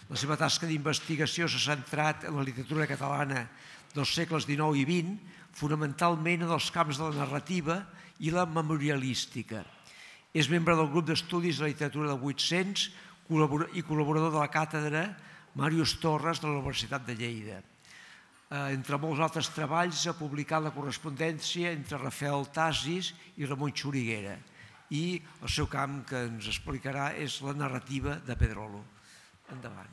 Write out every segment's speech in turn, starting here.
La seva tasca d'investigació s'ha centrat en la literatura catalana dels segles XIX i XX, fonamentalment en els camps de la narrativa i la memorialística. És membre del grup d'estudis de la literatura del 800 i col·laborador de la càtedra Màrius Torres de la Universitat de Lleida. Entre molts altres treballs ha publicat la correspondència entre Rafael Tasis i Ramon Xuriguera i el seu camp que ens explicarà és la narrativa de Pedrolo. Endavant.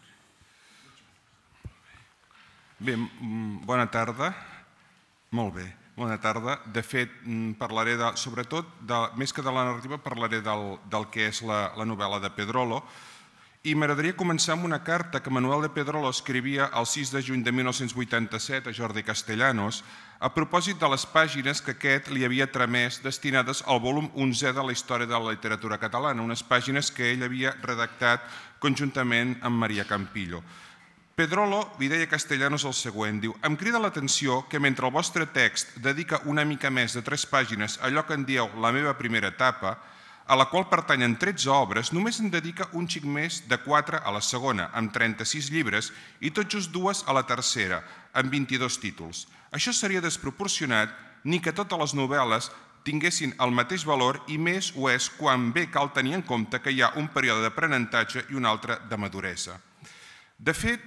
Bé, bona tarda. Molt bé, bona tarda. De fet, parlaré sobretot, més que de la narrativa, parlaré del que és la novel·la de Pedrolo. I m'agradaria començar amb una carta que Manuel de Pedrolo escrivia el 6 de juny de 1987 a Jordi Castellanos a propòsit de les pàgines que aquest li havia tramès destinades al volum 11 de la història de la literatura catalana, unes pàgines que ell havia redactat conjuntament amb Maria Campillo. Pedrolo li deia a Castellanos el següent, diu: em crida l'atenció que mentre el vostre text dedica una mica més de 3 pàgines a allò que en dieu la meva primera etapa, a la qual pertanyen 13 obres, només en dedica un xic més de 4 a la segona, amb 36 llibres, i tot just 2 a la tercera, amb 22 títols. Això seria desproporcionat, ni que totes les novel·les tinguessin el mateix valor, i més ho és quan bé cal tenir en compte que hi ha un període d'aprenentatge i un altre de maduresa. De fet,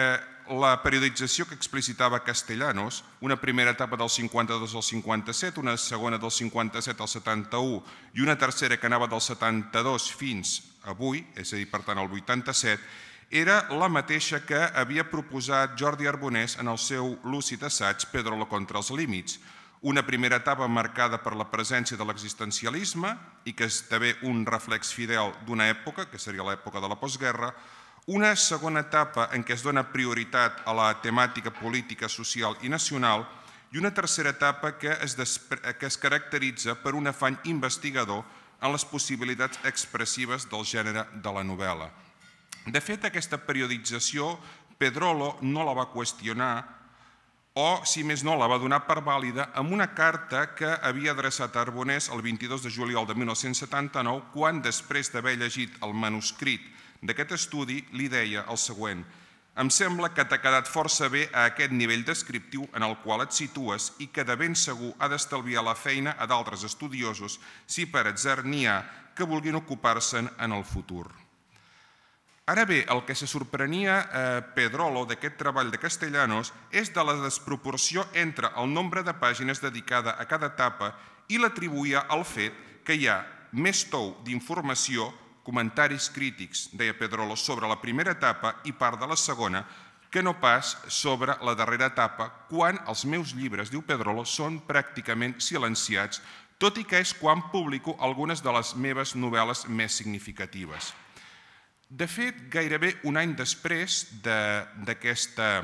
la periodització que explicitava Castellanos, una primera etapa del 52 al 57, una segona del 57 al 71 i una tercera que anava del 72 fins avui, és a dir, per tant, el 87, era la mateixa que havia proposat Jordi Arbonès en el seu lúcid assaig Pedrolo contra els límits. Una primera etapa marcada per la presència de l'existencialisme i que esdevé un reflex fidel d'una època, que seria l'època de la postguerra, una segona etapa en què es dona prioritat a la temàtica política, social i nacional i una tercera etapa que es caracteritza per un afany investigador en les possibilitats expressives del gènere de la novel·la. De fet, aquesta periodització Pedrolo no la va qüestionar o, si més no, la va donar per vàlida amb una carta que havia adreçat a Arbonès el 22 de juliol de 1979 quan, després d'haver llegit el manuscrit d'aquest estudi, li deia el següent: em sembla que t'ha quedat força bé a aquest nivell descriptiu en el qual et situes i que de ben segur ha d'estalviar la feina a d'altres estudiosos si per atzar n'hi ha que vulguin ocupar-se'n en el futur. Ara bé, el que se sorprenia Pedrolo d'aquest treball de Castellanos és de la desproporció entre el nombre de pàgines dedicada a cada etapa i l'atribuïa al fet que hi ha més tou d'informació, comentaris crítics, deia Pedrolo, sobre la primera etapa i part de la segona, que no pas sobre la darrera etapa, quan els meus llibres, diu Pedrolo, són pràcticament silenciats, tot i que és quan publico algunes de les meves novel·les més significatives. De fet, gairebé un any després d'aquesta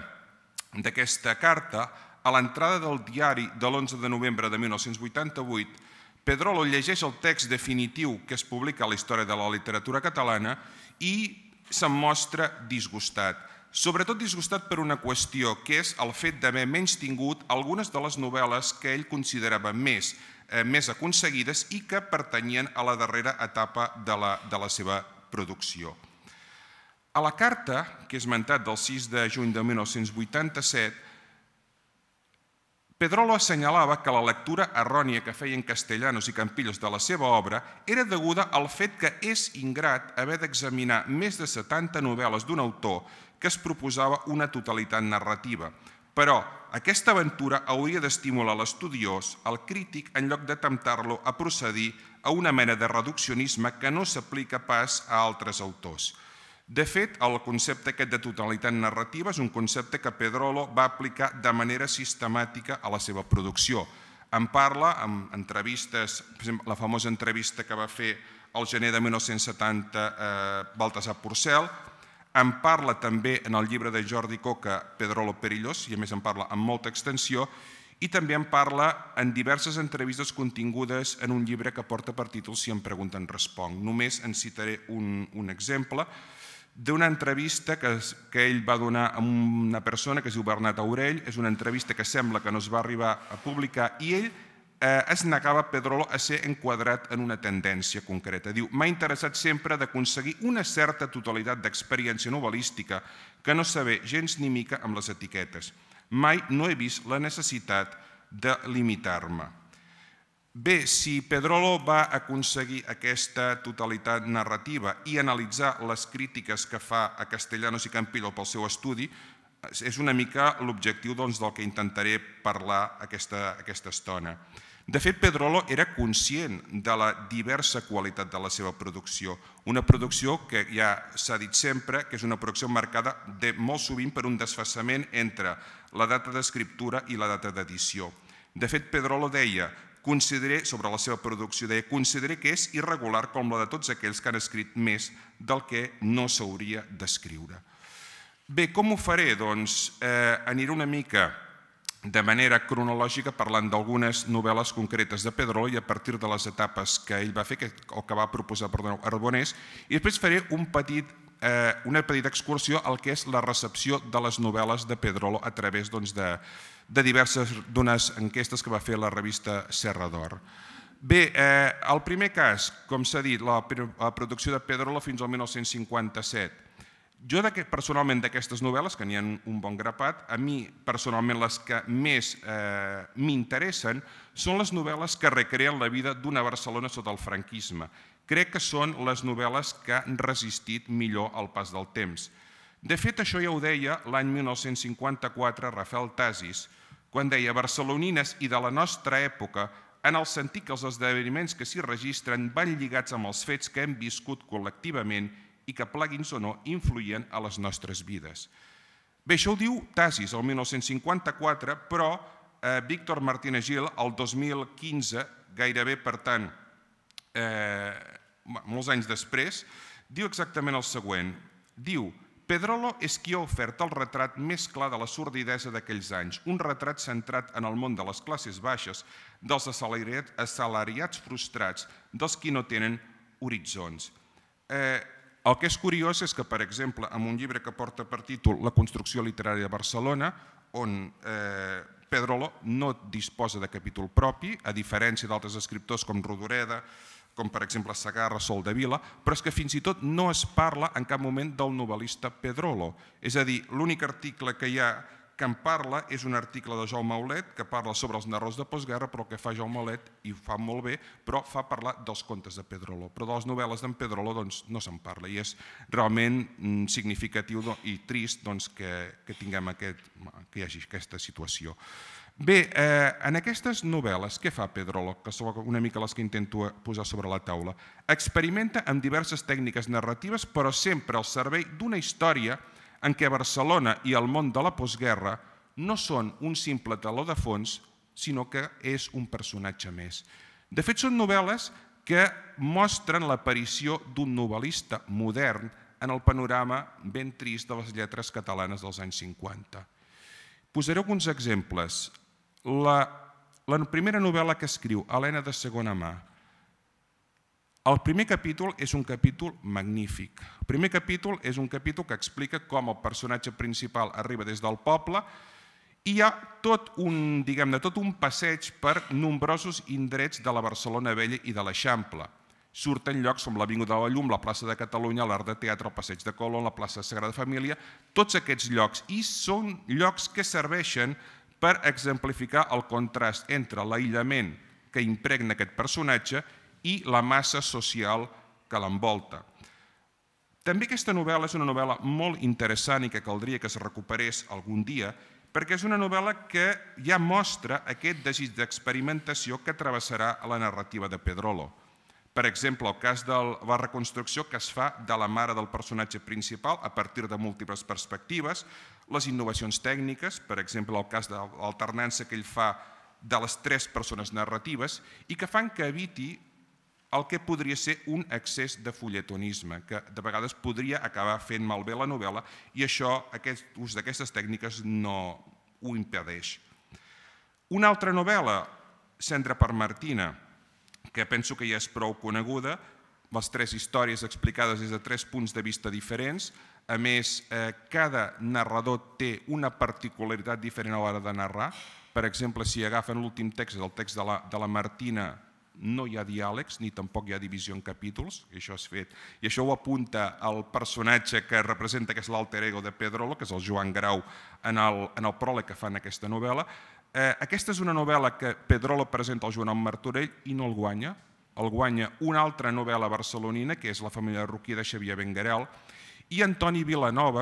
carta, a l'entrada del diari de l'11 de novembre de 1988, Pedrolo llegeix el text definitiu que es publica a la història de la literatura catalana i se'n mostra disgustat. Sobretot disgustat per una qüestió, que és el fet d'haver menystingut algunes de les novel·les que ell considerava més aconseguides i que pertanyien a la darrera etapa de la seva producció. A la carta que he esmentat del 6 de juny de 1987, Pedrolo assenyalava que la lectura errònia que feien Castellanos i Campillos de la seva obra era deguda al fet que és ingrat haver d'examinar més de 70 novel·les d'un autor que es proposava una totalitat narrativa. Però aquesta aventura hauria d'estimular l'estudiós, el crític, en lloc de temptar-lo a procedir a una mena de reduccionisme que no s'aplica pas a altres autors. De fet, el concepte aquest de totalitat narrativa és un concepte que Pedrolo va aplicar de manera sistemàtica a la seva producció. En parla en entrevistes, per exemple, la famosa entrevista que va fer al gener de 1970 Baltasar Porcel, en parla també en el llibre de Jordi Coca, Pedrolo Perillós, i a més en parla amb molta extensió, i també en parla en diverses entrevistes contingudes en un llibre que porta per títol Si em pregunten responc. Només en citaré un exemple d'una entrevista que ell va donar a una persona que es diu Bernat Aurell. És una entrevista que sembla que no es va arribar a publicar i ell es negava Pedrolo a ser enquadrat en una tendència concreta. Diu, m'ha interessat sempre d'aconseguir una certa totalitat d'experiència novel·lística que no saber gens ni mica amb les etiquetes. Mai no he vist la necessitat de limitar-me. Bé, si Pedrolo va aconseguir aquesta totalitat narrativa i analitzar les crítiques que fa a Castellanos i Campillo pel seu estudi, és una mica l'objectiu del que intentaré parlar aquesta estona. De fet, Pedrolo era conscient de la diversa qualitat de la seva producció, una producció que ja s'ha dit sempre que és una producció marcada molt sovint per un desfasament entre la data d'escriptura i la data d'edició. De fet, Pedrolo deia, sobre la seva producció, consideré que és irregular com la de tots aquells que han escrit més del que no s'hauria d'escriure. Bé, com ho faré? Doncs aniré una mica de manera cronològica parlant d'algunes novel·les concretes de Pedrolo i a partir de les etapes que ell va fer, o que va proposar, Arbonés, i després faré una petita excursió al que és la recepció de les novel·les de Pedrolo a través de diverses d'unes enquestes que va fer la revista Serra d'Or. Bé, el primer cas, com s'ha dit, la producció de Pedrolo fins al 1957. Jo personalment d'aquestes novel·les, que n'hi ha un bon grapat, a mi personalment les que més m'interessen són les novel·les que recreen la vida d'una Barcelona sota el franquisme. Crec que són les novel·les que han resistit millor al pas del temps. De fet, això ja ho deia l'any 1954 Rafael Tasis, quan deia barcelonines i de la nostra època, en el sentit que els esdeveniments que s'hi registren van lligats amb els fets que hem viscut col·lectivament i que, pleguins o no, influïen a les nostres vides. Bé, això ho diu Tasis el 1954, però Víctor Martínez Gil, el 2015, gairebé, per tant, molts anys després, diu exactament el següent. Diu, Pedrolo és qui ha ofert el retrat més clar de la sordidesa d'aquells anys, un retrat centrat en el món de les classes baixes, dels assalariats frustrats, dels qui no tenen horitzons. El que és curiós és que, per exemple, en un llibre que porta per títol La construcció literària de Barcelona, on Pedrolo no disposa de capítol propi, a diferència d'altres escriptors com Rodoreda, com per exemple Segarra, Soldevila, però és que fins i tot no es parla en cap moment del novel·lista Pedrolo. És a dir, l'únic article que hi ha que en parla és un article de Jaume Aulet que parla sobre els narradors de postguerra, però el que fa Jaume Aulet, i ho fa molt bé, però fa parlar dels contes de Pedrolo. Però de les novel·les d'en Pedrolo no se'n parla i és realment significatiu i trist que hi hagi aquesta situació. Bé, en aquestes novel·les, què fa Pedrolo? Que són una mica les que intento posar sobre la taula. Experimenta amb diverses tècniques narratives, però sempre al servei d'una història en què Barcelona i el món de la postguerra no són un simple teló de fons, sinó que és un personatge més. De fet, són novel·les que mostren l'aparició d'un novel·lista modern en el panorama ben trist de les lletres catalanes dels anys 50. Posaré alguns exemples. La primera novel·la que escriu, Helena de segona mà. El primer capítol és un capítol magnífic. El primer capítol és un capítol que explica com el personatge principal arriba des del poble i hi ha tot un passeig per nombrosos indrets de la Barcelona Vella i de l'Eixample. Surten llocs com l'Avinguda de la Llum, la plaça de Catalunya, l'Art de Teatre, el Passeig de Colón, la plaça de Sagrada Família, tots aquests llocs. I són llocs que serveixen per exemplificar el contrast entre l'aïllament que impregna aquest personatge i la massa social que l'envolta. També aquesta novel·la és una novel·la molt interessant i que caldria que es recuperés algun dia, perquè és una novel·la que ja mostra aquest desig d'experimentació que travessarà la narrativa de Pedrolo. Per exemple, el cas de la reconstrucció que es fa de la mare del personatge principal a partir de múltiples perspectives, les innovacions tècniques, per exemple, el cas de l'alternança que ell fa de les tres persones narratives i que fan que eviti el que podria ser un excés de fulletonisme, que de vegades podria acabar fent malbé la novel·la i això, aquest ús d'aquestes tècniques no ho impedeix. Una altra novel·la, Cendra per Martina, que penso que ja és prou coneguda, les tres històries explicades des de tres punts de vista diferents. A més, cada narrador té una particularitat diferent a l'hora de narrar. per exemple, si agafen l'últim text, el text de la Martina, no hi ha diàlegs ni tampoc hi ha divisió en capítols, i això és fet. I això ho apunta el personatge que representa, que és l'alter ego de Pedrolo, que és el Joan Grau, en el pròleg que fa en aquesta novel·la. Aquesta és una novel·la que Pedrolo presenta al Joan Martorell i no el guanya. El guanya una altra novel·la barcelonina, que és La família Roquí de Xavier Benguerel, i Antoni Vilanova,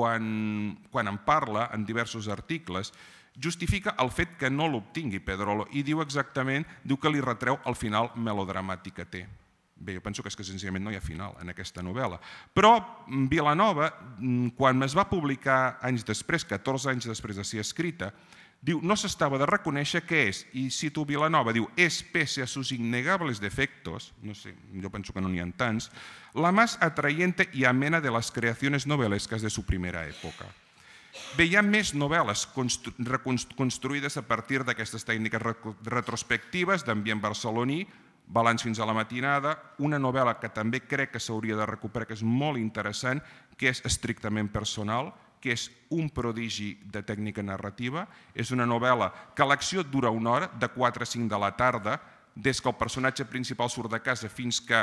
quan en parla en diversos articles, justifica el fet que no l'obtingui Pedrolo i diu exactament, diu que li retreu el final melodramàtic que té. Bé, jo penso que és que senzillament no hi ha final en aquesta novel·la. Però Vilanova, quan es va publicar anys després, 14 anys després de ser escrita, diu, no s'estava de reconèixer què és, i cito Vilanova, diu, és, pese a sus innegables defectos, no sé, jo penso que no n'hi ha tants, la más atrayente y amena de las creaciones novelescas de su primera època. Bé, hi ha més novel·les construïdes a partir d'aquestes tècniques retrospectives d'ambient barceloní, Balanç fins a la matinada, una novel·la que també crec que s'hauria de recuperar, que és molt interessant, que és estrictament personal, que és un prodigi de tècnica narrativa. És una novel·la que l'acció dura una hora, de 4 a 5 de la tarda, des que el personatge principal surt de casa fins que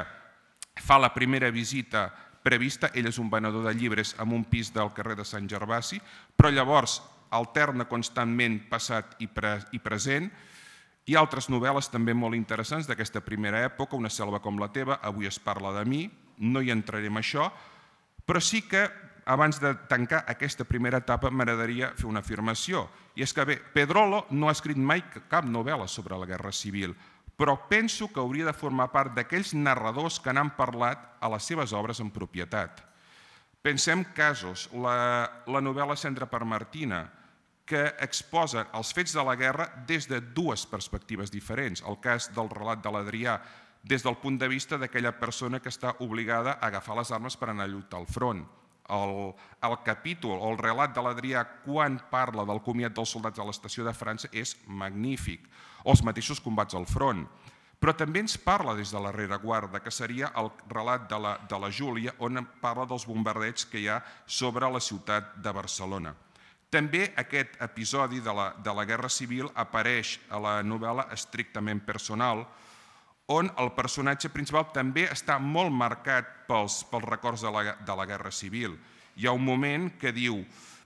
fa la primera visita prevista. Ell és un venedor de llibres en un pis del carrer de Sant Gervasi, però llavors alterna constantment passat i present. Hi ha altres novel·les també molt interessants d'aquesta primera època, Una selva com la teva, Avui es parla de mi, no hi entraré en això, però sí que abans de tancar aquesta primera etapa m'agradaria fer una afirmació, i és que bé, Pedrolo no ha escrit mai cap novel·la sobre la Guerra Civil, però penso que hauria de formar part d'aquells narradors que n'han parlat a les seves obres en propietat. Pensem casos, la novel·la Cendra per Martina, que exposa els fets de la guerra des de dues perspectives diferents. El cas del relat de l'Adrià, des del punt de vista d'aquella persona que està obligada a agafar les armes per anar a lluitar al front. El capítol o el relat de l'Adrià quan parla del comiat dels soldats a l'estació de França és magnífic, o els mateixos combats al front. Però també ens parla des de la rereguarda, que seria el relat de la Júlia, on parla dels bombardeigs que hi ha sobre la ciutat de Barcelona. També aquest episodi de la Guerra Civil apareix a la novel·la Estrictament personal, on el personatge principal també està molt marcat pels records de la Guerra Civil. Hi ha un moment que diu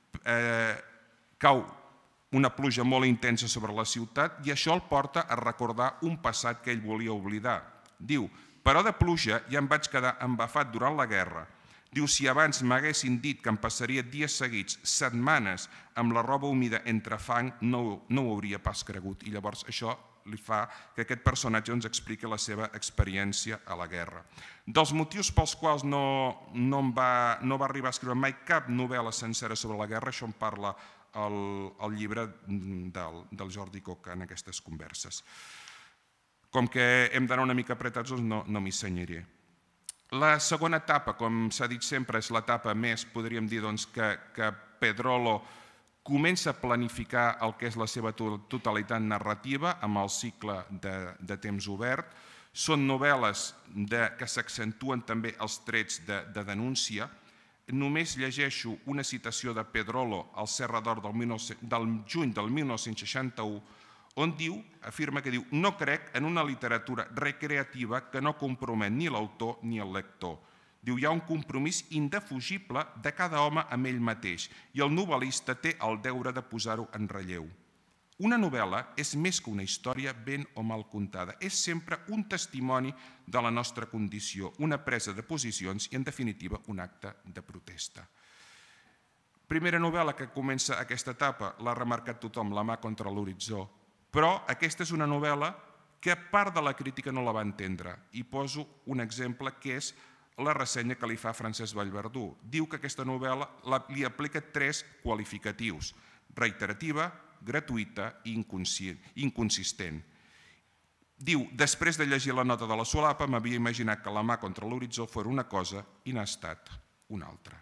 cau una pluja molt intensa sobre la ciutat i això el porta a recordar un passat que ell volia oblidar. Diu, però de pluja ja em vaig quedar embafat durant la guerra. Diu, si abans m'haguessin dit que em passaria dies seguits, setmanes, amb la roba humida entre fang, no ho hauria pas cregut. I llavors això li fa que aquest personatge ens expliqui la seva experiència a la guerra. Dels motius pels quals no va arribar a escriure mai cap novel·la sencera sobre la guerra, això en parla el llibre del Jordi Coca en aquestes converses. Com que hem d'anar una mica apretats, doncs no m'hi senyaré. La segona etapa, com s'ha dit sempre, és l'etapa més, podríem dir, que Pedrolo comença a planificar el que és la seva totalitat narrativa amb el cicle de temps obert. Són novel·les que s'accentuen també els trets de denúncia. Només llegeixo una citació de Pedrolo al Serra d'Or del juny del 1961, on afirma que diu «No crec en una literatura recreativa que no compromet ni l'autor ni el lector». Diu, hi ha un compromís indefugible de cada home amb ell mateix i el novel·lista té el deure de posar-ho en relleu. Una novel·la és més que una història ben o mal contada. És sempre un testimoni de la nostra condició, una presa de posicions i, en definitiva, un acte de protesta. Primera novel·la que comença aquesta etapa, l'ha remarcat tothom, La mà contra l'horitzó, però aquesta és una novel·la que part de la crítica no la va entendre. I poso un exemple que és la ressenya que li fa Francesc Vallverdú. Diu que aquesta novel·la li aplica 3 qualificatius: reiterativa, gratuïta i inconsistent. Diu, després de llegir la nota de la solapa, m'havia imaginat que La mà contra l'horitzó fos una cosa i n'ha estat una altra.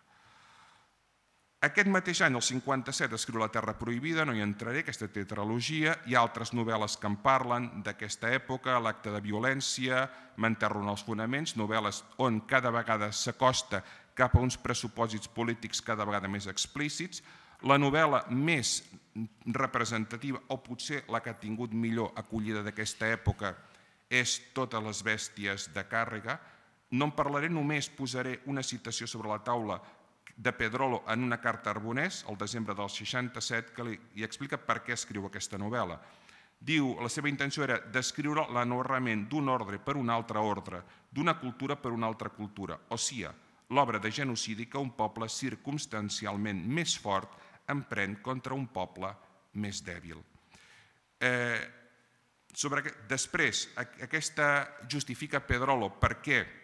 Aquest mateix any, el 57, escriu La terra prohibida, no hi entraré, aquesta tetralogia. Hi ha altres novel·les que en parlen d'aquesta època, L'acte de violència, M'enterro en els fonaments, novel·les on cada vegada s'acosta cap a uns pressupòsits polítics cada vegada més explícits. La novel·la més representativa, o potser la que ha tingut millor acollida d'aquesta època, és Totes les bèsties de càrrega. No en parlaré, només posaré una citació sobre la taula de Pedrolo en una carta a Arbonès, el desembre del 67, que li explica per què escriu aquesta novel·la. Diu, la seva intenció era descriure l'anorrament d'un ordre per un altre ordre, d'una cultura per una altra cultura, o sigui, l'obra de genocidi que un poble circumstancialment més fort emprèn contra un poble més dèbil. Després, aquesta justifica Pedrolo per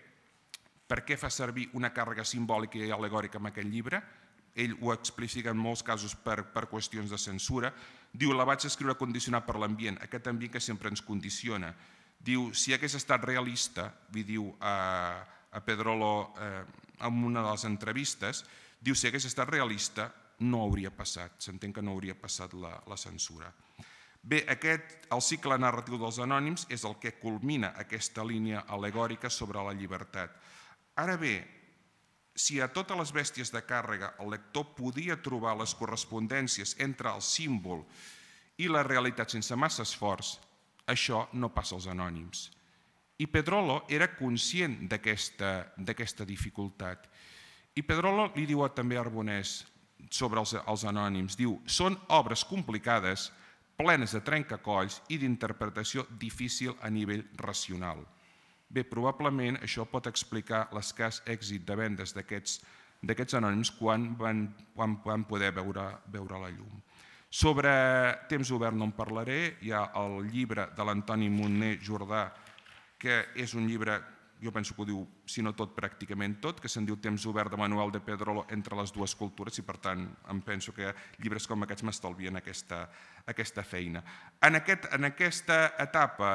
què fa servir una càrrega simbòlica i al·legòrica en aquest llibre. Ell ho explica en molts casos per qüestions de censura. Diu, la vaig escriure condicionat per l'ambient, aquest ambient que sempre ens condiciona. Diu, si hagués estat realista, li diu a Pedrolo en una de les entrevistes, diu, si hagués estat realista no hauria passat, s'entén que no hauria passat la censura. Bé, el cicle narratiu dels anònims és el que culmina aquesta línia al·legòrica sobre la llibertat. Ara bé, si a Totes les bèsties de càrrega el lector podia trobar les correspondències entre el símbol i la realitat sense massa esforç, això no passa als anònims. I Pedrolo era conscient d'aquesta dificultat. I Pedrolo li diu també a Arbonès sobre els anònims, diu, són obres complicades, plenes de trencacolls i d'interpretació difícil a nivell racional. Bé, probablement això pot explicar l'escàs èxit de vendes d'aquests anònims quan van poder veure la llum. Sobre Temps obert no en parlaré, hi ha el llibre de l'Antoni Montner Jordà, que és un llibre, jo penso que ho diu, si no tot, pràcticament tot, que se'n diu Temps obert de Manuel de Pedrolo entre les dues cultures i per tant em penso que llibres com aquests m'estalvien aquesta feina. En aquesta etapa,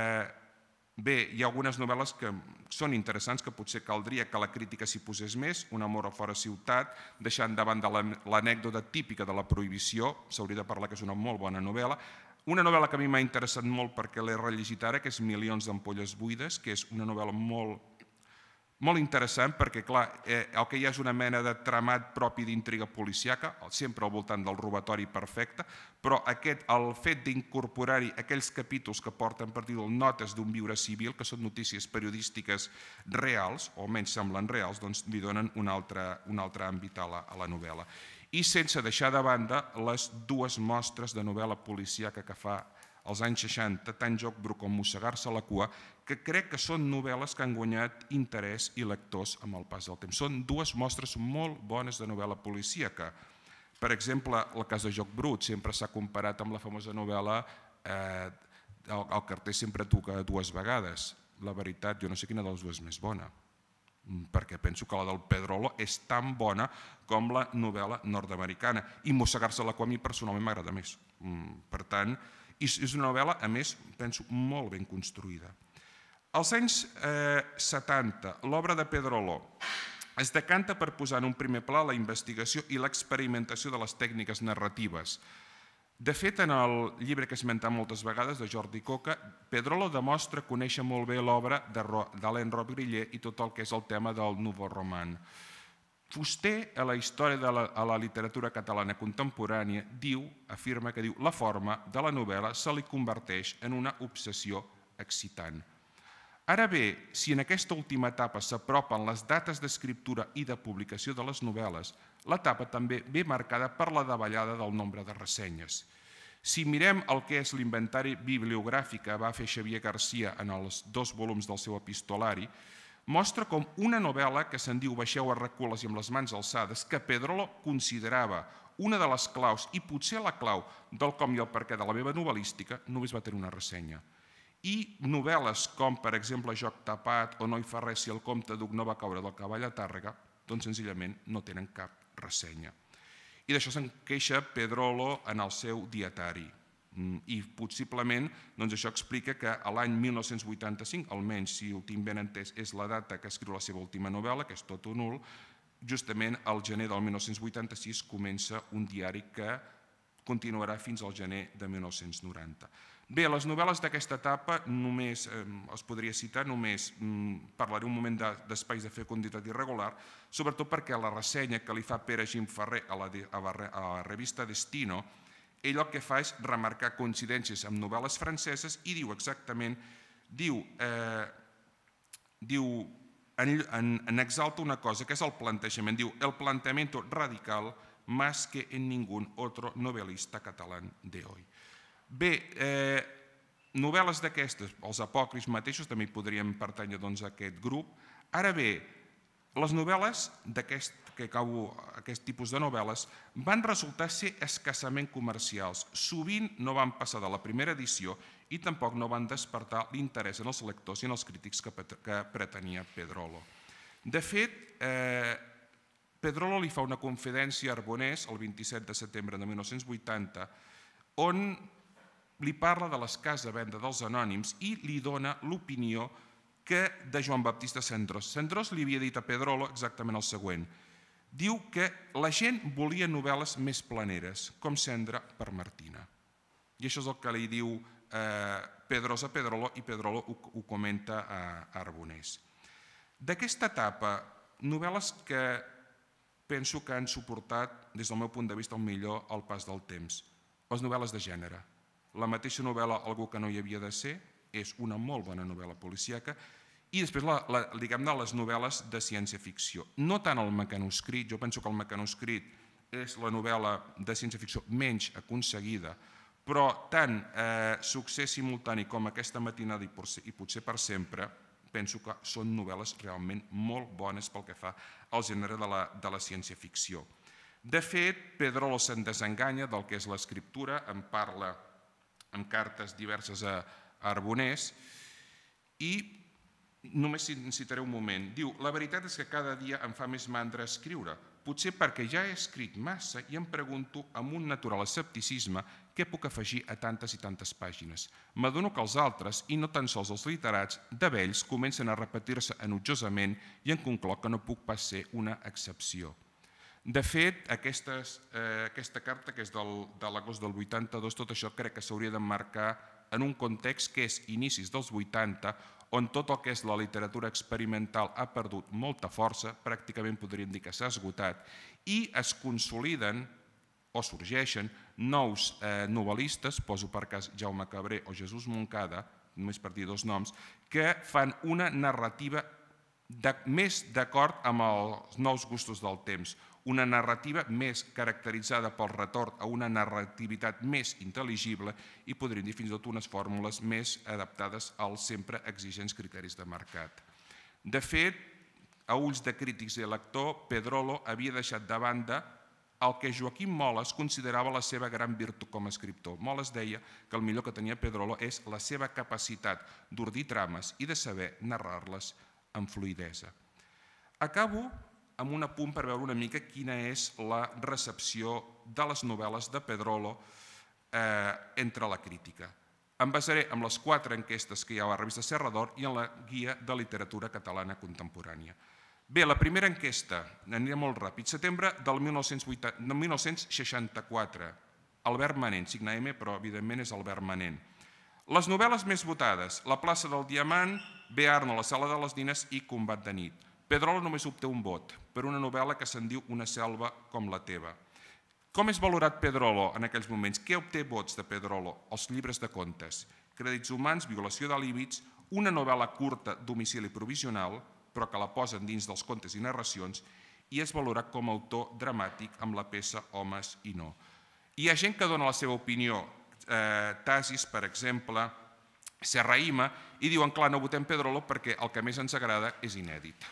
bé, hi ha algunes novel·les que són interessants, que potser caldria que la crítica s'hi posés més, Un amor a fora ciutat, deixant de banda l'anècdota típica de la prohibició, s'hauria de parlar que és una molt bona novel·la. Una novel·la que a mi m'ha interessat molt perquè l'he rellegit ara, que és Milions d'ampolles buides, que és una novel·la molt interessant perquè, clar, el que hi ha és una mena de tramat propi d'intriga policíaca, sempre al voltant del robatori perfecte, però el fet d'incorporar-hi aquells capítols que porten per dir-ho notes d'un viure civil, que són notícies periodístiques reals, o almenys semblen reals, doncs li donen un altre àmbit a la novel·la. I sense deixar de banda les dues mostres de novel·la policíaca que fa als anys 60, tant Joc Brut com Mossegar-se la cua, que crec que són novel·les que han guanyat interès i lectors amb el pas del temps. Són dues mostres molt bones de novel·la policíaca. Per exemple, el cas de Joc Brut sempre s'ha comparat amb la famosa novel·la El carter sempre toca dues vegades. La veritat, jo no sé quina de les dues és més bona, perquè penso que la del Pedrolo és tan bona com la novel·la nord-americana. I Mossegar-se la cua a mi personalment m'agrada més. Per tant, és una novel·la, a més, penso, molt ben construïda. Als anys 70, l'obra de Pedrolo es decanta per posar en un primer pla la investigació i l'experimentació de les tècniques narratives. De fet, en el llibre que he esmentat moltes vegades, de Jordi Coca, Pedrolo demostra conèixer molt bé l'obra d'Alain Robbe-Grillet i tot el que és el tema del nouveau roman. Fuster, a la història de la literatura catalana contemporània, afirma que la forma de la novel·la se li converteix en una obsessió excitant. Ara bé, si en aquesta última etapa s'apropen les dates d'escriptura i de publicació de les novel·les, l'etapa també ve marcada per la davallada del nombre de ressenyes. Si mirem el que és l'inventari bibliogràfic que va fer Xavier Garcia en els 2 volums del seu epistolari, mostra com una novel·la que se'n diu Baixeu a recules i amb les mans alçades, que Pedrolo considerava una de les claus, i potser la clau del com i el perquè de la meva novel·lística, només va tenir una ressenya. I novel·les com, per exemple, Joc tapat o No hi fa res si el comte Duc no va caure del cavall a Tàrrega, doncs senzillament no tenen cap ressenya. I d'això se'n queixa Pedrolo en el seu dietari. I possiblement això explica que l'any 1985, almenys si ho tinc ben entès, és la data que escriu la seva última novel·la, que és Tot un nul, justament al gener del 1986 comença un diari que continuarà fins al gener de 1990. Bé, les novel·les d'aquesta etapa només es podria citar, només parlaré un moment d'espais de fecunditat irregular, sobretot perquè la ressenya que li fa Pere Gimferrer a la revista Destino ell el que fa és remarcar coincidències amb novel·les franceses i diu exactament, en exalta una cosa, que és el plantejament. Diu, el planteamiento radical más que en ningún otro novelista catalán de hoy. Bé, novel·les d'aquestes, els apòcrifs mateixos, també podríem pertànyer a aquest grup. Ara bé, les novel·les d'aquest tipus de novel·les van resultar ser escassament comercials. Sovint no van passar de la primera edició i tampoc no van despertar l'interès en els lectors i en els crítics que pretenia Pedrolo. De fet, Pedrolo li fa una confidència a Arbonès el 27 de setembre de 1980 on li parla de l'escassa venda dels anònims i li dona l'opinió de Joan Baptista Cendrós. Cendrós li havia dit a Pedrolo exactament el següent. Diu que la gent volia novel·les més planeres, com Cendra per Martina. I això és el que li diu Pedrós a Pedrolo i Pedrolo ho comenta a Arbonès. D'aquesta etapa, novel·les que penso que han suportat, des del meu punt de vista, el millor el pas del temps. Les novel·les de gènere. La mateixa novel·la Algú que no hi havia de ser és una molt bona novel·la policíaca i després, diguem-ne, les novel·les de ciència-ficció. No tant el mecanoscrit, jo penso que el mecanoscrit és la novel·la de ciència-ficció menys aconseguida, però tant Succés simultani com Aquesta matinada i Potser per sempre, penso que són novel·les realment molt bones pel que fa al gènere de la ciència-ficció. De fet, Pedrolo se'n desenganya del que és l'escriptura, en parla en cartes diverses a Arbonès i només citaré un moment. Diu, la veritat és que cada dia em fa més mandra escriure, potser perquè ja he escrit massa i em pregunto amb un natural escepticisme què puc afegir a tantes i tantes pàgines. M'adono que els altres, i no tan sols els literats, de vells comencen a repetir-se enutjosament i en concloc que no puc pas ser una excepció. De fet, aquesta carta, que és de l'agost del 82, tot això crec que s'hauria d'emmarcar en un context que és inicis dels 80, on tot el que és la literatura experimental ha perdut molta força, pràcticament podríem dir que s'ha esgotat, i es consoliden o sorgeixen nous novel·listes, poso per cas Jaume Cabré o Jesús Moncada, només per dir dos noms, que fan una narrativa més d'acord amb els nous gustos del temps, una narrativa més caracteritzada pel retorn a una narrativitat més intel·ligible i podríem dir fins i tot unes fórmules més adaptades als sempre exigents criteris de mercat. De fet, a ulls de crítics i lector, Pedrolo havia deixat de banda el que Joaquim Moles considerava la seva gran virtut com a escriptor. Moles deia que el millor que tenia Pedrolo és la seva capacitat d'ordir trames i de saber narrar-les amb fluïdesa. Acabo amb un apunt per veure una mica quina és la recepció de les novel·les de Pedrolo entre la crítica. Em basaré en les 4 enquestes que hi ha a la revista Serrador i en la Guia de Literatura Catalana Contemporània. Bé, la primera enquesta, aniré molt ràpid, setembre del 1964, Albert Manent, signa M, però evidentment és Albert Manent. Les novel·les més votades, La plaça del Diamant, Bearno, La sala de les nines i Combat de nit. Pedrolo només obté un vot per una novel·la que se'n diu Una selva com la teva. Com és valorat Pedrolo en aquells moments? Què obté vots de Pedrolo? Els llibres de contes, Crèdits humans, Violació de límits, una novel·la curta, Domicili provisional, però que la posen dins dels contes i narracions, i és valorat com a autor dramàtic amb la peça Homes i no. Hi ha gent que dona la seva opinió, Tasis, per exemple, Serrahima, i diuen, clar, no votem Pedrolo perquè el que més ens agrada és inèdit.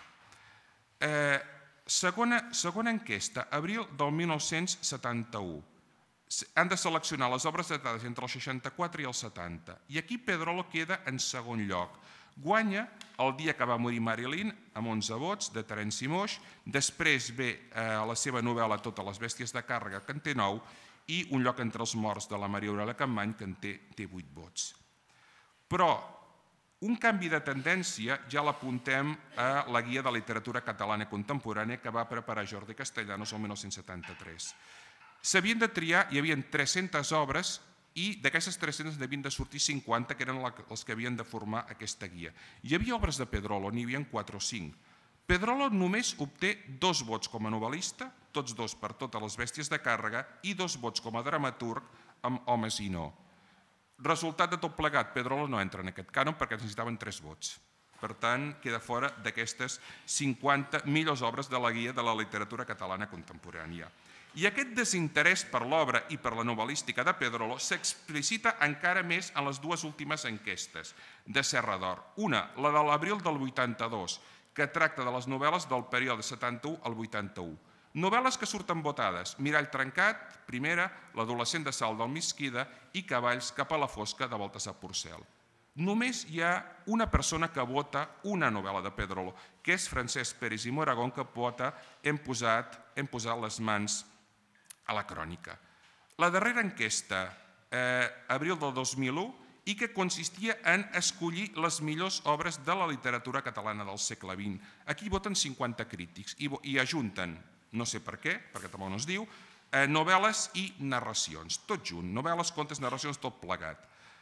Segona enquesta, abril del 1971. Han de seleccionar les obres datades entre el 64 i el 70. I aquí Pedrolo queda en segon lloc. Guanya El dia que va morir Marilyn, amb 11 vots, de Terenci Moix. Després ve la seva novel·la Totes les bèsties de càrrega, que en té 9, i Un lloc entre els morts, de la Maria Aurèlia Capmany, que en té 8 vots. Però un canvi de tendència ja l'apuntem a la Guia de Literatura Catalana Contemporània que va preparar Jordi Castellanos el 1973. S'havien de triar, hi havia 300 obres i d'aquestes 300 n'havien de sortir 50, que eren els que havien de formar aquesta guia. Hi havia obres de Pedrolo, n'hi havia 4 o 5. Pedrolo només obté 2 vots com a novel·lista, tots 2 per Totes les bèsties de càrrega, i 2 vots com a dramaturg amb Homes i no. Resultat de tot plegat, Pedrolo no entra en aquest cànon perquè necessitaven 3 vots. Per tant, queda fora d'aquestes 50 millors obres de la guia de la literatura catalana contemporània. I aquest desinterès per l'obra i per la novel·lística de Pedrolo s'explicita encara més en les 2 últimes enquestes de Serra d'Or. Una, la de l'abril del 82, que tracta de les novel·les del període 71 al 81. Novel·les que surten votades: Mirall trencat, primera, L'adolescent de Salt del Misquida i Cavalls cap a la fosca de Baltasar Porcel. Només hi ha una persona que vota una novel·la de Pedrolo, que és Francesc Pérez i Moragón, que vota Hem posat les mans a la crònica. La darrera enquesta, abril del 2001, i que consistia en escollir les millors obres de la literatura catalana del segle XX. Aquí voten 50 crítics i ajunten, no sé per què, perquè tampoc no es diu, novel·les i narracions, tot junt, novel·les, contes, narracions, tot plegat.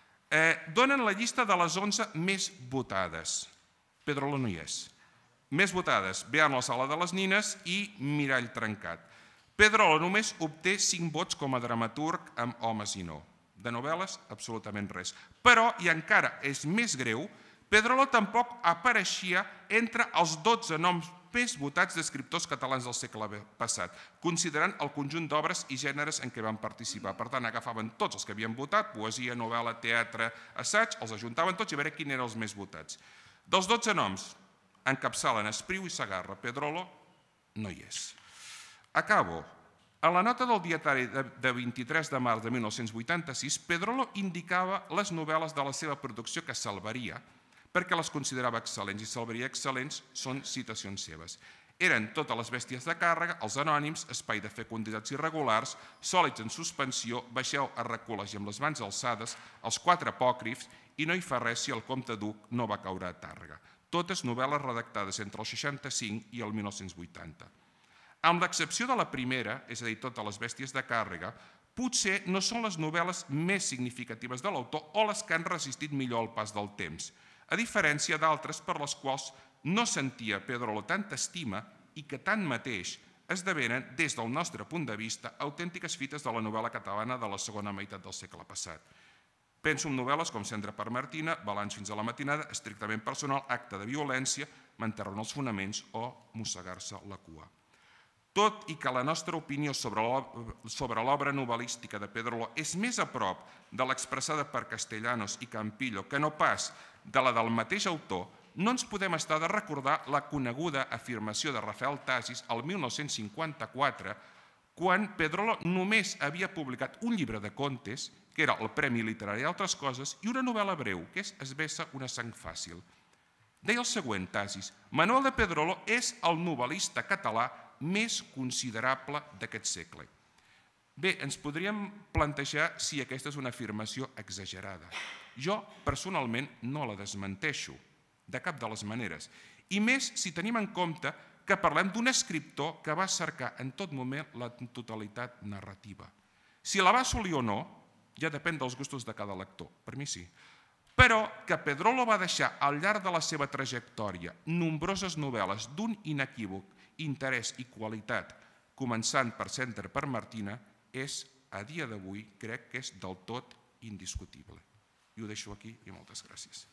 Donen la llista de les 11 més votades. Pedrolo no hi és. Més votades, Bearn la sala de les nines i Mirall trencat. Pedrolo només obté 5 vots com a dramaturg amb Homes i no. De novel·les, absolutament res. Però, i encara és més greu, Pedrolo tampoc apareixia entre els 12 noms més votats d'escriptors catalans del segle passat, considerant el conjunt d'obres i gèneres en què van participar. Per tant, agafaven tots els que havien votat, poesia, novel·la, teatre, assaig, els ajuntaven tots i a veure quins eren els més votats. Dels 12 noms, encapçalen Espriu i Segarra. Pedrolo no hi és. Acabo. A la nota del dietari de 23 de març de 1986, Pedrolo indicava les novel·les de la seva producció que salvaria, perquè les considerava excel·lents, i salvaria excel·lents són citacions seves. Eren Totes les bèsties de càrrega, Els anònims, Espai de fecunditats irregulars, Sòlids en suspensió, Baixeu a Recol·legi amb les mans alçades, Els 4 apòcrifs i No hi fa res si el comte Duc no va caure a Tàrrega. Totes novel·les redactades entre el 65 i el 1980. Amb l'excepció de la primera, és a dir, Totes les bèsties de càrrega, potser no són les novel·les més significatives de l'autor o les que han resistit millor al pas del temps, a diferència d'altres per les quals no sentia Pedrolo tanta estima i que tanmateix esdevenen, des del nostre punt de vista, autèntiques fites de la novel·la catalana de la segona meitat del segle passat. Penso en novel·les com Cendra per Martina, Balanç fins a la matinada, Estrictament personal, Acte de violència, M'enterren els fonaments o Mossegar-se la cua. Tot i que la nostra opinió sobre l'obra novel·lística de Pedrolo és més a prop de l'expressada per Castellanos i Campillo que no pas de la del mateix autor, no ens podem estar de recordar la coneguda afirmació de Rafael Tasis el 1954, quan Pedrolo només havia publicat un llibre de contes, que era el Premi Literari i altres coses, i una novel·la breu, que és Es vessa una sang fàcil. Deia el següent Tasis: Manuel de Pedrolo és el novel·lista català més considerable d'aquest segle. Bé, ens podríem plantejar si aquesta és una afirmació exagerada. Jo, personalment, no la desmenteixo, de cap de les maneres. I més si tenim en compte que parlem d'un escriptor que va cercar en tot moment la totalitat narrativa. Si la va assolir o no, ja depèn dels gustos de cada lector. Per mi sí. Però que Pedrolo va deixar al llarg de la seva trajectòria nombroses novel·les d'un inequívoc interès i qualitat, començant per Cendra per Martina, és, a dia d'avui, crec que és del tot indiscutible. I ho deixo aquí i moltes gràcies.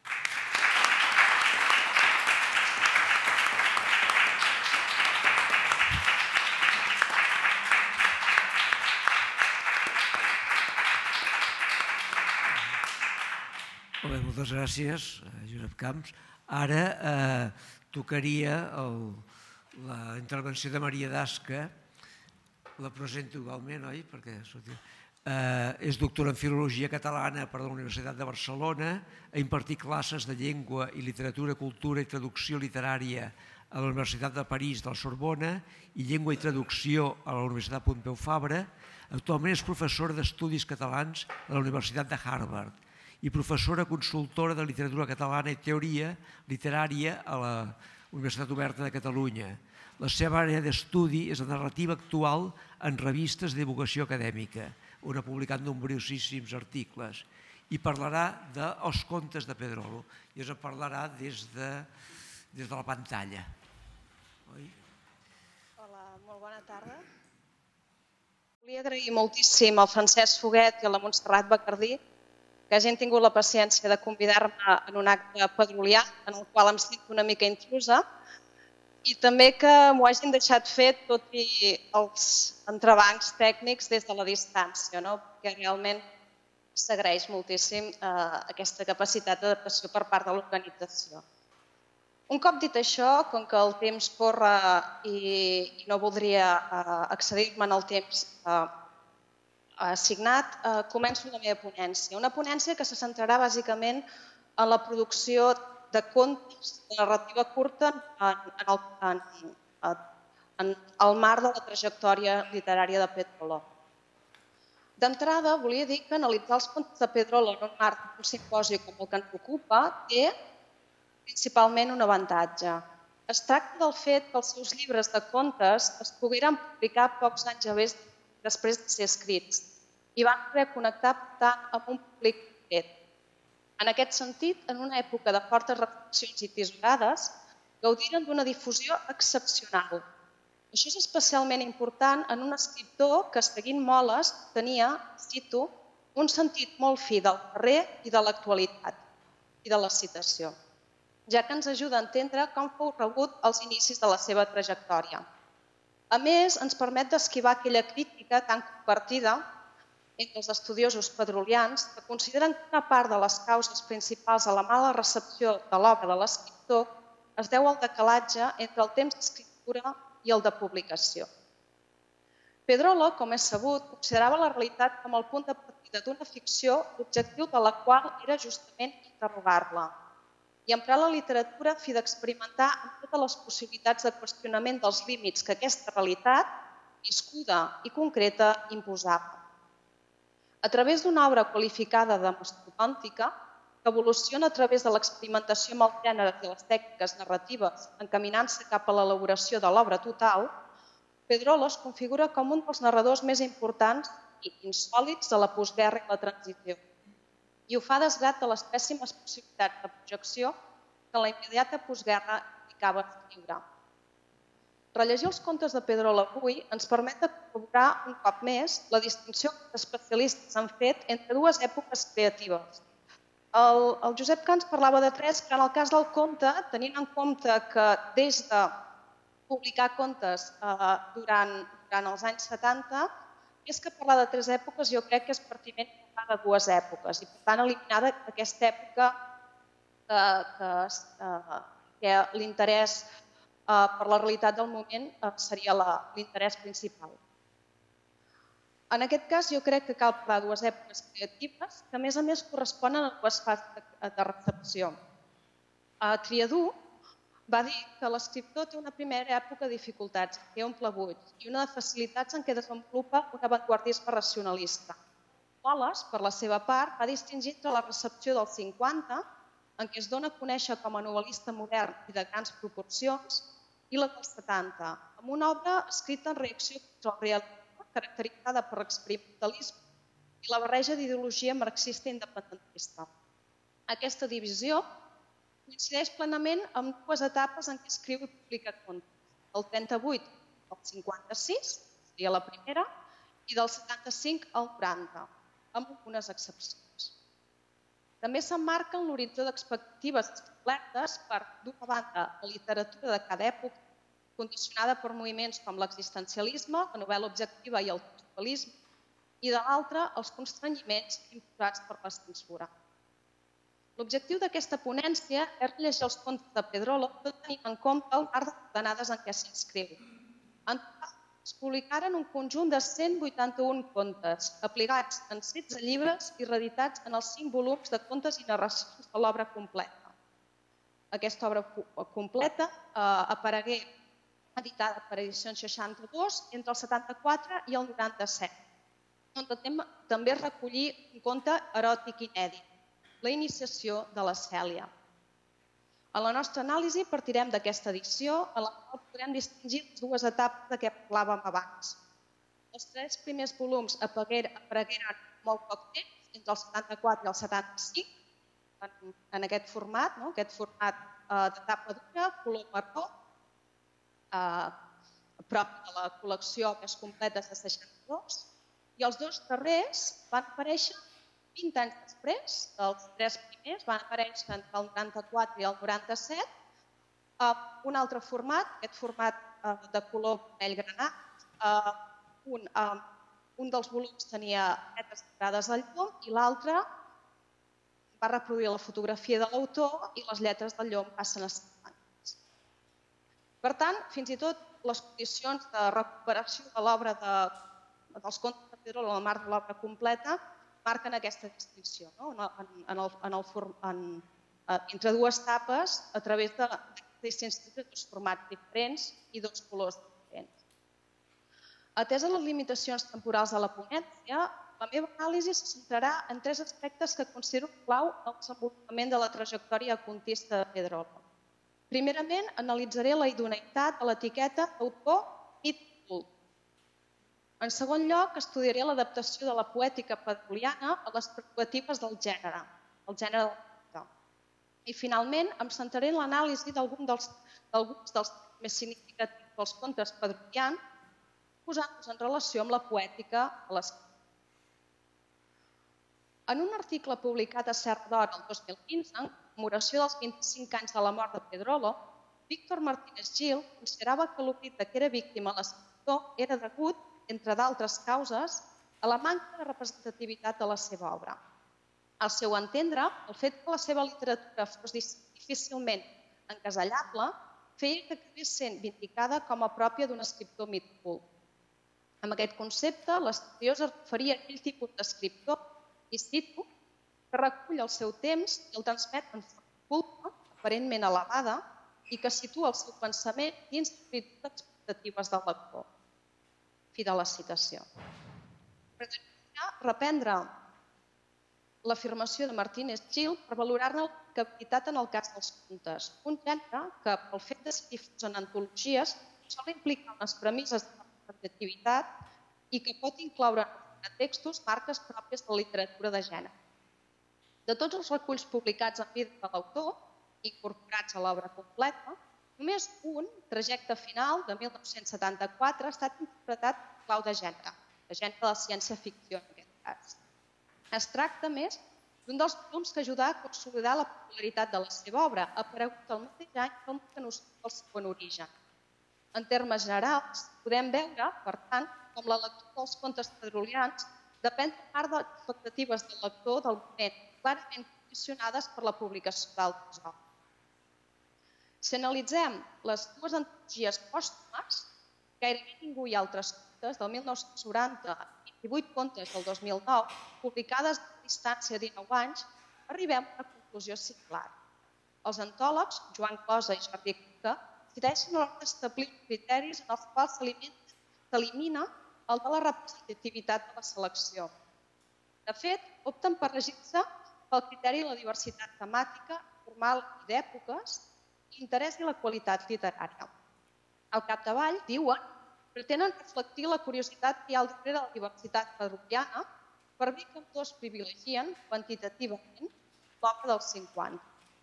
Molt bé, moltes gràcies, Josep Camps. Ara tocaria la intervenció de Maria Dasca. La presento igualment, oi? Perquè és doctora en Filologia Catalana per la Universitat de Barcelona, ha impartit classes de Llengua i Literatura, Cultura i Traducció Literària a la Universitat de París de la Sorbona i Llengua i Traducció a la Universitat Pompeu Fabra. Actualment és professora d'Estudis Catalans a la Universitat de Harvard i professora consultora de Literatura Catalana i Teoria Literària a la Universitat Oberta de Catalunya. La seva àrea d'estudi és la narrativa actual en revistes de divulgació acadèmica, on ha publicat nombrosíssims articles, i parlarà dels contes de Pedrolo, i ens en parlarà des de la pantalla. Hola, molt bona tarda. Volia agrair moltíssim al Francesc Foguet i a la Montserrat Bacardí que hagin tingut la paciència de convidar-me en un acte pedrolià en el qual em sento una mica intrusa i també que m'ho hagin deixat fer tot i els entrebancs tècnics des de la distància, perquè realment s'agraeix moltíssim aquesta capacitat d'adaptació per part de l'organització. Un cop dit això, com que el temps corre i no voldria excedir-me en el temps assignat, començo la meva ponència. Una ponència que se centrarà bàsicament en la producció de contes de narrativa curta en el marc de la trajectòria literària de Pedrolo. D'entrada, volia dir que analitzar els contes de Pedrolo en un marc d'un simposi com el que ens ocupa té principalment un avantatge. Es tracta del fet que els seus llibres de contes es pogueren publicar pocs anys després de ser escrits i van poder connectar amb un públic concret. En aquest sentit, en una època de fortes restriccions i tisorades, gaudiren d'una difusió excepcional. Això és especialment important en un escriptor que, seguint Moles, tenia, cito, un sentit molt fi del carrer i de l'actualitat i de la citació, ja que ens ajuda a entendre com fou rebut als inicis de la seva trajectòria. A més, ens permet d'esquivar aquella crítica tan compartida entre els estudiosos pedrolians que consideren que una part de les causes principals a la mala recepció de l'obra de l'escriptor es deu al decalatge entre el temps d'escriptura i el de publicació. Pedrolo, com és sabut, considerava la realitat com el punt de partida d'una ficció, l'objectiu de la qual era justament interrogar-la i emprar la literatura a fi d'experimentar amb totes les possibilitats de qüestionament dels límits que aquesta realitat, viscuda i concreta, imposava. A través d'una obra qualificada de mastodòntica, que evoluciona a través de l'experimentació amb els gèneres i les tècniques narratives, encaminant-se cap a l'elaboració de l'obra total, Pedrolo es configura com un dels narradors més importants i insòlits de la postguerra i la transició. I ho fa desgrat de les pèssimes possibilitats de projecció que la immediata postguerra implicava escriure. Rellegir els contes de Pedrolo avui ens permet de corroborar un cop més la distinció que els especialistes han fet entre dues èpoques creatives. El Josep Cans parlava de tres, que en el cas del conte, tenint en compte que des de publicar contes durant els anys 70, més que parlar de tres èpoques, jo crec que és pertinent parlar de dues èpoques i, per tant, eliminar aquesta època que l'interès per la realitat del moment seria l'interès principal. En aquest cas, jo crec que cal parlar de dues èpoques creatives que, a més, corresponen a dues fases de recepció. Triadú va dir que l'escriptor té una primera època de dificultats, que omple buits, i una de facilitats en què desenvolupa un avantguardisme racionalista. Moles, per la seva part, va distingir entre la recepció dels 50, en què es dona a conèixer com a novel·lista modern i de grans proporcions, i la dels 70, amb una obra escrita en reacció contra el realisme, caracteritzada per l'experimentalisme i la barreja d'ideologia marxista independentista. Aquesta divisió coincideix plenament amb dues etapes en què escriu i publica contes, del 38 al 56, seria la primera, i del 75 al 90, amb algunes excepcions. També s'emmarca en l'horitzó d'expectatives establertes per, d'una banda, la literatura de cada època, condicionada per moviments com l'existencialisme, la novel·la objectiva i el textualisme, i de l'altra, els constrenyiments imposats per la censura. L'objectiu d'aquesta ponència és rellegir els contes de Pedrolo tot tenint en compte el marc de coordenades en què s'inscriu. En total, es publicaren un conjunt de 181 contes, aplicats en 16 llibres i reeditats en els 5 volums de contes i narracions de l'obra completa. Aquesta obra completa aparegué editada per Edicions 62 entre el 74 i el 97, on també recollí un conte eròtic inèdit, la iniciació de la Cèlia. En la nostra anàlisi partirem d'aquesta edició, en la qual podrem distingir les dues etapes de què parlàvem abans. Els 3 primers volums aparegueren molt poc temps, entre el 74 i el 75, en aquest format, d'etapa dura, color marró, propi de la col·lecció més completa de 62, I els dos darrers van aparèixer 20 anys després. Els tres primers van aparèixer entre el 94 i el 97, un altre format, aquest format de color vermell granat. Un dels volums tenia lletres separades al llom i l'altre va reproduir la fotografia de l'autor i les lletres del llom passen a ser blanques. Per tant, fins i tot les condicions de recuperació de l'obra dels contes de Pedrolo al marc de l'obra completa marquen aquesta distinció entre dues tapes a través de dos formats diferents i dos colors diferents. Atesa les limitacions temporals de la ponència, la meva anàlisi se centrarà en tres aspectes que considero clau al desenvolupament de la trajectòria contista de Pedrolo. Primerament, analitzaré la idoneïtat de l'etiqueta d'autor i títol. En segon lloc, estudiaré l'adaptació de la poètica pedroliana a les prerrogatives del gènere, el gènere del conte. I finalment, em centraré en l'anàlisi d'alguns dels més significatius dels contes pedrolians, posant-los en relació amb la poètica a l'escriptura. En un article publicat a Serra d'Or el 2015, en commemoració dels 25 anys de la mort de Pedrolo, Víctor Martínez Gil considerava que l'oblit de què era víctima l'escriptor era degut, entre d'altres causes, a la manca de representativitat de la seva obra. Al seu entendre, el fet que la seva literatura fos difícilment encasellable feia que acabés sent vindicada com a pròpia d'un escriptor mitocult. Amb aquest concepte, l'estudiós es referia a aquell tipus d'escriptor, i cito, que recull el seu temps i el transmet en forma culta, aparentment elevada, i que situa el seu pensament dins les expectatives del lector. Fi de la citació. Pretenia reprendre l'afirmació de Martínez Gil per valorar-ne l'aplicabilitat en el cas dels contes, un gènere que, pel fet de ser difús en antologies, sol implicar unes premisses de representativitat i que pot incloure en textos marques pròpies de la literatura de gènere. De tots els reculls publicats en vida de l'autor, incorporats a l'obra completa, només un, Trajecte final, de 1974, ha estat interpretat en clau de gènere de la ciència-ficció en aquest cas. Es tracta, més, d'un dels volums que ajudà a consolidar la popularitat de la seva obra, aparegut el mateix any que el manuscrit del segon origen. En termes generals, podem veure, per tant, com la lectura dels contes pedrolians depèn de part de les expectatives del lector del moment, clarament condicionades per la publicació d'altres obres. Si analitzem les dues antologies pòstumes, gairebé ningú i altres contes, del 1990 i 18 contes del 2009, publicades a distància de 19 anys, arribem a una conclusió similar. Els antòlegs, Joan Closa i Jordi Cuca, decideixen a l'hora d'establir criteris en els quals s'elimina el de la representativitat de la selecció. De fet, opten per regir-se pel criteri de la diversitat temàtica, formal i d'èpoques, l'interès i la qualitat literària. Al capdavall, diuen, pretenen reflectir la curiositat que hi ha al darrere de la diversitat pedroliana per bé que ambdós privilegien, quantitativament, l'obra dels 50.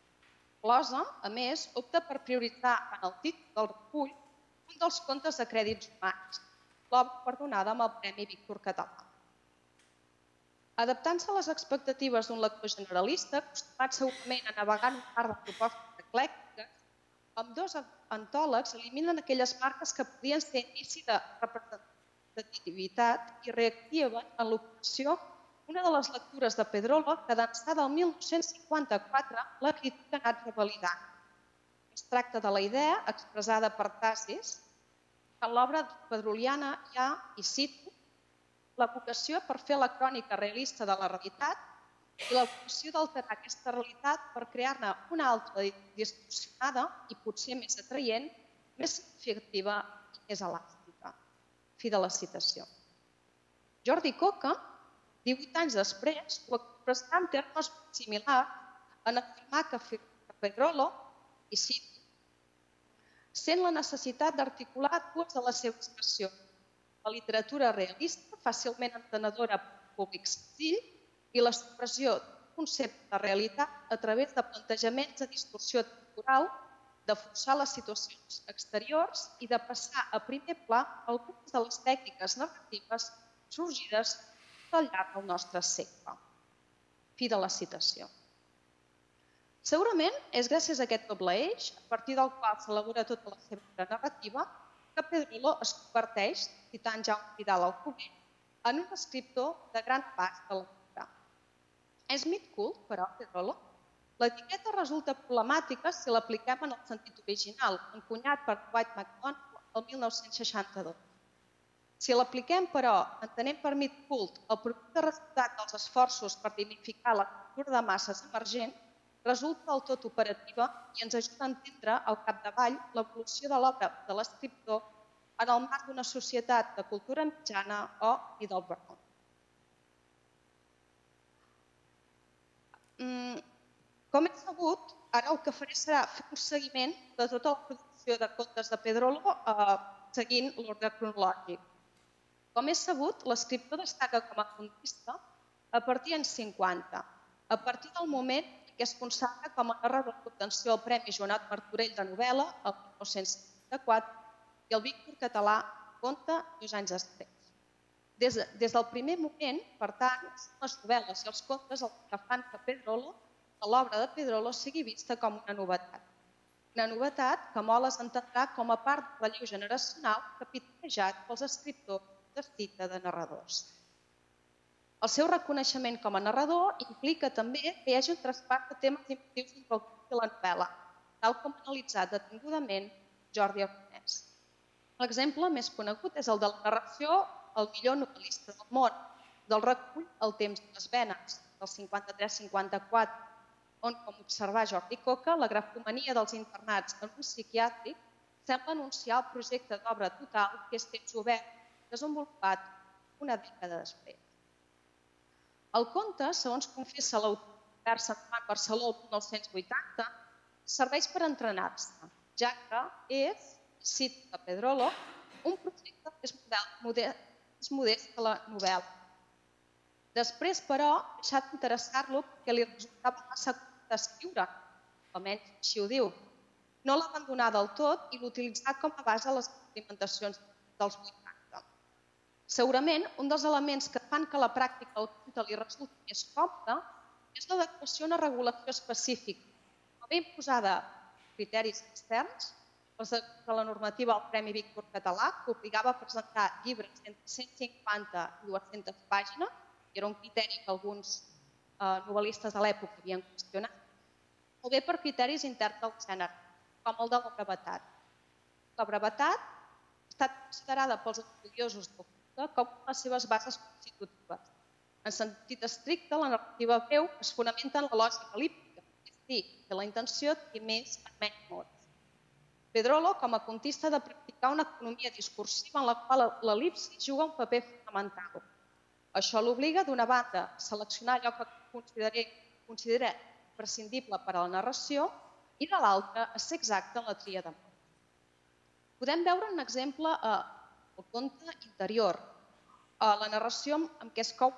Closa, a més, opta per prioritzar en el títol del recull un dels contes de crèdits humans, l'obra guardonada amb el Premi Víctor Català. Adaptant-se a les expectatives d'un lector generalista, acostumat segurament a navegar en un mar de propostes eclèctiques, ambdós antòlegs eliminen aquelles marques que podien ser indici de representativitat i reactiven en l'oposició una de les lectures de Pedrolo que d'ençà del 1954 la crítica ha anat revalidant. Es tracta de la idea, expressada per Tasis, que en l'obra pedroliana hi ha, i cito, la vocació per fer la crònica realista de la realitat i la vocació d'alterar aquesta realitat per crear-ne una altra distorsionada i potser més atraient, més significativa i més elàstica. Fi de la citació. Jordi Coca, 18 anys després, ho expressarà en termes similars en afirmar que Pedrolo, i cito, sent la necessitat d'articular dues de les seves passions, la literatura realista, fàcilment entenedora per un públic senzill, i la supressió d'un concepte de realitat a través de plantejaments de distorsió temporal, de forçar les situacions exteriors i de passar a primer pla algunes de les tècniques narratives sorgides al llarg del nostre segle. Fi de la citació. Segurament és gràcies a aquest doble eix, a partir del qual s'elabora tota la seva narrativa, que Pedrolo es converteix, citant Jaume Vidal Alcover, en un escriptor de gran abast de la cultura. És mit cult, però, Pedrolo? L'etiqueta resulta problemàtica si l'apliquem en el sentit original, encunyat per Dwight MacDonald el 1962. Si l'apliquem, però, entenem per mit cult el producte resultat dels esforços per dignificar la cultura de masses emergent, resulta del tot operativa i ens ajuda a entendre al capdavall l'evolució de l'obra de l'escriptor en el marc d'una societat de cultura mitjana o middle ground. Com he sabut, ara el que faré serà fer un seguiment de tota la producció de contes de Pedrolo seguint l'ordre cronològic. Com és sabut, l'escriptor destaca com a contista a partir d'en 50, a partir del moment que es consagra com a narrador d'obtenció al Premi Joanot Martorell de novel·la el 1954 i el Víctor Català conta 2 anys després. Des del primer moment, per tant, són les novel·les i els contes el que fan que Pedrolo, que l'obra de Pedrolo sigui vista com una novetat. Una novetat que molt es entendrà com a part del relleu generacional capitanejat pels escriptors de cita de narradors. El seu reconeixement com a narrador implica també que hi hagi un traspàs de temes i motius entre el conte i la novel·la, tal com ha analitzat detingudament Jordi Arconès. L'exemple més conegut és el de la narració El millor novel·lista del món, del recull El temps de les venes, del 53-54, on, com observar Jordi Coca, la grafomania dels internats en un psiquiàtric sembla anunciar el projecte d'obra total que és Temps obert, desenvolupat una dècada després. El conte, segons confessa l'autor Sant Barceló el 1980, serveix per entrenar-se, ja que és, cita Pedrolo, un projecte més modest que la novel·la. Després, però, ha deixat d'interessar-lo perquè li resultava massa curt d'escriure, almenys així ho diu. No l'abandonar del tot i l'utilitzar com a base a les experimentacions dels 80. Segurament, un dels elements que fan que la pràctica del conte li resulti més còmoda és l'adequació a una regulació específica, o bé imposada a criteris externs, els de la normativa del Premi Víctor Català, que obligava a presentar llibres entre 150 i 200 pàgines, i era un criteri que alguns novel·listes de l'època havien qüestionat, o bé per criteris interns del gènere, com el de la brevetat. La brevetat ha estat considerada pels estudiosos del conte com les seves bases constitutives. En sentit estricte, la narrativa breu es fonamenta en la lògica el·líptica, és a dir, que la intenció té més en menys mots. Pedrolo, com a contista, ha de practicar una economia discursiva en la qual l'el·lipsi juga un paper fonamental. Això l'obliga, d'una banda, a seleccionar allò que considera prescindible per a la narració i, de l'altra, a ser exacte en la tria de mots. Podem veure un exemple el conte Interior, la narració amb què es clou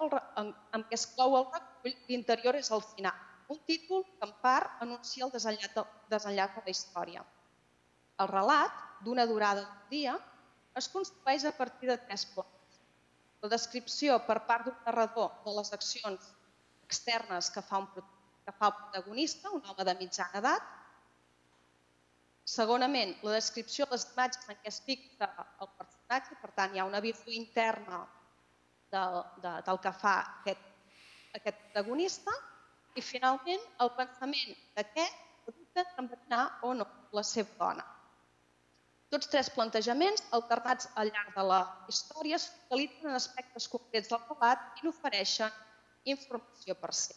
el recull L'Interior és el final, un títol que en part anuncia el desenllaç de la història. El relat, d'una durada d'un dia, es construeix a partir de 3 plans. La descripció per part d'un narrador de les accions externes que fa el protagonista, un home de mitjana edat. Segonament, la descripció de les imatges en què es fixa el personatge, per tant, hi ha una visió interna del que fa aquest protagonista, i finalment, el pensament d'aquest dubte d'enverinar o no la seva dona. Tots 3 plantejaments, alternats al llarg de la història, es focalitzen en aspectes concrets del relat i n'ofereixen informació per ser.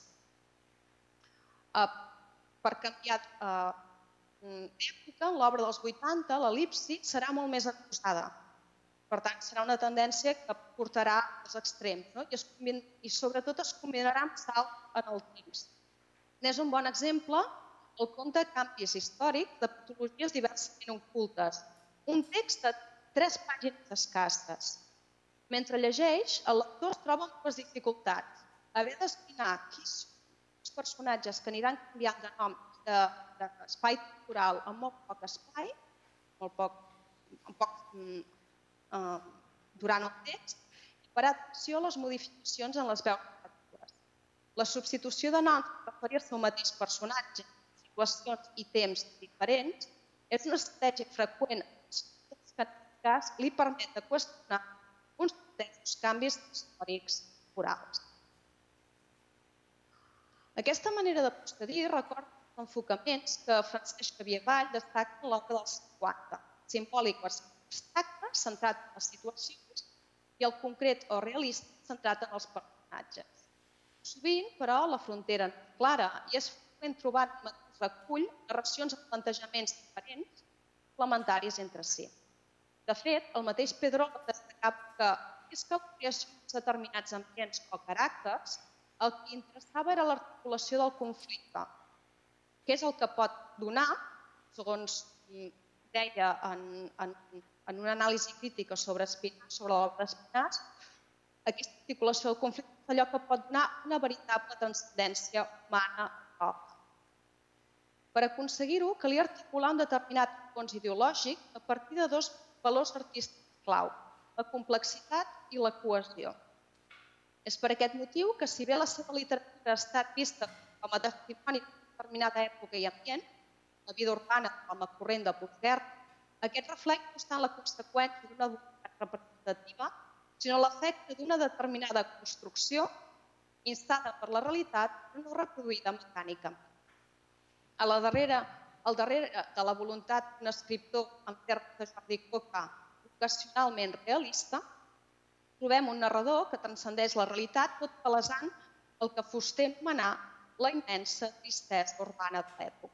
Per canviar d'època, en l'obra dels 80, l'el·lipsi serà molt més acusada. Per tant, serà una tendència que portarà als extrems i sobretot es combinarà amb salt en el temps. N'és un bon exemple el conte Canvis històric de patologies diversament ocultes, un text de 3 pàgines escasses. Mentre llegeix, el lector es troba amb 2 dificultats. Haver d'esbrinar qui són els personatges que aniran canviant de nom d'espai temporal amb molt poc espai, durant el text, per atenció a les modificacions en les veus narratives. La substitució de noms per referir-se al mateix personatge, situacions i temps diferents és una estratègia freqüent que en aquest cas li permet de qüestionar uns pretesos canvis històrics orals. Aquesta manera de procedir recorda els enfocaments que Francesc Xavier Vall destaca en l'obra dels 50, simbòlic o abstracte, centrat en les situacions, i el concret o realista, centrat en els personatges. Sovint, però, la frontera no és clara i és freqüent trobar un mateix recull narracions amb plantejaments diferents, complementaris entre si. De fet, el mateix Pedrolo destacava que és que la creació de determinats ambients o caràcters el que interessava era l'articulació del conflicte, que és el que pot donar, segons deia en una anàlisi crítica sobre l'obra d'Espinàs, aquesta articulació del conflicte és allò que pot donar una veritable transcendència humana. Per aconseguir-ho, calia articular un determinat fons ideològic a partir de dos valors artístics clau, la complexitat i la cohesió. És per aquest motiu que, si bé la seva literatura ha estat vista com a testimoni d'una determinada època i ambient, la vida urbana com a corrent de postguerra, aquest reflex no està en la conseqüència d'una voluntat representativa, sinó l'efecte d'una determinada construcció instada per la realitat però no reproduïda mecànicament. Al darrere de la voluntat d'un escriptor en termes de Jordi Coca ocasionalment realista, trobem un narrador que transcendeix la realitat tot palesant el que Fuster anomenà la immensa tristesa urbana de l'època.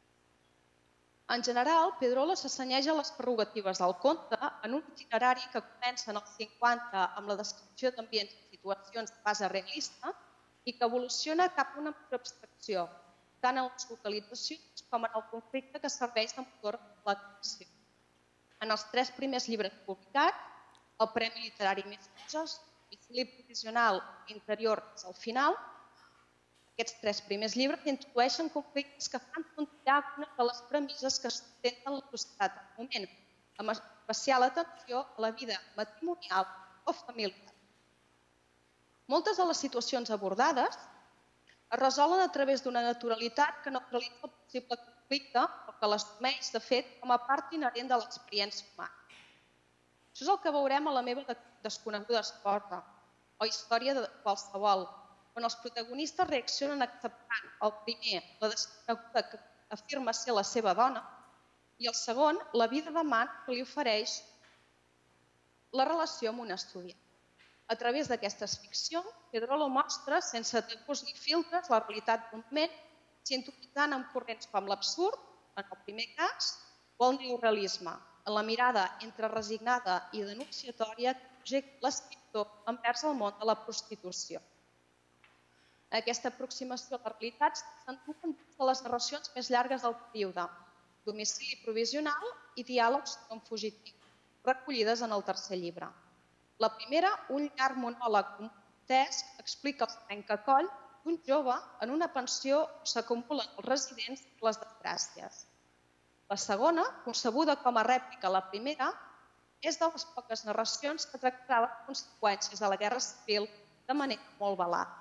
En general, Pedrolo s'assenyeix a les prerrogatives del conte en un itinerari que comença en els 50 amb la descripció d'ambients i situacions de base realista i que evoluciona cap a una major abstracció, tant en les localitzacions com en el conflicte que serveix de motor de la creació. En els 3 primers llibres publicats, el Premi Literari Més Coses, Domicili Provisional i Interior és al final, aquests 3 primers llibres introdueixen conflictes que fan tontejar una de les premisses que sustenten la societat al moment, amb especial atenció a la vida matrimonial o familiar. Moltes de les situacions abordades es resolen a través d'una naturalitat que neutralitza el possible conflicte o que l'assumeix, de fet, com a part inherent de l'experiència humana. Això és el que veurem a La meva desconeguda esposa, o Història de qualsevol, on els protagonistes reaccionen acceptant el primer, la desconeguda que afirma ser la seva dona, i el segon, la vida d'amant que li ofereix la relació amb un estudiant. A través d'aquestes ficcions, Pedrolo mostra, sense tabús ni filtres, la realitat d'un moment, sintonitzant amb corrents com l'absurd, en el primer cas, o el neorealisme, en la mirada entre resignada i denunciatòria que projecta l'escriptor envers el món de la prostitució. Aquesta aproximació a la realitat s'accentua en dues de les narracions més llargues del període, Domicili Provisional i Diàlegs com fugitiu, recollides en el 3è llibre. La primera, un llarg monòleg contesc, explica els trencacoll d'un jove en una pensió on s'acumulen els residents i les desgràcies. La segona, concebuda com a rèplica a la primera, és de les poques narracions que tractava les conseqüències de la Guerra Civil de manera molt velada.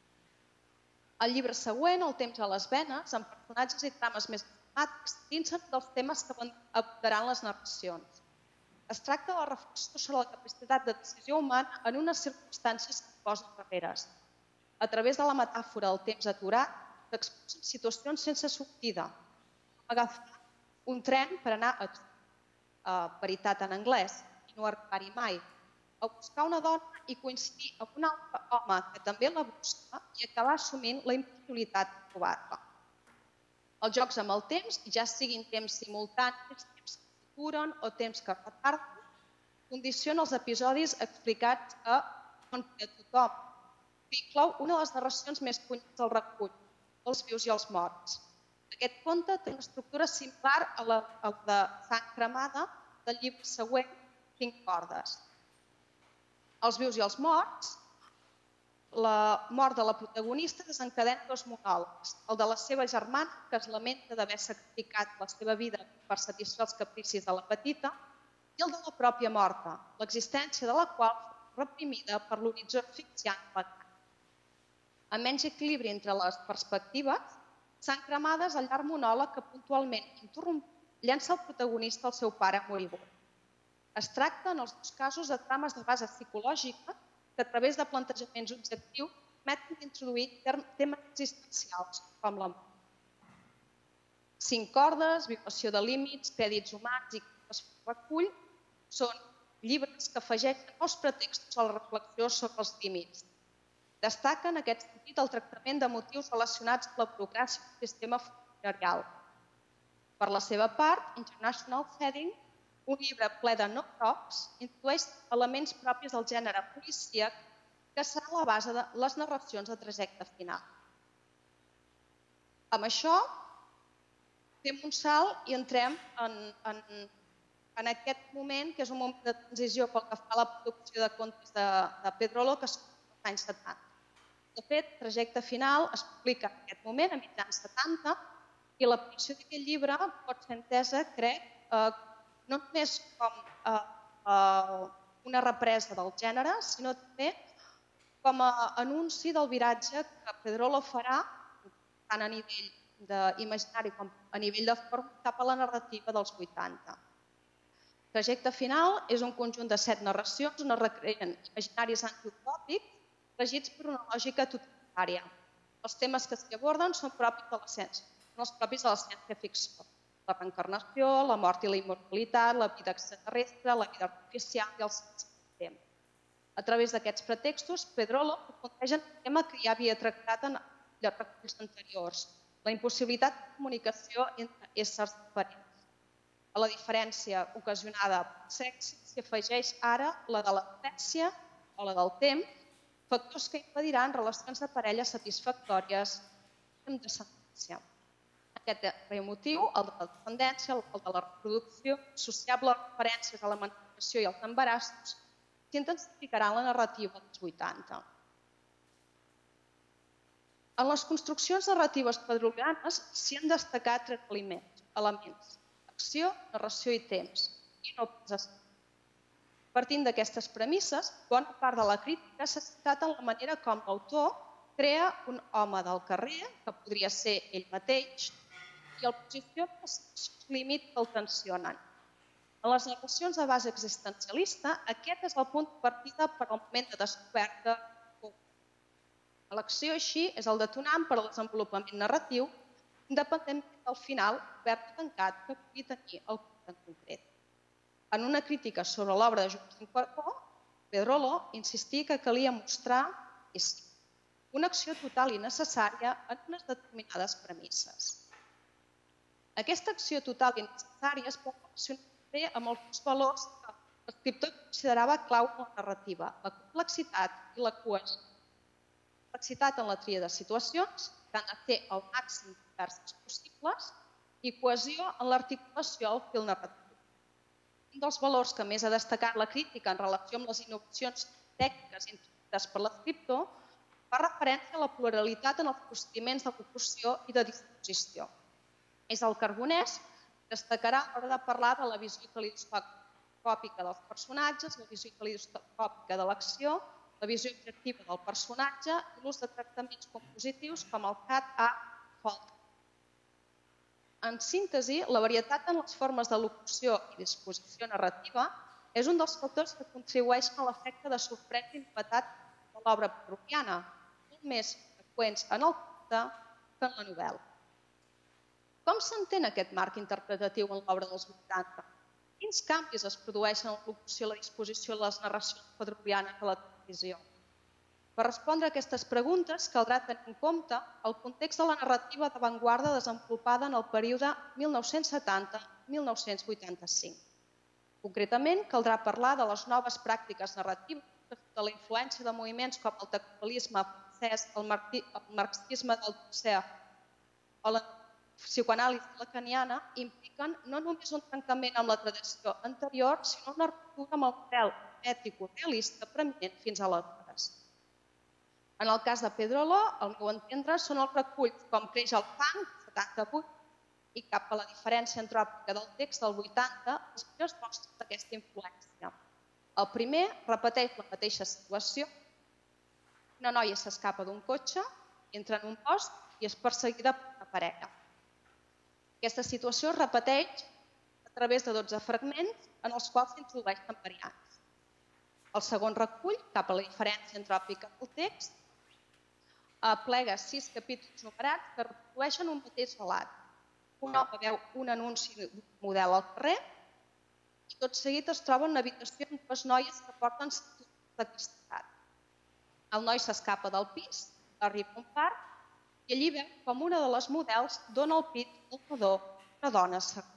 El llibre següent, El temps a les venes, amb personatges i trames més dramàtics, dins dels temes que abordaran les narracions. Es tracta de la reflexió sobre la capacitat de decisió humana en unes circumstàncies que posen barreres. A través de la metàfora del temps aturat, s'exposen situacions sense sortida, com agafar un tren per anar a veritat en anglès i no arribar-hi mai, a buscar una dona i coincidir amb un altre home que també la busca i acabar assumint la impossibilitat de trobar-la. Els jocs amb el temps, ja siguin temps simultanis, temps que duren o temps que retarden, condicionen els episodis explicats a On per a tothom, que inclou una de les narracions més punyents del recull, Els vius i els morts. Aquest conte té una estructura similar a la de Sang cremada del llibre següent, 5 cordes. Els vius i els morts, la mort de la protagonista desencadena 2 monòlegs, el de la seva germana, que es lamenta d'haver sacrificat la seva vida per satisfer els capricis de la petita, i el de la pròpia morta, l'existència de la qual reprimida per l'horitzó asfixiant pagant. A menys equilibri entre les perspectives, s'han cremades el llarg monòleg que puntualment interromput llença el protagonista al seu pare moribund. Es tracta, en els dos casos, de trames de base psicològica que, a través de plantejaments objectius, permeten d'introduir temes existencials, com la mort. 5 cordes, violació de límits, crèdits humans i que es recull són llibres que afegeixen nous pretextos a la reflexió sobre els límits. Destaca en aquest sentit el tractament de motius relacionats amb la burocràcia del sistema funcionarial. Per la seva part, International Setting, un llibre ple de no-tocs, introdueix elements propis del gènere policíac que serà la base de les narracions de trajecte final. Amb això, fem un salt i entrem en aquest moment, que és un moment de transició pel que fa a la producció de contes de Pedrolo, que són els anys 70. De fet, Trajecte final es publica en aquest moment, a mitjans 70, i l'aparició d'aquest llibre pot ser entesa, crec, no només com una represa del gènere, sinó també com a anunci del viratge que Pedrolo farà, tant a nivell d'imaginari com a nivell de forma, cap a la narrativa dels 80. Trajecte final és un conjunt de 7 narracions on es recreen imaginaris antiutòpics regits per una lògica totalitària. Els temes que s'hi aborden són propis de la ciència-ficció. La reencarnació, la mort i la immortalitat, la vida extraterrestre, la vida artificial i el sense del temps. A través d'aquests pretextos, Pedrolo planteja un tema que ja havia tractat en els reculls anteriors, la impossibilitat de comunicació entre éssers diferents. A la diferència ocasionada pel sexe s'hi afegeix ara la de l'espècie o la del temps, factors que impediran relacions de parella satisfactòries amb descendència. Aquest darrer motiu, el de la descendència, el de la reproducció, associable a referències a la menstruació i als embarassos, s'intensificarà en la narrativa dels 80. En les construccions narratives pedrolianes s'hi han destacat 3 elements: acció, narració i temps, i no pas. Partint d'aquestes premisses, bona part de la crítica s'ha citat en la manera com l'autor crea un home del carrer, que podria ser ell mateix, i el posiciona en situacions límit que el tensionen. En les narracions de base existencialista, aquest és el punt de partida per al moment de descoberta. L'acció, així, és el detonant per al desenvolupament narratiu, independentment del final obert o tancat que pugui tenir el conte en concret. En una crítica sobre l'obra de Joaquim Cuarón, Pedrolo insistí que calia mostrar una acció total i necessària en unes determinades premisses. Aquesta acció total i necessària es pot relacionar bé amb els valors que l'escriptor considerava clau en la narrativa, la complexitat i la cohesió. Complexitat en la tria de situacions, que han de ser el màxim diverses possibles, i cohesió en l'articulació al fil narratiu. Un dels valors que més ha destacat la crítica en relació amb les innovacions tècniques introduïdes per l'escriptor fa referència a la pluralitat en els procediments de locució i de disposició. És el Carbonès que destacarà a l'hora de parlar de la visió calidoscòpica dels personatges, la visió calidoscòpica de l'acció, la visió objectiva del personatge i l'ús de tractaments compositius com el cat-a-fault. En síntesi, la varietat en les formes de locució i disposició narrativa és un dels factors que contribueixen a l'efecte de sorpresa i novetat de l'obra pedroliana, molt més freqüents en el conte que en la novel·la. Com s'entén aquest marc interpretatiu en l'obra dels 80? Quins canvis es produeixen en la locució i la disposició de les narracions pedrolianes a la televisió? Per respondre a aquestes preguntes, caldrà tenir en compte el context de la narrativa d'avantguarda desenvolupada en el període 1970-1985. Concretament, caldrà parlar de les noves pràctiques narratives, de la influència de moviments com el textualisme francès, el marxisme del Dussert o la psicoanàlisi lacaniana, impliquen no només un trencament amb la tradició anterior, sinó una ruptura amb el model ètico-realista preeminent fins aleshores. En el cas de Pedrolo, al meu entendre, són els reculls com Creix el fang, 78, i cap a la diferència antròpica del text del 80, les millors mostres d'aquesta influència. El primer repeteix la mateixa situació. Una noia s'escapa d'un cotxe, entra en un bosc i és perseguida per una parella. Aquesta situació es repeteix a través de 12 fragments en els quals s'introdueixen variants. El segon recull, cap a la diferència entròpica del text, aplega 6 capítols numerats que reprodueixen un mateix relat. Un home veu un anunci d'un model al carrer i tot seguit es troba en una habitació amb 2 noies que porten cinturons de cristal. El noi s'escapa del pis, arriba a un parc i allí veu com una de les models dona el pit al nadó una dona asseguda.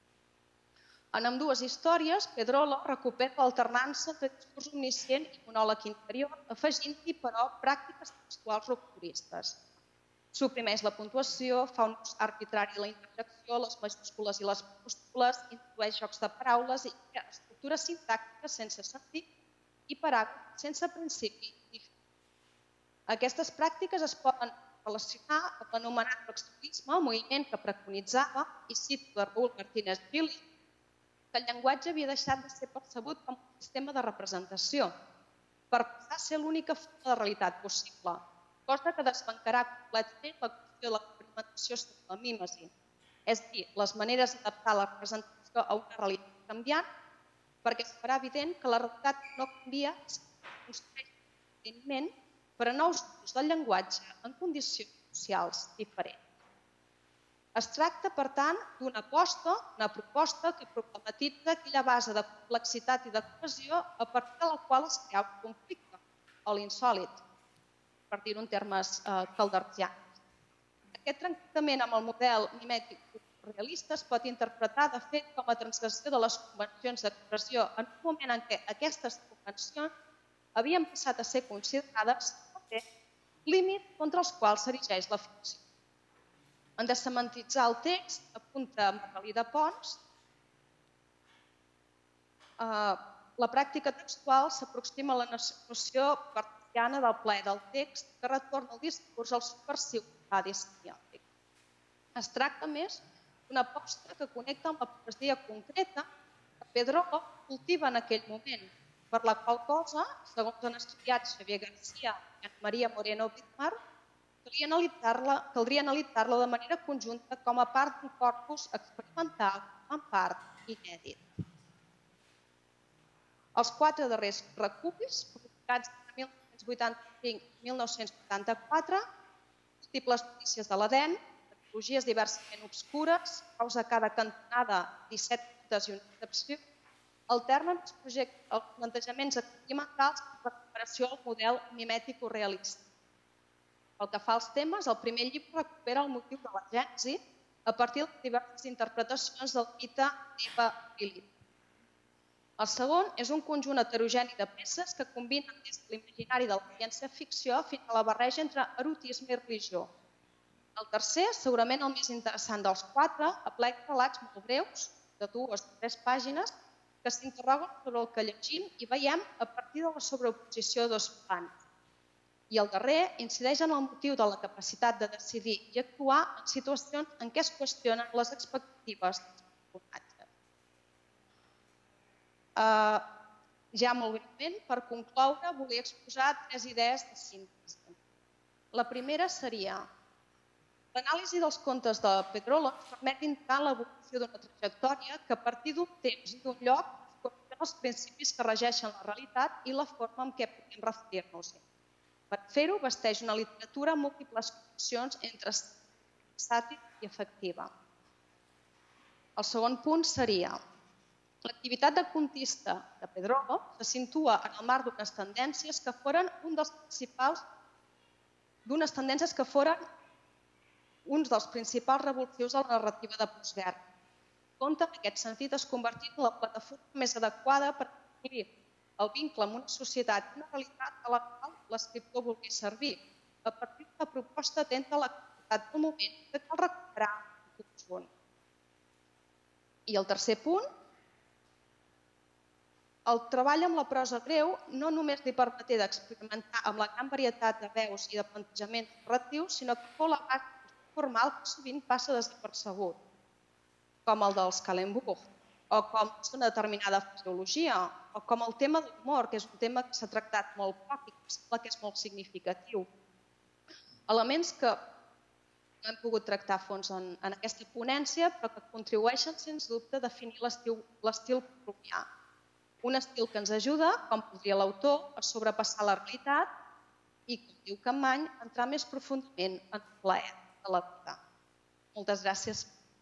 En ambdues històries, Pedrolo recupera l'alternança entre discurs omniscient i monòleg interior, afegint-hi, però, pràctiques textuals rupturistes. Suprimeix la puntuació, fa un ús arbitrari de la interjecció, les majúscules i les minúscules, introdueix jocs de paraules i estructures sintàctiques sense sentit i paràgrafs sense principi ni fi. Aquestes pràctiques es poden relacionar amb l'anomenat textualisme, moviment que preconitzava, i cito de Raúl Martínez Gili, que el llenguatge havia deixat de ser percebut com un sistema de representació per passar a ser l'única forma de realitat possible, cosa que desbancarà completament la qüestió de l'experimentació sobre la mímesi, és a dir, les maneres d'adaptar la representació a una realitat canviant, perquè es farà evident que la realitat no canvia si es construeix evidentment per a nous usos del llenguatge en condicions socials diferents. Es tracta, per tant, d'una proposta que problematitza aquella base de complexitat i de cohesió a partir de la qual es crea un conflicte, o l'insòlit, per dir-ho en termes caldercians. Aquest trencament amb el model mimètic realista es pot interpretar, de fet, com a transgressió de les convencions d'expressió en un moment en què aquestes convencions havien passat a ser considerades límits contra els quals s'erigeix la ficció. En dessemantitzar el text, apunta Margalí de Pons, la pràctica textual s'aproxima a la noció cartesiana del plaer del text que retorna el discurs al subversiu estadi semiòtic. Es tracta, més, d'una aposta que connecta amb la poesia concreta que Pedrolo cultiva en aquell moment, per la qual cosa, segons han estudiat Xavier García i Ana Maria Moreno Vidmar, caldria analitzar-la de manera conjunta com a part d'un corpus experimental, en part inèdit. Els 4 darrers reculls, publicats entre 1985 i 1984, múltiples notícies de l'Edèn, metodologies diversament obscures, causa cada cantonada 17 puntes i una excepció, alternen els plantejaments experimentals per recuperació al model mimètico-realista. Pel que fa als temes, el primer llibre recupera el motiu de la gènesi a partir de diverses interpretacions del mite d'Eva Lilith. El segon és un conjunt heterogeni de peces que combinen des de l'imaginari de la ciència-ficció fins a la barreja entre erotisme i religió. El tercer, segurament el més interessant dels 4, aplega relats molt breus, de 2 o 3 pàgines, que s'interroguen sobre el que llegim i veiem a partir de la sobreoposició de 2 plans. I el darrer incideix en el motiu de la capacitat de decidir i actuar en situacions en què es qüestionen les expectatives dels personatges. Ja molt breument, per concloure, volia exposar 3 idees de síntesi. La primera seria: l'anàlisi dels contes de Pedrolo permet indicar l'evolució d'una trajectòria que a partir d'un temps i d'un lloc qüestiona els principis que regeixen la realitat i la forma en què podem referir-nos-hi. Per fer-ho, vesteix una literatura amb múltiples connexions entre sàtira i efectiva. El segon punt seria: l'activitat de contista de Pedrolo se situa en el marc d'unes tendències que foren uns dels principals revulsius de la narrativa de postguerra. Compte, en aquest sentit, es convertit en la plataforma més adequada per construir el vincle amb una societat i una realitat a la qual l'escriptor vulgui servir, a partir de la proposta atenta a l'actualitat del moment que cal recuperar el conjunt. I el tercer punt: el treball amb la prosa breu no només li permeté d'experimentar amb la gran varietat de veus i de plantejaments narratius, sinó que fou la base formal que sovint passa desapercebut, com el dels Calembourg, o com una determinada fisiologia, com el tema de l'humor, que és un tema que s'ha tractat molt poc i que em sembla que és molt significatiu. Elements que no hem pogut tractar a fons en aquesta ponència, però que contribueixen, sens dubte, a definir l'estil pavlovià. Un estil que ens ajuda, com podria l'autor, a sobrepassar la realitat i, com diu Campmany, a entrar més profundament en el plaer de la vida. Moltes gràcies.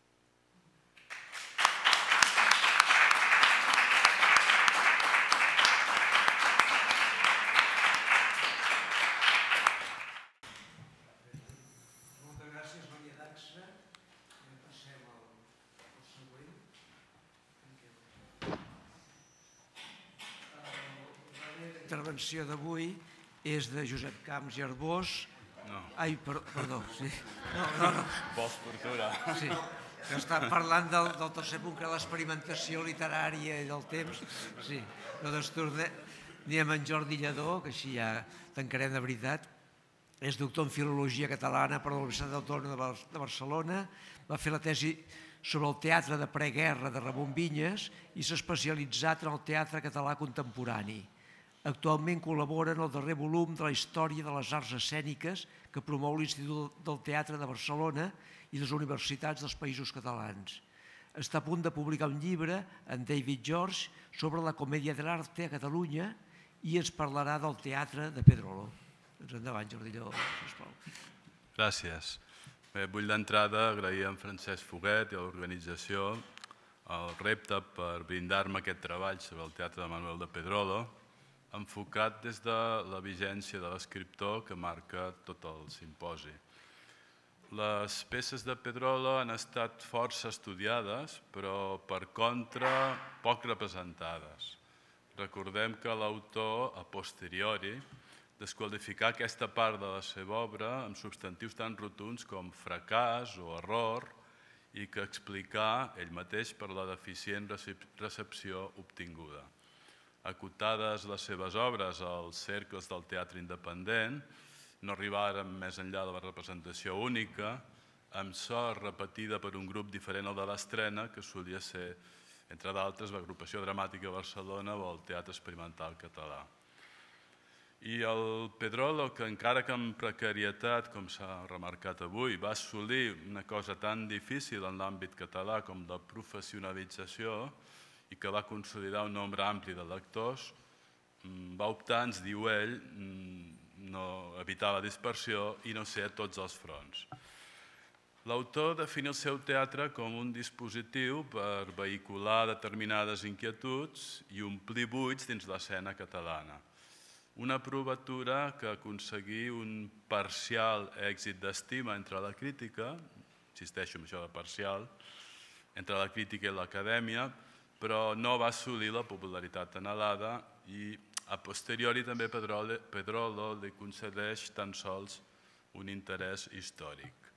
La intervenció d'avui és de Josep Camps i Arbós. Ai, perdó, sí. No. Postcultura. Sí, que està parlant del tercer punt, que l'experimentació literària i del temps. Sí, no destornem en Jordi Lledó, que així ja tancarem de veritat. És doctor en Filologia Catalana per la Universitat Autònoma de Barcelona. Va fer la tesi sobre el teatre de preguerra de Ramon Vinyes i s'ha especialitzat en el teatre català contemporani. Actualment col·labora en el darrer volum de la història de les arts escèniques que promou l'Institut del Teatre de Barcelona i les universitats dels Països Catalans. Està a punt de publicar un llibre, en David George, sobre la comèdia de l'arte a Catalunya i ens parlarà del teatre de Pedrolo. Doncs endavant, Jordi Lledó, sisplau. Gràcies. Bé, vull d'entrada agrair a en Francesc Foguet i a l'organització el repte per brindar-me aquest treball sobre el teatre de Manuel de Pedrolo, enfocat des de la vigència de l'escriptor que marca tot el simposi. Les peces de Pedrolo han estat força estudiades, però per contra poc representades. Recordem que l'autor, a posteriori, desqualificà aquesta part de la seva obra amb substantius tan rotunds com fracàs o error i que explicà ell mateix per la deficient recepció obtinguda. Acotades les seves obres als cercles del teatre independent, no arribaren més enllà de la representació única, amb sort repetida per un grup diferent al de l'estrena, que solia ser, entre d'altres, l'Agrupació Dramàtica de Barcelona o el Teatre Experimental Català. I el Pedrolo, que encara que amb precarietat, com s'ha remarcat avui, va assolir una cosa tan difícil en l'àmbit català com la professionalització, i que va consolidar un nombre ampli de lectors, va optar, ens diu ell, no evitar la dispersió i no ser a tots els fronts. L'autor define el seu teatre com un dispositiu per vehicular determinades inquietuds i omplir buits dins l'escena catalana. Una provatura que aconseguí un parcial èxit d'estima entre la crítica, insisteixo en això de parcial, entre la crítica i l'acadèmia, però no va assolir la popularitat anhelada i a posteriori també Pedrolo li concedeix tan sols un interès històric.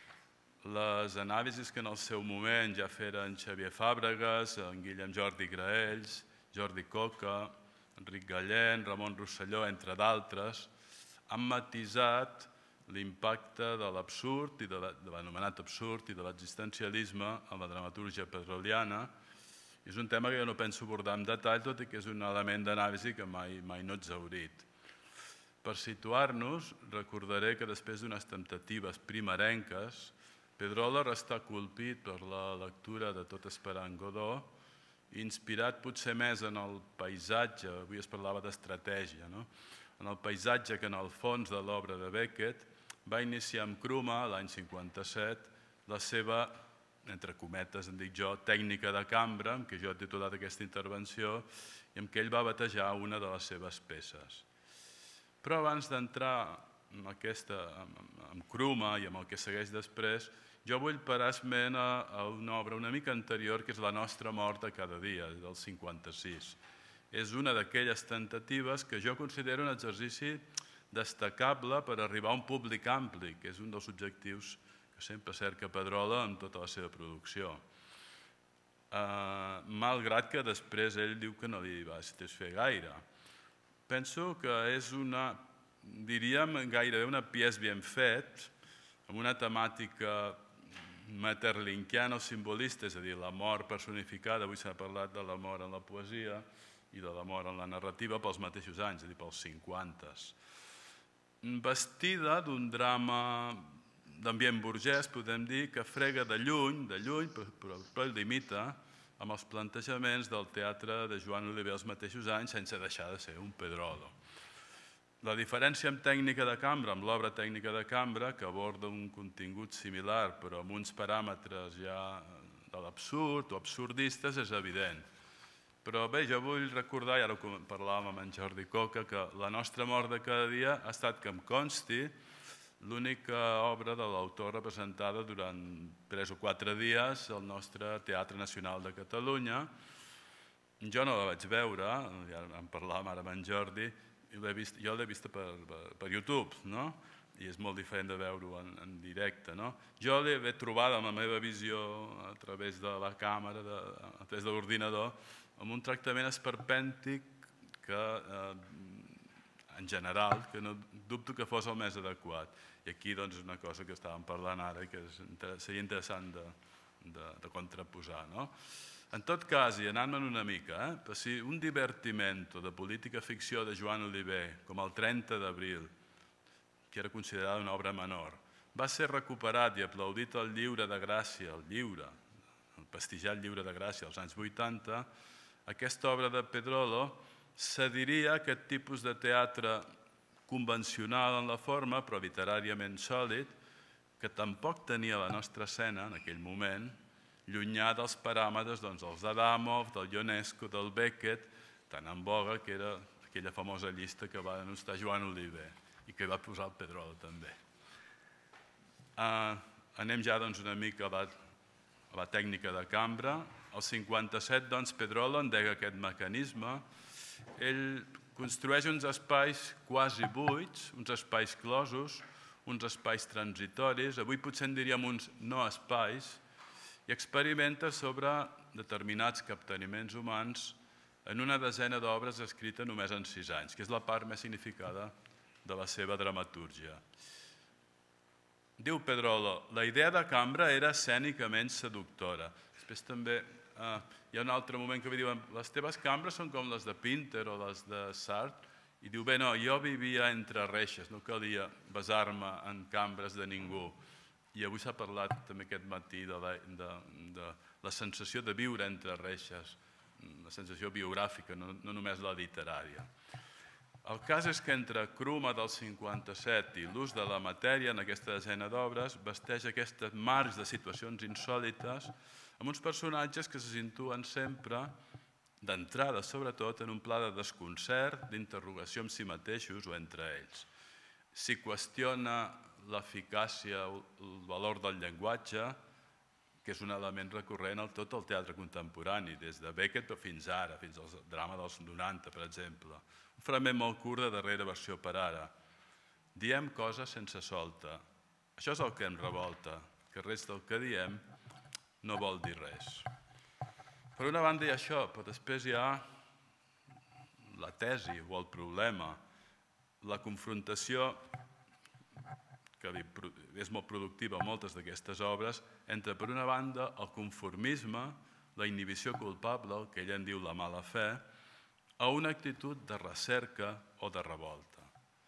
Les anàlisis que en el seu moment ja feren Xavier Fàbregas, en Guillem Jordi Graells, Jordi Coca, Enric Gallén, Ramon Rosselló, entre d'altres, han matisat l'impacte de l'absurd, de l'anomenat absurd i de l'existencialisme en la dramatúrgia pedroliana. És un tema que jo no penso abordar en detall, tot i que és un element d'anàlisi que mai no exhaurit. Per situar-nos, recordaré que després d'unes temptatives primerenques, Pedrolo restà colpit per la lectura de Tot esperant Godó, inspirat potser més en el paisatge, avui es parlava d'estratègia, en el paisatge que en el fons de l'obra de Beckett, va iniciar amb Kruma, l'any 57, la seva, entre cometes en dic jo, tècnica de cambra, amb què jo he titulat aquesta intervenció, i amb què ell va batejar una de les seves peces. Però abans d'entrar en Kruma i amb el que segueix després, jo vull parar esment a una obra una mica anterior, que és La nostra mort de cada dia, del 56. És una d'aquelles tentatives que jo considero un exercici destacable per arribar a un públic ampli, que és un dels objectius que sempre cerca Pedrolo en tota la seva producció. Malgrat que després ell diu que no li va satisfer gaire. Penso que és diríem gairebé una pièce bien fet, amb una temàtica materlinquiana o simbolista, és a dir, la mort personificada, avui s'ha parlat de la mort en la poesia, i de la mort en la narrativa pels mateixos anys, és a dir, pels 50s. Vestida d'un drama d'ambient burgès, podem dir, que frega de lluny, però el limita amb els plantejaments del teatre de Joan Oliver als mateixos anys, sense deixar de ser un Pedrolo. La diferència amb tècnica de cambra, amb l'obra tècnica de cambra, que aborda un contingut similar però amb uns paràmetres ja de l'absurd o absurdistes, és evident. Però bé, jo vull recordar, i ara ho parlàvem amb en Jordi Coca, que la nostra mort de cada dia ha estat, que em consti, l'única obra de l'autor representada durant 3 o 4 dies al nostre Teatre Nacional de Catalunya. Jo no la vaig veure, ja en parlàvem ara amb en Jordi, jo l'he vista per YouTube, no? I és molt diferent de veure-ho en directe. Jo l'he trobada amb la meva visió a través de la càmera, a través de l'ordinador, amb un tractament esperpèntic que, en general, que no dubto que fos el més adequat. I aquí és una cosa que estàvem parlant ara i que seria interessant de contraposar. En tot cas, i anant-me'n una mica, si un divertimento de política ficció de Joan Oliver, com el 30 d'abril, que era considerada una obra menor, va ser recuperat i aplaudit al Lliure de Gràcia, el prestigiat Lliure de Gràcia als anys 80, aquesta obra de Pedrolo cediria a aquest tipus de teatre convencional en la forma, però literàriament sòlid, que tampoc tenia la nostra escena en aquell moment, llunyà dels paràmetres dels d'Adamov, del Ionesco, del Beckett, tan en boga que era aquella famosa llista que va denostar Joan Oliver i que va posar el Pedrolo també. Anem ja una mica a la tècnica de cambra. Al 57, Pedrolo endega aquest mecanisme. Ell construeix uns espais quasi buits, uns espais closos, uns espais transitoris, avui potser en diríem uns no espais, i experimenta sobre determinats capteniments humans en una desena d'obres escrites només en 6 anys, que és la part més significada de la seva dramatúrgia. Diu Pedrolo, la idea de cambra era escènicament seductora. Després també hi ha un altre moment que diuen les teves cambres són com les de Pinter o les de Sartre, i diu, bé, no, jo vivia entre reixes, no calia basar-me en cambres de ningú. I avui s'ha parlat també aquest matí de la sensació de viure entre reixes, la sensació biogràfica, no només la literària. El cas és que entre Cruma del 57 i l'ús de la matèria en aquesta desena d'obres vesteix aquests marcs de situacions insòlites amb uns personatges que se situen sempre, d'entrada sobretot, en un pla de desconcert, d'interrogació amb si mateixos o entre ells. S'hi qüestiona l'eficàcia o el valor del llenguatge, que és un element recurrent a tot el teatre contemporani, des de Beckett fins ara, fins al drama dels 90, per exemple. Un fragment molt curt de darrera versió per ara. Diem coses sense solta. Això és el que em revolta, que res del que diem no vol dir res. Per una banda hi ha això, però després hi ha la tesi o el problema, la confrontació, que és molt productiva a moltes d'aquestes obres, entre, per una banda, el conformisme, la inhibició culpable, el que ella en diu la mala fe, a una actitud de recerca o de revolta.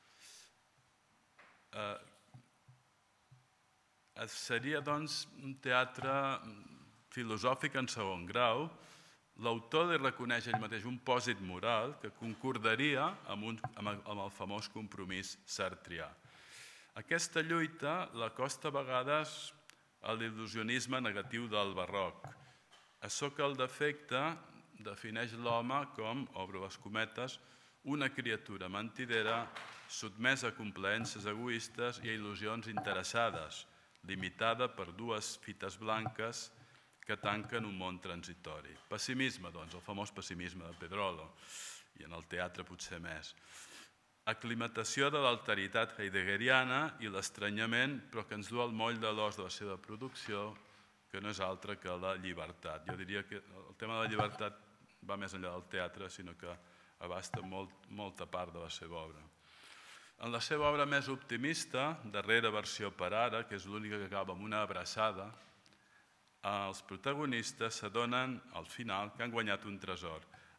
Seria, doncs, un teatre filosòfic en segon grau. L'autor li reconeix ell mateix un pòsit moral que concordaria amb el famós compromís sartrià. Aquesta lluita l'acosta a vegades a l'il·lusionisme negatiu del barroc. Açò que el defecte defineix l'home com, obro les cometes, una criatura mentidera sotmesa a complaences egoistes i a il·lusions interessades, limitada per 2 fites blanques que tanquen un món transitori. Pessimisme, doncs, el famós pessimisme de Pedrolo, i en el teatre potser més. Aclimatació de l'alteritat heideggeriana i l'estranyament, però que ens du al moll de l'os de la seva producció, que no és altra que la llibertat. Jo diria que el tema de la llibertat va més enllà del teatre, sinó que abasta molta part de la seva obra. En la seva obra més optimista, darrera versió per ara, que és l'única que acaba amb una abraçada, els protagonistes s'adonen al final que han guanyat un tresor.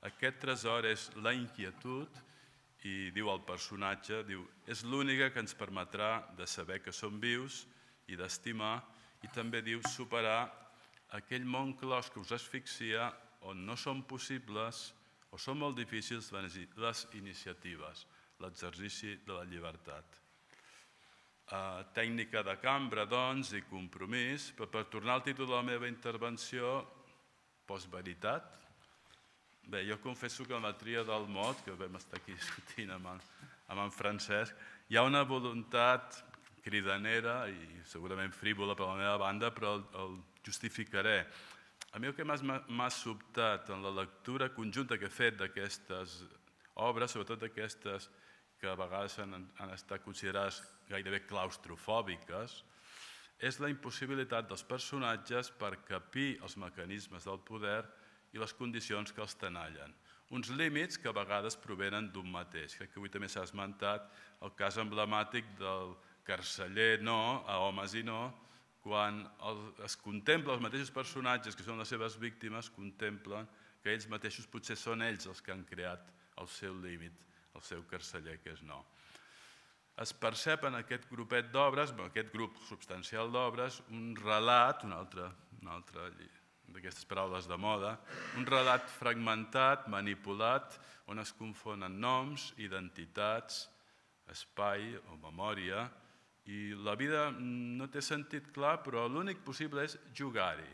Aquest tresor és la inquietud i diu el personatge, diu, és l'única que ens permetrà de saber que som vius i d'estimar, i també diu superar aquell món clos que us asfixia, on no són possibles o són molt difícils les iniciatives, l'exercici de la llibertat. Tècnica de cambra, doncs, i compromís, però per tornar al títol de la meva intervenció, postveritat. Bé, jo confesso que en la tria del mot, que vam estar aquí discutint amb en Francesc, hi ha una voluntat cridanera i segurament frívola per la meva banda, però el justificaré. A mi el que m'ha sobtat en la lectura conjunta que he fet d'aquestes obres, sobretot aquestes que a vegades han estat considerades gairebé claustrofòbiques, és la impossibilitat dels personatges per capir els mecanismes del poder i les condicions que els tenallen. Uns límits que a vegades provenen d'un mateix. Crec que avui també s'ha esmentat el cas emblemàtic del carceller no a Homes i no, quan es contempla els mateixos personatges que són les seves víctimes, contemplen que ells mateixos potser són ells els que han creat el seu límit, el seu carceller, que és no. Es percep en aquest grupet d'obres, aquest grup substancial d'obres, un relat, un altre d'aquestes paraules de moda, un relat fragmentat, manipulat, on es confonen noms, identitats, espai o memòria, i la vida no té sentit clar, però l'únic possible és jugar-hi.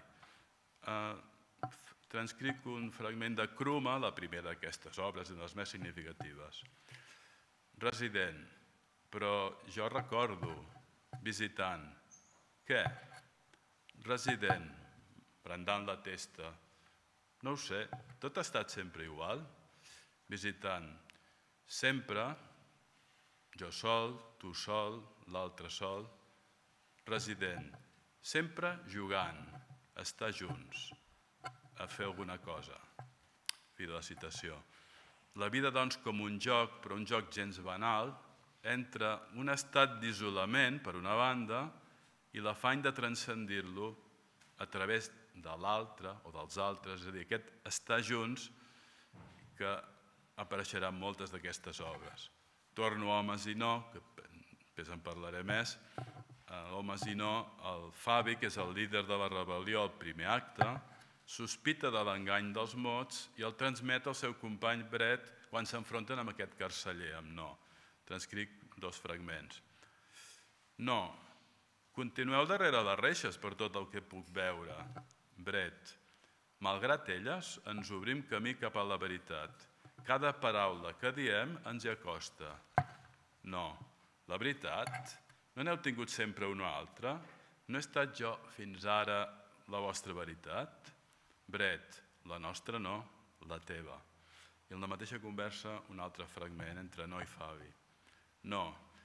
Transcric un fragment de Kruma, la primera d'aquestes obres, una de les més significatives. Resident, però jo recordo, visitant. Què? Resident, brandant la testa. No ho sé, tot ha estat sempre igual. Visitant, sempre, jo sol, tu sol, l'altre sol. Resident, sempre jugant, estar junts, a fer alguna cosa. Fi de la citació. La vida, doncs, com un joc, però un joc gens banal, entre un estat d'isolament, per una banda, i l'afany de transcendir-lo a través de l'altre o dels altres, és a dir, aquest estar junts que apareixerà en moltes d'aquestes obres. Torno a Homes i no, que després en parlaré més. Homes i no, el Fabi, que és el líder de la rebel·lió al primer acte, sospita de l'engany dels mots i el transmet al seu company Brett quan s'enfronten amb aquest carceller, amb no. Transcric 2 fragments. No, continueu darrere les reixes per tot el que puc veure. Brett, malgrat elles, ens obrim camí cap a la veritat. Cada paraula que diem ens hi acosta. No, la veritat, no n'heu tingut sempre una altra? No he estat jo fins ara la vostra veritat? Brett, la nostra no, la teva. I en la mateixa conversa un altre fragment entre no i Fabi. No.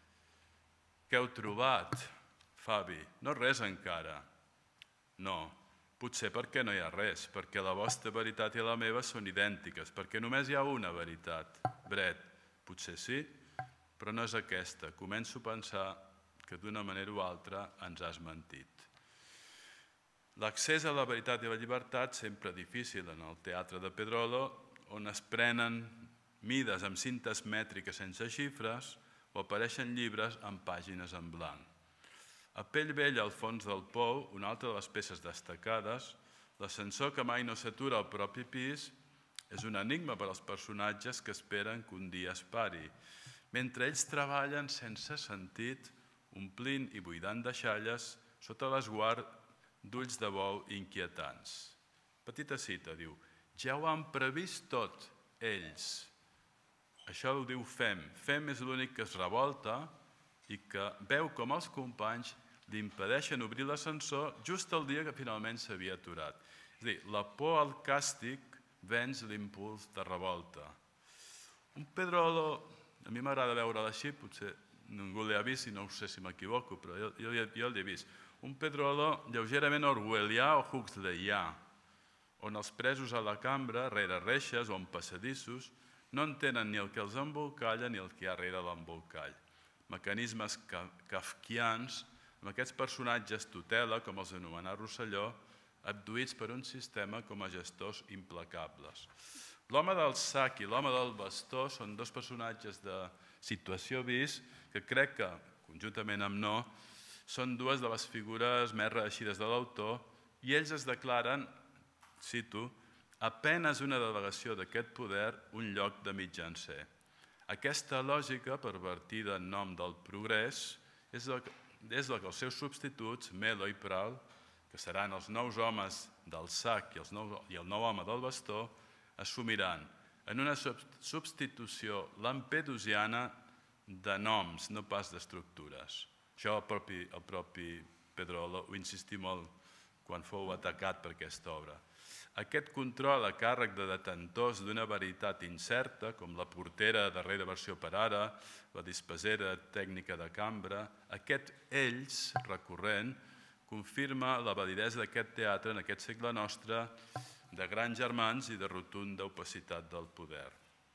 Què heu trobat, Fabi? No res encara. No. Potser perquè no hi ha res, perquè la vostra veritat i la meva són idèntiques, perquè només hi ha una veritat. Brett, potser sí, però no és aquesta. Començo a pensar que d'una manera o altra ens has mentit. L'accés a la veritat i la llibertat sempre difícil en el teatre de Pedrolo, on es prenen mides amb cintes mètriques sense xifres o apareixen llibres amb pàgines en blanc. A pell vella, al fons del pou, una altra de les peces destacades, l'ascensor que mai no s'atura al propi pis, és un enigma per als personatges que esperen que un dia es pari, mentre ells treballen sense sentit, omplint i buidant deixalles sota l'esguard d'ulls de bou inquietants. Petita cita, diu, ja ho han previst tot, ells. Això ho diu Fem. Fem és l'únic que es revolta i que veu com els companys li impedeixen obrir l'ascensor just el dia que finalment s'havia aturat. És a dir, la por al càstig venç l'impuls de revolta. Un Pedrolo, a mi m'agrada veure'l així, potser ningú l'ha vist i no sé si m'equivoco, però jo l'he vist. Un Pedrolo lleugerament orwellià o huxleyià, on els presos a la cambra, rere reixes o en passadissos, no entenen ni el que els embolcalla ni el que hi ha rere l'embolcall. Mecanismes kafkians, amb aquests personatges tutela, com els anomenà Rosselló, abduïts per un sistema com a gestors implacables. L'home del sac i l'home del bastó són dos personatges de situació vis que crec que, conjuntament amb No, són dues de les figures més reeixides de l'autor i ells es declaren, cito, apenas una delegació d'aquest poder, un lloc de mitjancer. Aquesta lògica, pervertida en nom del progrés, és la que els seus substituts, Melo i Pral, que seran els nous homes del sac i el nou home del bastó, assumiran en una substitució lampedusiana de noms, no pas d'estructures. Això el propi Pedrolo ho insistí molt quan fou atacat per aquesta obra. Aquest control a càrrec de detentors d'una veritat incerta, com la portera de darrera versió per ara, la dispesera tècnica de cambra, aquest ells recurrent confirma la validesa d'aquest teatre en aquest segle nostre de grans germans i de rotunda opacitat del poder.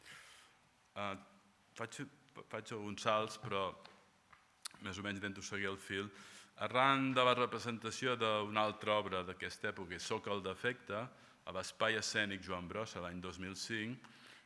Faig alguns salts, però més o menys intento seguir el fil. Arran de la representació d'una altra obra d'aquesta època, Soc el defecte, a l'Espai Escènic Joan Brossa l'any 2005,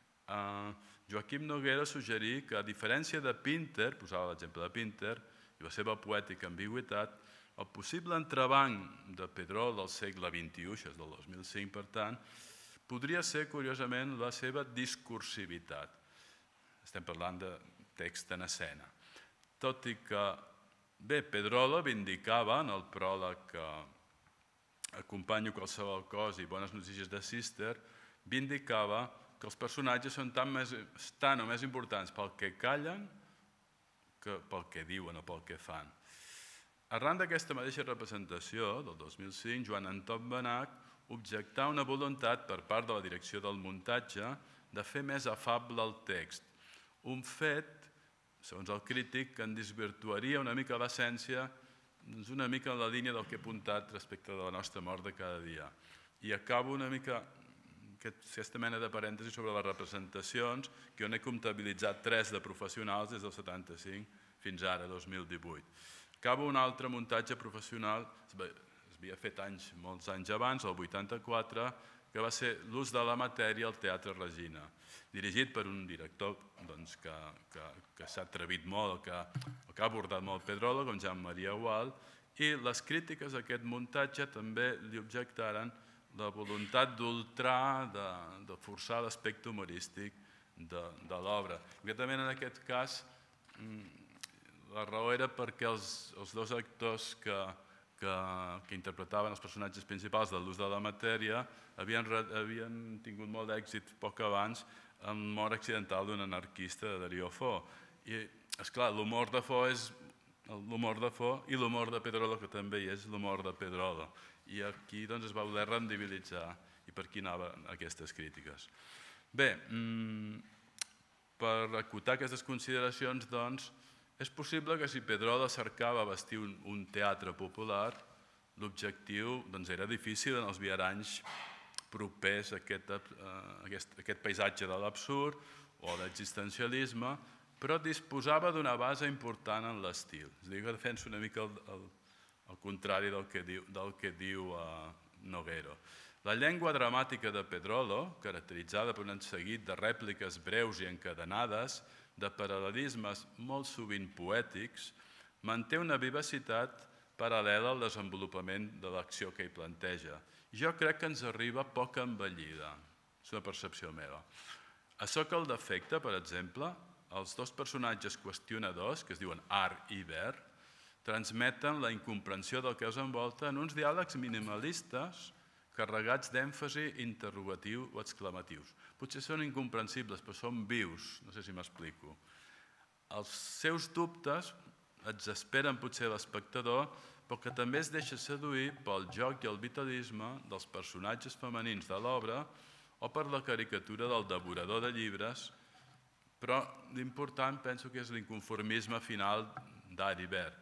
Joaquim Noguera suggerí que, a diferència de Pinter, posava l'exemple de Pinter, i la seva poètica ambigüitat, el possible entrebanc de Pedrol del segle XXI, això és del 2005, per tant, podria ser, curiosament, la seva discursivitat. Estem parlant de text en escena. Tot i que, bé, Pedrolo vindicava en el pròleg que Acompanyo qualsevol cos i Bones notícies de Sister, vindicava que els personatges són tan o més importants pel que callen que pel que diuen o pel que fan. Arran d'aquesta mateixa representació del 2005, Joan Anton Benach objectà una voluntat per part de la direcció del muntatge de fer més afable el text, un fet, segons el crític, que en desvirtuaria una mica l'essència, una mica en la línia del que he apuntat respecte de la nostra mort de cada dia. I acabo una mica aquesta mena de parèntesi sobre les representacions, que jo n'he comptabilitzat 3 de professionals des del 75 fins ara, 2018. Acabo un altre muntatge professional, es havia fet molts anys abans, el 84, que va ser L'ús de la matèria al Teatre Regina, dirigit per un director que s'ha atrevit molt, que ha abordat molt Pedrolo, com Jean Maria Gual, i les crítiques a aquest muntatge també li objectaren la voluntat d'ultrar, de forçar l'aspecte humorístic de l'obra. Concretament, en aquest cas, la raó era perquè els dos actors que interpretaven els personatges principals de L'ús de la matèria havien tingut molt d'èxit poc abans amb Mort accidental d'un anarquista de Darío Fo. I, esclar, l'humor de Fo és l'humor de Fo i l'humor de Pedrolo, que també hi és l'humor de Pedrolo. I aquí es va voler rendibilitzar i per aquí anaven aquestes crítiques. Bé, per acotar aquestes consideracions, doncs, és possible que si Pedrolo cercava vestir un teatre popular, l'objectiu era difícil en els viaranys propers a aquest paisatge de l'absurd o l'existencialisme, però disposava d'una base important en l'estil. És a dir, que defensa una mica el contrari del que diu Noguero. La llengua dramàtica de Pedrolo, caracteritzada per un seguit de rèpliques breus i encadenades, de paral·lelismes molt sovint poètics, manté una vivacitat paral·lela al desenvolupament de l'acció que hi planteja. Jo crec que ens arriba poc envellida. És una percepció meva. A Soc el defecte, per exemple, els dos personatges qüestionadors, que es diuen Art i Ver, transmeten la incomprensió del que els envolta en uns diàlegs minimalistes carregats d'èmfasi interrogatiu o exclamatius. Potser són incomprensibles, però són vius, no sé si m'explico. Els seus dubtes exasperen potser l'espectador, però que també es deixa seduir pel joc i el vitalisme dels personatges femenins de l'obra o per la caricatura del devorador de llibres, però l'important penso que és l'inconformisme final d'Art i Ver.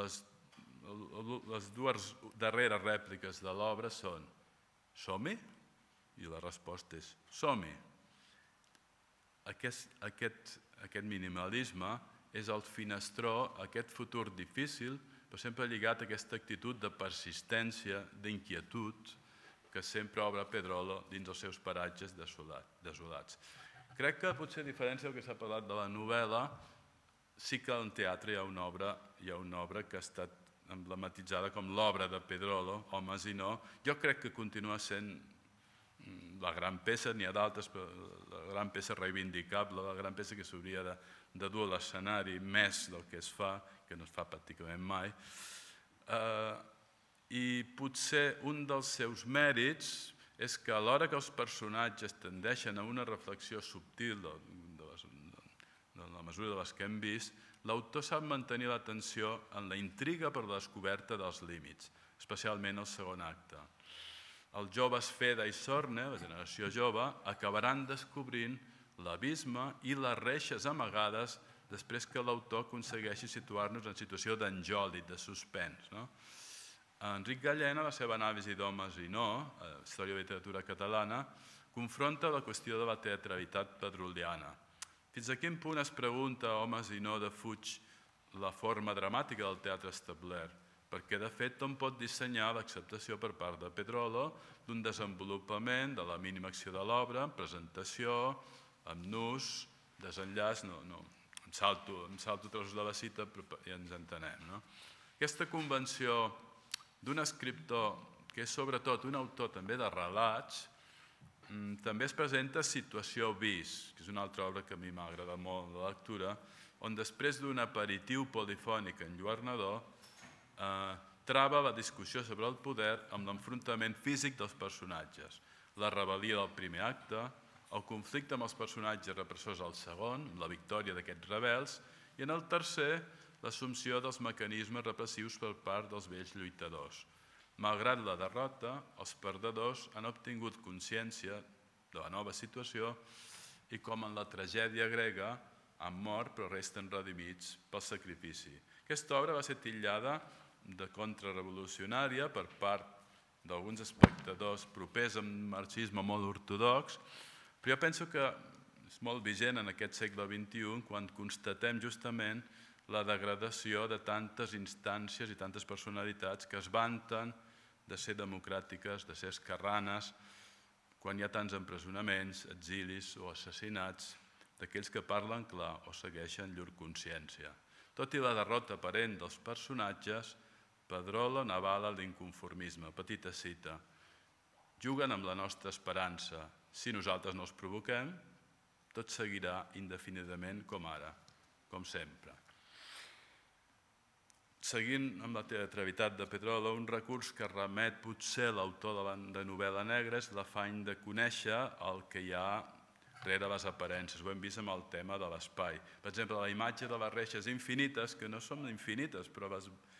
Les dues darreres rèpliques de l'obra són «Som-hi?» i la resposta és «Som-hi». Aquest minimalisme és el finestró, aquest futur difícil, però sempre lligat a aquesta actitud de persistència, d'inquietud, que sempre obre Pedrolo dins els seus paratges desolats. Crec que potser a diferència del que s'ha parlat de la novel·la, sí que en teatre hi ha una obra que ha estat emblematitzada com l'obra de Pedrolo, Homes i no. Jo crec que continua sent la gran peça, n'hi ha d'altres, però la gran peça reivindicable, la gran peça que s'hauria de dur a l'escenari més del que es fa, que no es fa pràcticament mai. I potser un dels seus mèrits és que alhora que els personatges tendeixen a una reflexió subtil de la mesura de les que hem vist, l'autor sap mantenir l'atenció en la intriga per la descoberta dels límits, especialment al segon acte. Els joves Feda i Sorne, la generació jove, acabaran descobrint l'abisme i les reixes amagades després que l'autor aconsegueixi situar-nos en situació d'enjòlit, de suspens. Enric Gallena, la seva anàlisi d'Homes i no, Història de literatura catalana, confronta la qüestió de la teatralitat pedroliana. Fins a quin punt es pregunta Homes i no defuig la forma dramàtica del teatre establert? Perquè, de fet, hom pot dissenyar l'acceptació per part de Pedrolo d'un desenvolupament de la mínima acció de l'obra, presentació, amb nus, desenllaç, em salto trossos de la cita, però ja ens entenem. Aquesta convenció d'un escriptor que és sobretot un autor també de relats, també es presenta Situació bis, que és una altra obra que a mi m'ha agradat molt de lectura, on després d'un aperitiu polifònic enlluernador trava la discussió sobre el poder amb l'enfrontament físic dels personatges, la rebel·lia del primer acte, el conflicte amb els personatges repressors al segon, la victòria d'aquests rebels, i en el tercer, l'assumpció dels mecanismes repressius per part dels vells lluitadors. Malgrat la derrota, els perdedors han obtingut consciència de la nova situació i, com en la tragèdia grega, han mort però resten redimits pel sacrifici. Aquesta obra va ser titllada de contrarrevolucionària per part d'alguns espectadors propers a un marxisme molt ortodox, però jo penso que és molt vigent en aquest segle XXI quan constatem justament la degradació de tantes instàncies i tantes personalitats que es vanten de ser democràtiques, de ser esquerranes, quan hi ha tants empresonaments, exilis o assassinats d'aquells que parlen clar o segueixen llur consciència. Tot i la derrota aparent dels personatges, Pedrolo n'avala l'inconformisme. Petita cita. Juguen amb la nostra esperança. Si nosaltres no els provoquem, tot seguirà indefinidament com ara, com sempre. Seguint amb la teatralitat de Pedrolo, un recurs que remet potser l'autor de novel·la negra és l'afany de conèixer el que hi ha rere les aparences. Ho hem vist amb el tema de l'espai. Per exemple, la imatge de les reixes infinites, que no són infinites, però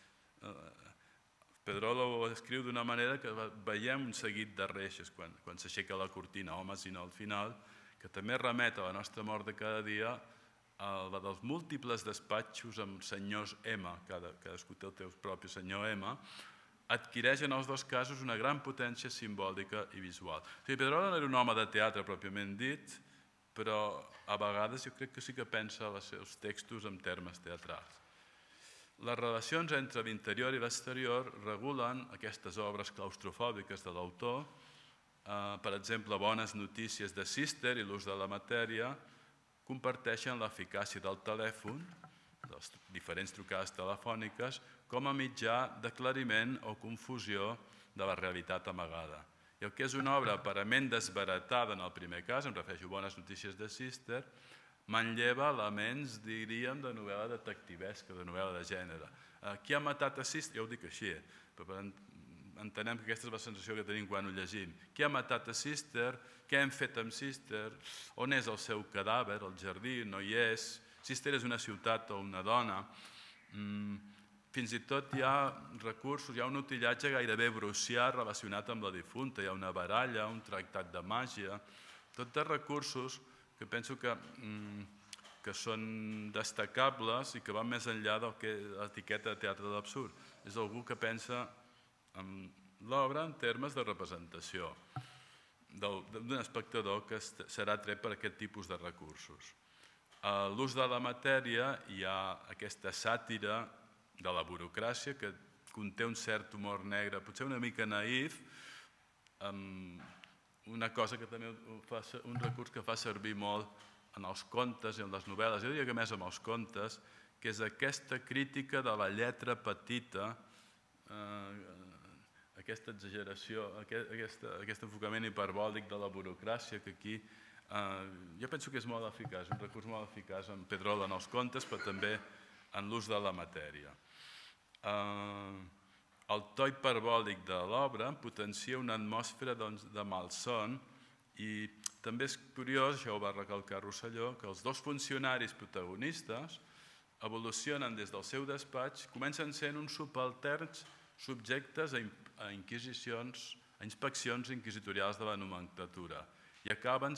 Pedrolo ho escriu d'una manera que veiem un seguit de reixes quan s'aixeca la cortina, Homes i no al final, que també remet a la nostra mort de cada dia, a la dels múltiples despatxos amb senyors M, cadascú té el teu propi senyor M, adquireix en els dos casos una gran potència simbòlica i visual. Pedrolo no era un home de teatre pròpiament dit, però a vegades jo crec que sí que pensa els seus textos en termes teatrals. Les relacions entre l'interior i l'exterior regulen aquestes obres claustrofòbiques de l'autor. Per exemple, Bones notícies de Sister i l'ús de la matèria comparteixen l'eficàcia del telèfon, de les diferents trucades telefòniques, com a mitjà d'aclariment o confusió de la realitat amagada. I el que és una obra aparentment desbaratada en el primer cas, em refereixo a Bones notícies de Sister, manlleva elements, diríem, de novel·la detectivesca, de novel·la de gènere. Qui ha matat a Sister? Jo ho dic així, però entenem que aquesta és la sensació que tenim quan ho llegim. Qui ha matat a Sister? Què hem fet amb Sister? On és el seu cadàver? El jardí no hi és? Sister és una ciutat o una dona? Fins i tot hi ha recursos, hi ha un utillatge gairebé brucià relacionat amb la difunta, hi ha una baralla, un tractat de màgia, tot de recursos que penso que són destacables i que van més enllà del que l'etiqueta de teatre de l'absurd. És algú que pensa en l'obra en termes de representació d'un espectador que serà tret per aquest tipus de recursos. A l'ús de la matèria hi ha aquesta sàtira de la burocràcia que conté un cert humor negre, potser una mica naïf, una cosa que també un recurs que fa servir molt en els contes i en les novel·les, jo diria que més en els contes, que és aquesta crítica de la lletra petita, aquesta exageració, aquest enfocament hiperbòlic de la burocràcia que aquí jo penso que és molt eficaç, un recurs molt eficaç en Pedrolo en els contes, però també en l'ús de la matèria. El to hiperbòlic de l'obra potencia una atmosfera de malson i també és curiós, això ho va recalcar Rosselló, que els dos funcionaris protagonistes evolucionen des del seu despatx, comencen sent uns subalterns subjectes a inspeccions inquisitorials de la nomenclatura i acaben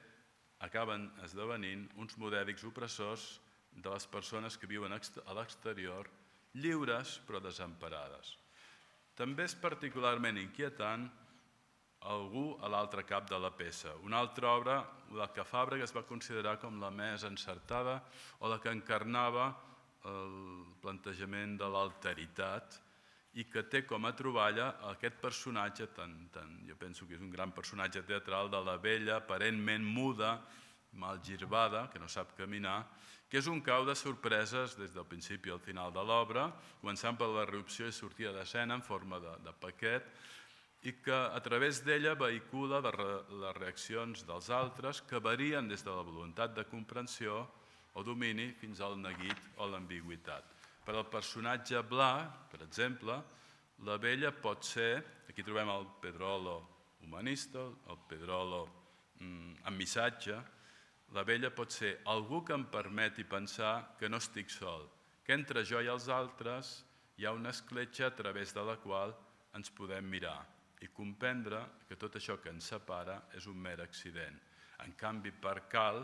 esdevenint uns modèlics opressors de les persones que viuen a l'exterior, lliures però desemparades. També és particularment inquietant algú a l'altre cap de la peça. Una altra obra, la que Fàbrega es va considerar com la més encertada o la que encarnava el plantejament de l'alteritat i que té com a troballa aquest personatge, jo penso que és un gran personatge teatral, de la vella, aparentment muda, malgirbada, que no sap caminar, que és un cau de sorpreses des del principi al final de l'obra, començant per la irrupció i sortida d'escena en forma de paquet, i que a través d'ella vehicula les reaccions dels altres que varien des de la voluntat de comprensió o domini fins al neguit o l'ambigüitat. Per al personatge Bla, per exemple, la vella pot ser, aquí trobem el Pedrolo humanista, el Pedrolo amb missatge, la vella pot ser algú que em permeti pensar que no estic sol, que entre jo i els altres hi ha una escletxa a través de la qual ens podem mirar i comprendre que tot això que ens separa és un mer accident. En canvi, per Cal,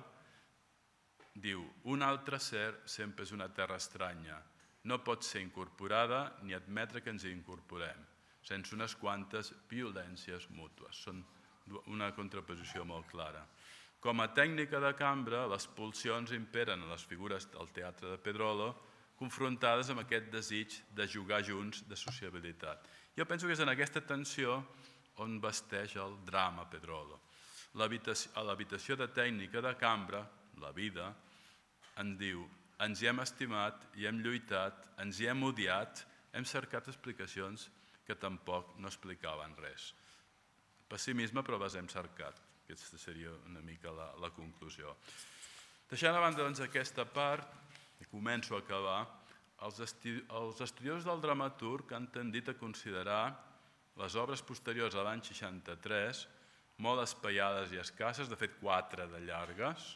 diu, un altre ser sempre és una terra estranya, no pot ser incorporada ni admetre que ens hi incorporem, sense unes quantes violències mútues. Són una contraposició molt clara. Com a tècnica de cambra, les pulsions imperen a les figures del teatre de Pedrolo, confrontades amb aquest desig de jugar junts, de sociabilitat. Jo penso que és en aquesta tensió on vesteix el drama Pedrolo. A l'habitació de tècnica de cambra, la vida, ens diu, ens hi hem estimat i hem lluitat, ens hi hem odiat, hem cercat explicacions que tampoc no explicaven res. Pessimisme, però les hem cercat. Aquesta seria una mica la conclusió. Deixant a banda aquesta part, i començo a acabar, els estudiosos del dramaturg han tendit a considerar les obres posteriors a l'any 63 molt espaiades i escasses, de fet 4 de llargues,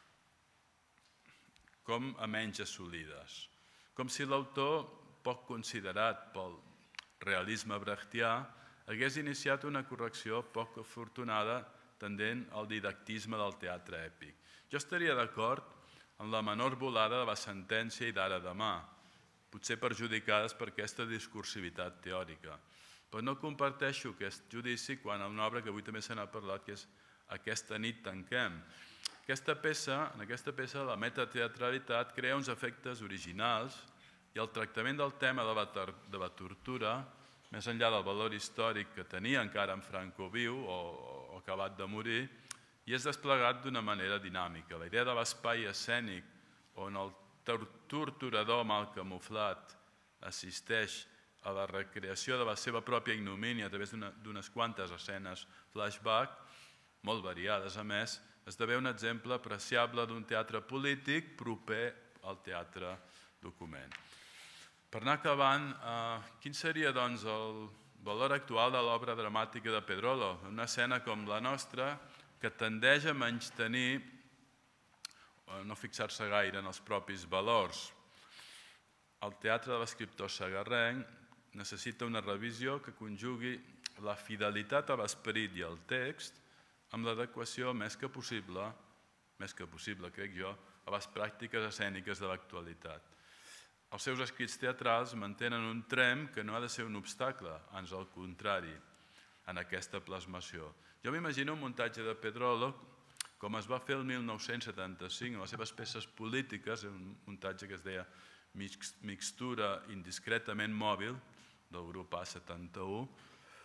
com a menys assolides. Com si l'autor, poc considerat pel realisme brechtià, hagués iniciat una correcció poc afortunada tendent al didactisme del teatre èpic. Jo estaria d'acord amb la menor volada de la sentència i d'ara demà, potser perjudicades per aquesta discursivitat teòrica. Però no comparteixo aquest judici quan a una obra que avui també se n'ha parlat, que és Aquesta nit tanquem. En aquesta peça la metateatralitat crea uns efectes originals i el tractament del tema de la tortura, més enllà del valor històric que tenia encara en Franco viu o acabat de morir, i és desplegat d'una manera dinàmica. La idea de l'espai escènic on el torturador mal camuflat assisteix a la recreació de la seva pròpia ignomínia a través d'unes quantes escenes flashback, molt variades a més, esdevé un exemple apreciable d'un teatre polític proper al teatre document. Per anar acabant, quin seria doncs el valor actual de l'obra dramàtica de Pedrolo? Una escena com la nostra que tendeix a menystenir o no fixar-se gaire en els propis valors. El teatre de l'escriptor segarrenc necessita una revisió que conjugui la fidelitat a l'esperit i al text amb l'adequació més que possible, crec jo, a les pràctiques escèniques de l'actualitat. Els seus escrits teatrals mantenen un tremp que no ha de ser un obstacle, ans al contrari, en aquesta plasmació. Jo m'imagino un muntatge de Pedrolo com es va fer el 1975 en les seves peces polítiques, un muntatge que es deia Mixtura indiscretament mòbil, del grup A71,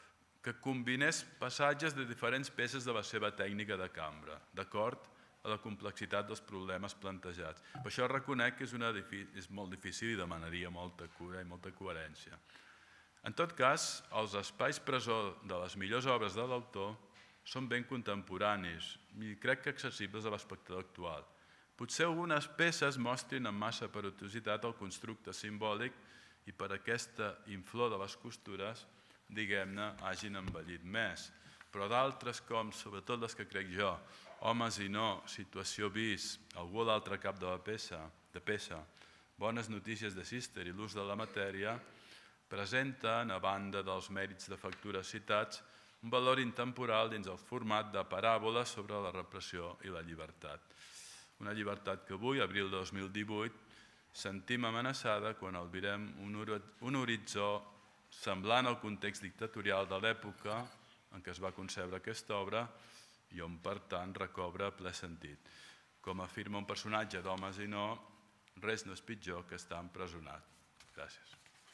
que combinés passatges de diferents peces de la seva tècnica de cambra, d'acord a la complexitat dels problemes plantejats. Per això reconec que és molt difícil i demanaria molta cura i molta coherència. En tot cas, els espais presó de les millors obres de l'autor són ben contemporanis i crec que accessibles a l'espectador actual. Potser algunes peces mostrin amb massa perillositat el constructe simbòlic i per aquesta inflor de les costures, diguem-ne, hagin envellit més. Però d'altres com, sobretot les que crec jo, Homes i no, Situació bis, Algú a l'altre cap de peça, Bones notícies de Sister i L'ús de la matèria, presenten, a banda dels mèrits de factura citats, un valor intemporal dins el format de paràbola sobre la repressió i la llibertat. Una llibertat que avui, abril de 2018, sentim amenaçada quan albirem un horitzó semblant al context dictatorial de l'època en què es va concebre aquesta obra i on, per tant, recobra ple sentit. Com afirma un personatge d'Homes i no, res no és pitjor que estar empresonat. Gràcies.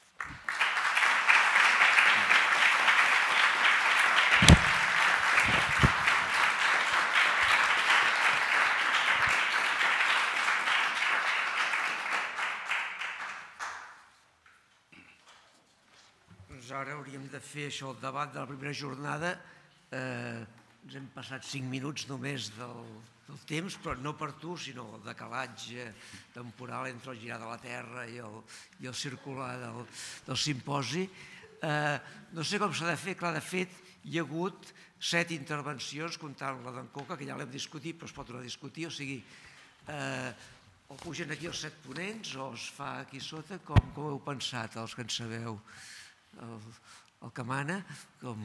Ara hauríem de fer això, el debat de la primera jornada. Ens hem passat 5 minuts només del temps, però no per tu, sinó el decalatge temporal entre el girar de la Terra i el circular del simposi. No sé com s'ha de fer, clar, de fet, hi ha hagut 7 intervencions, comptant la d'en Coca, que ja l'hem discutit, però es pot tornar a discutir, o sigui, o pugen aquí els 7 ponents o es fa aquí sota, com heu pensat, els que en sabeu? El que mana, com...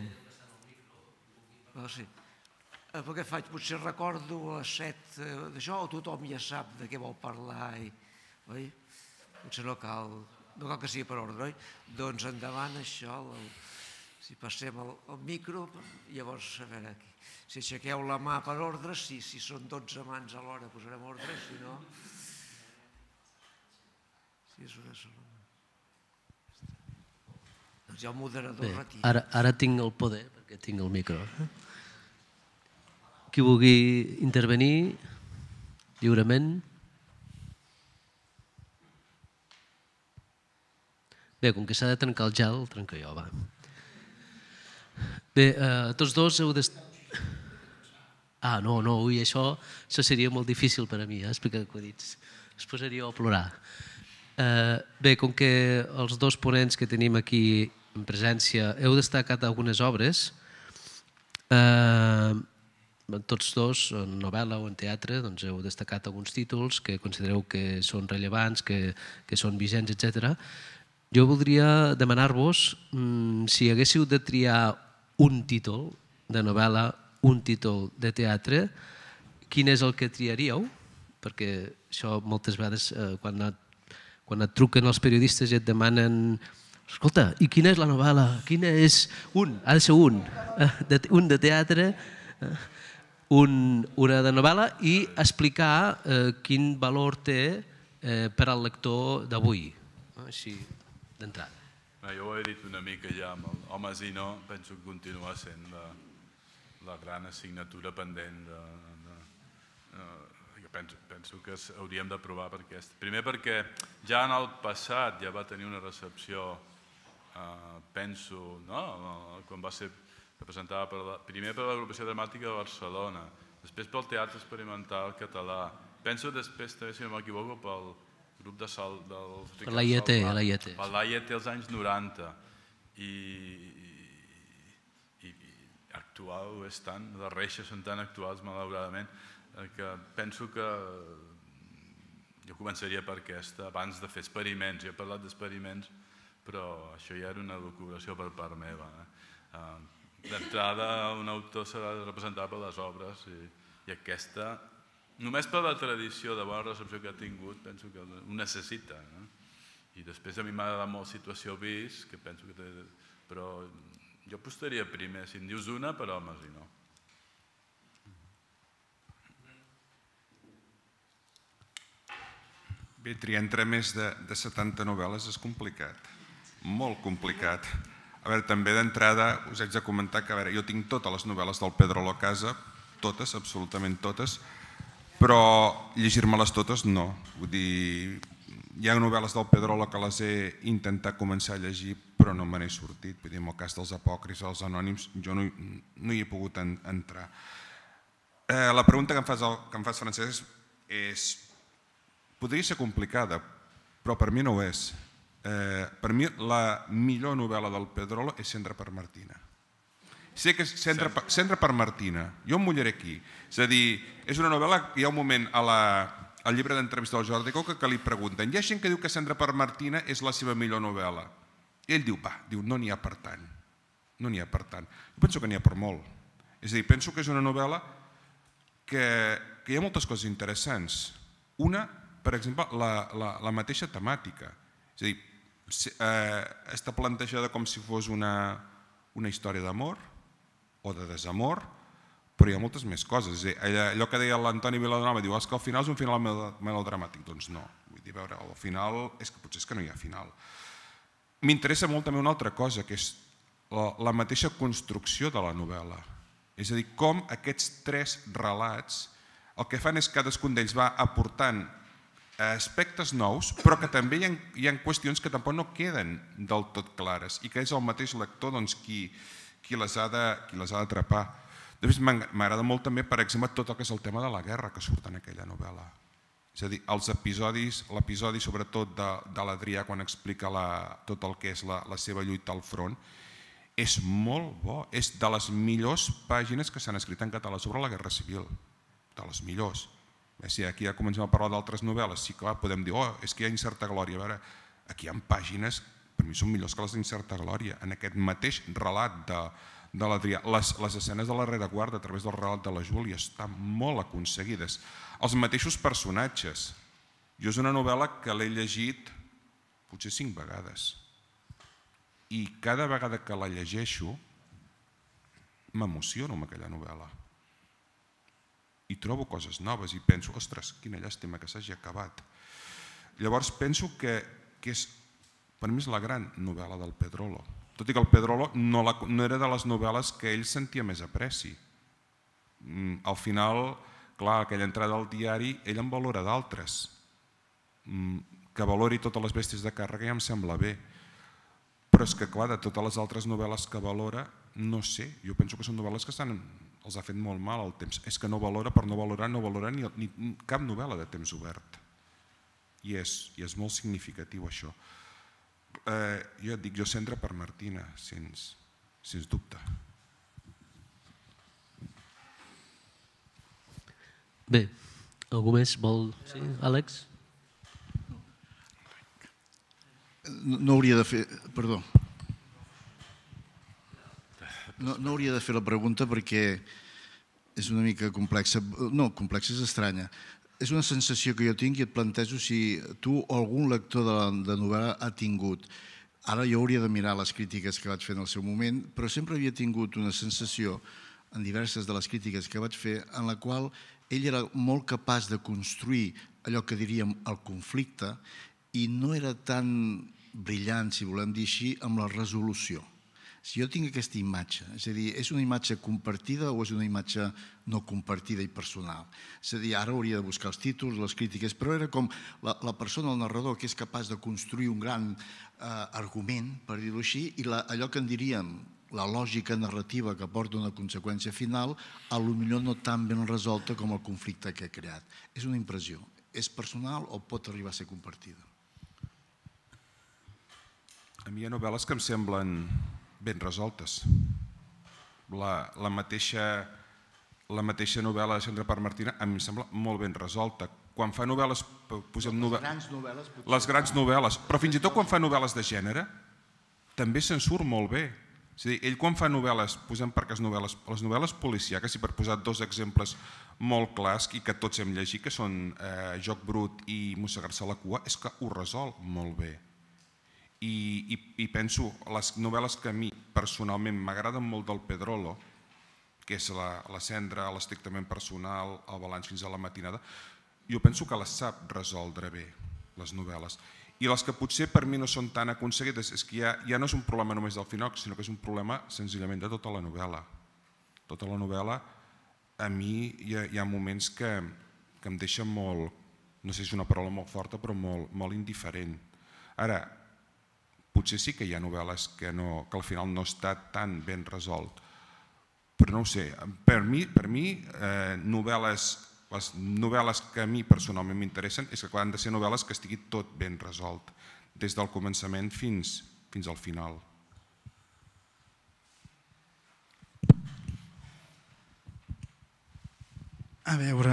Sí. Què faig? Potser recordo a les 7 d'això o tothom ja sap de què vol parlar, oi? Potser no cal que sigui per ordre, oi? Doncs endavant això, si passem el micro, llavors, a veure, si aixequeu la mà per ordre, si són 12 mans alhora posarem ordre, si no... Si és una sola... Doncs hi ha el moderador retir. Ara tinc el poder, perquè tinc el micro. Qui vulgui intervenir lliurement. Bé, com que s'ha de trencar el gel, el trenco jo, va. Bé, tots dos heu d'estar... No, ui, això seria molt difícil per a mi, explicar acudits. Es posaria a plorar. Bé, com que els dos ponents que tenim aquí en presència heu destacat algunes obres, tots dos, en novel·la o en teatre, doncs heu destacat alguns títols que considereu que són rellevants, que són vigents, etc. Jo voldria demanar-vos si haguéssiu de triar un títol de novel·la, un títol de teatre, quin és el que triaríeu? Perquè això moltes vegades quan et truquen els periodistes i et demanen escolta, i quina és la novel·la? Quina és un? Ha de ser un de teatre, una de novel·la i explicar quin valor té per al lector d'avui, així d'entrada. Jo ho he dit una mica ja amb Homes i no, penso que continua sent la gran assignatura pendent. Penso que hauríem de provar per aquesta. Primer perquè ja en el passat ja va tenir una recepció, penso, quan va ser representada primer per l'Agrupació Dramàtica de Barcelona, després pel Teatre Experimental Català, penso després també, si no m'equivoco, pel grup de salt del... Per l'AIT. Per l'AIT als anys 90. I actual ho és tant, les reixes són tan actuals, malauradament, que penso que jo començaria per aquesta, abans de fer experiments. Jo he parlat d'experiments, però això ja era una elucubració per part meva. D'entrada, un autor s'ha de representar per les obres i aquesta, només per la tradició de bona recepció que ha tingut, penso que ho necessita. I després a mi m'ha agradat molt Situació bis, que penso que té... Però jo apostaria primer, si em dius una, per Homes i no. Bé, triar entre més de 70 novel·les és complicat, molt complicat. A veure, també d'entrada us haig de comentar que jo tinc totes les novel·les del Pedrolo a casa, totes, absolutament totes, però llegir-me-les totes no. Vull dir, hi ha novel·les del Pedrolo que les he intentat començar a llegir, però no me n'he sortit. Vull dir, en el cas dels apòcrifs, els anònims, jo no hi he pogut entrar. La pregunta que em fas, Francesc, podria ser complicada, però per mi no ho és. Per mi la millor novel·la del Pedrolo és Cendra per Martina. Sé que és Cendra per Martina, jo em mullaré aquí. És a dir, és una novel·la que hi ha un moment al llibre d'entrevista del Jordi Coca que li pregunten, hi ha gent que diu que Cendra per Martina és la seva millor novel·la. I ell diu, no n'hi ha per tant. No n'hi ha per tant. Jo penso que n'hi ha per molt. És a dir, penso que és una novel·la que hi ha moltes coses interessants. Una, per exemple, la mateixa temàtica. És a dir, està plantejada com si fos una història d'amor o de desamor, però hi ha moltes més coses. Allò que deia l'Antoni Vilanova, diu, que al final és un final melodramàtic. Doncs no. Vull dir, veure, al final potser és que no hi ha final. M'interessa molt també una altra cosa, que és la mateixa construcció de la novel·la. És a dir, com aquests tres relats, el que fan és que cadascun d'ells va aportant aspectes nous, però que també hi ha qüestions que tampoc no queden del tot clares i que és el mateix lector qui les ha d'atrapar. Després m'agrada molt també, per exemple, tot el que és el tema de la guerra que surt en aquella novel·la. És a dir, l'episodi sobretot de l'Adrià quan explica tot el que és la seva lluita al front, és molt bo, és de les millors pàgines que s'han escrit en català sobre la Guerra Civil, de les millors. Si aquí ja comencem a parlar d'altres novel·les, sí, clar, podem dir, és que hi ha Incerta Glòria. A veure, aquí hi ha pàgines, per mi són millors que les d'Incerta Glòria, en aquest mateix relat de l'Adrià. Les escenes de la rereguarda a través del relat de la Júlia estan molt aconseguides. Els mateixos personatges. Jo és una novel·la que l'he llegit potser 5 vegades. I cada vegada que la llegeixo m'emociono amb aquella novel·la. I trobo coses noves i penso, ostres, quina llàstima que s'hagi acabat. Llavors penso que per mi és la gran novel·la del Pedrolo. Tot i que el Pedrolo no era de les novel·les que ell sentia més apreci. Al final, clar, aquella entrada al diari, ell en valora d'altres. Que valori totes les bèsties de càrrega ja em sembla bé. Però és que, clar, de totes les altres novel·les que valora, no sé, jo penso que són novel·les que els ha fet molt mal el temps. És que no valora, per no valorar ni cap novel·la de temps obert. I és molt significatiu això. Jo et dic, jo Cendra per Martina, sens dubte. Bé, algú més vol... Sí, Àlex? No hauria de fer... Perdó. No hauria de fer la pregunta perquè és una mica complexa. No, complexa és estranya. És una sensació que jo tinc i et plantejo si tu o algun lector de novel·la ha tingut. Ara jo hauria de mirar les crítiques que vaig fer en el seu moment, però sempre havia tingut una sensació en diverses de les crítiques que vaig fer en la qual ell era molt capaç de construir allò que diríem el conflicte i no era tan brillant, si volem dir així, amb la resolució. Si jo tinc aquesta imatge, és a dir, és una imatge compartida o és una imatge no compartida i personal? És a dir, ara hauria de buscar els títols, les crítiques, però era com la persona, el narrador, que és capaç de construir un gran argument, per dir-ho així, i allò que en diríem la lògica narrativa que porta una conseqüència final, potser no tan ben resolta com el conflicte que ha creat. És una impressió. És personal o pot arribar a ser compartida? A mi hi ha novel·les que em semblen ben resoltes. La mateixa novel·la de Cendra per Martina a mi em sembla molt ben resolta. Quan fa novel·les... Les grans novel·les. Però fins i tot quan fa novel·les de gènere també se'n surt molt bé. És a dir, ell quan fa novel·les, posem per cas novel·les, les novel·les policíaques, i per posar 2 exemples molt clars i que tots hem llegit, que són Joc brut i Mossegar-se la cua, és que ho resol molt bé. I penso, les novel·les que a mi personalment m'agraden molt del Pedrolo, que és la Cendra, l'estrictament personal, el balanç fins a la matinada, jo penso que les sap resoldre bé, les novel·les. I les que potser per mi no són tan aconseguides és que ja no és un problema només del Finoc, sinó que és un problema senzillament de tota la novel·la. Tota la novel·la, a mi hi ha moments que em deixen molt, no sé si és una paraula molt forta, però molt indiferent. Ara, potser sí que hi ha novel·les que al final no està tan ben resolt, però no ho sé. Per mi, les novel·les que a mi personalment m'interessen és que han de ser novel·les que estigui tot ben resolt, des del començament fins al final. A veure,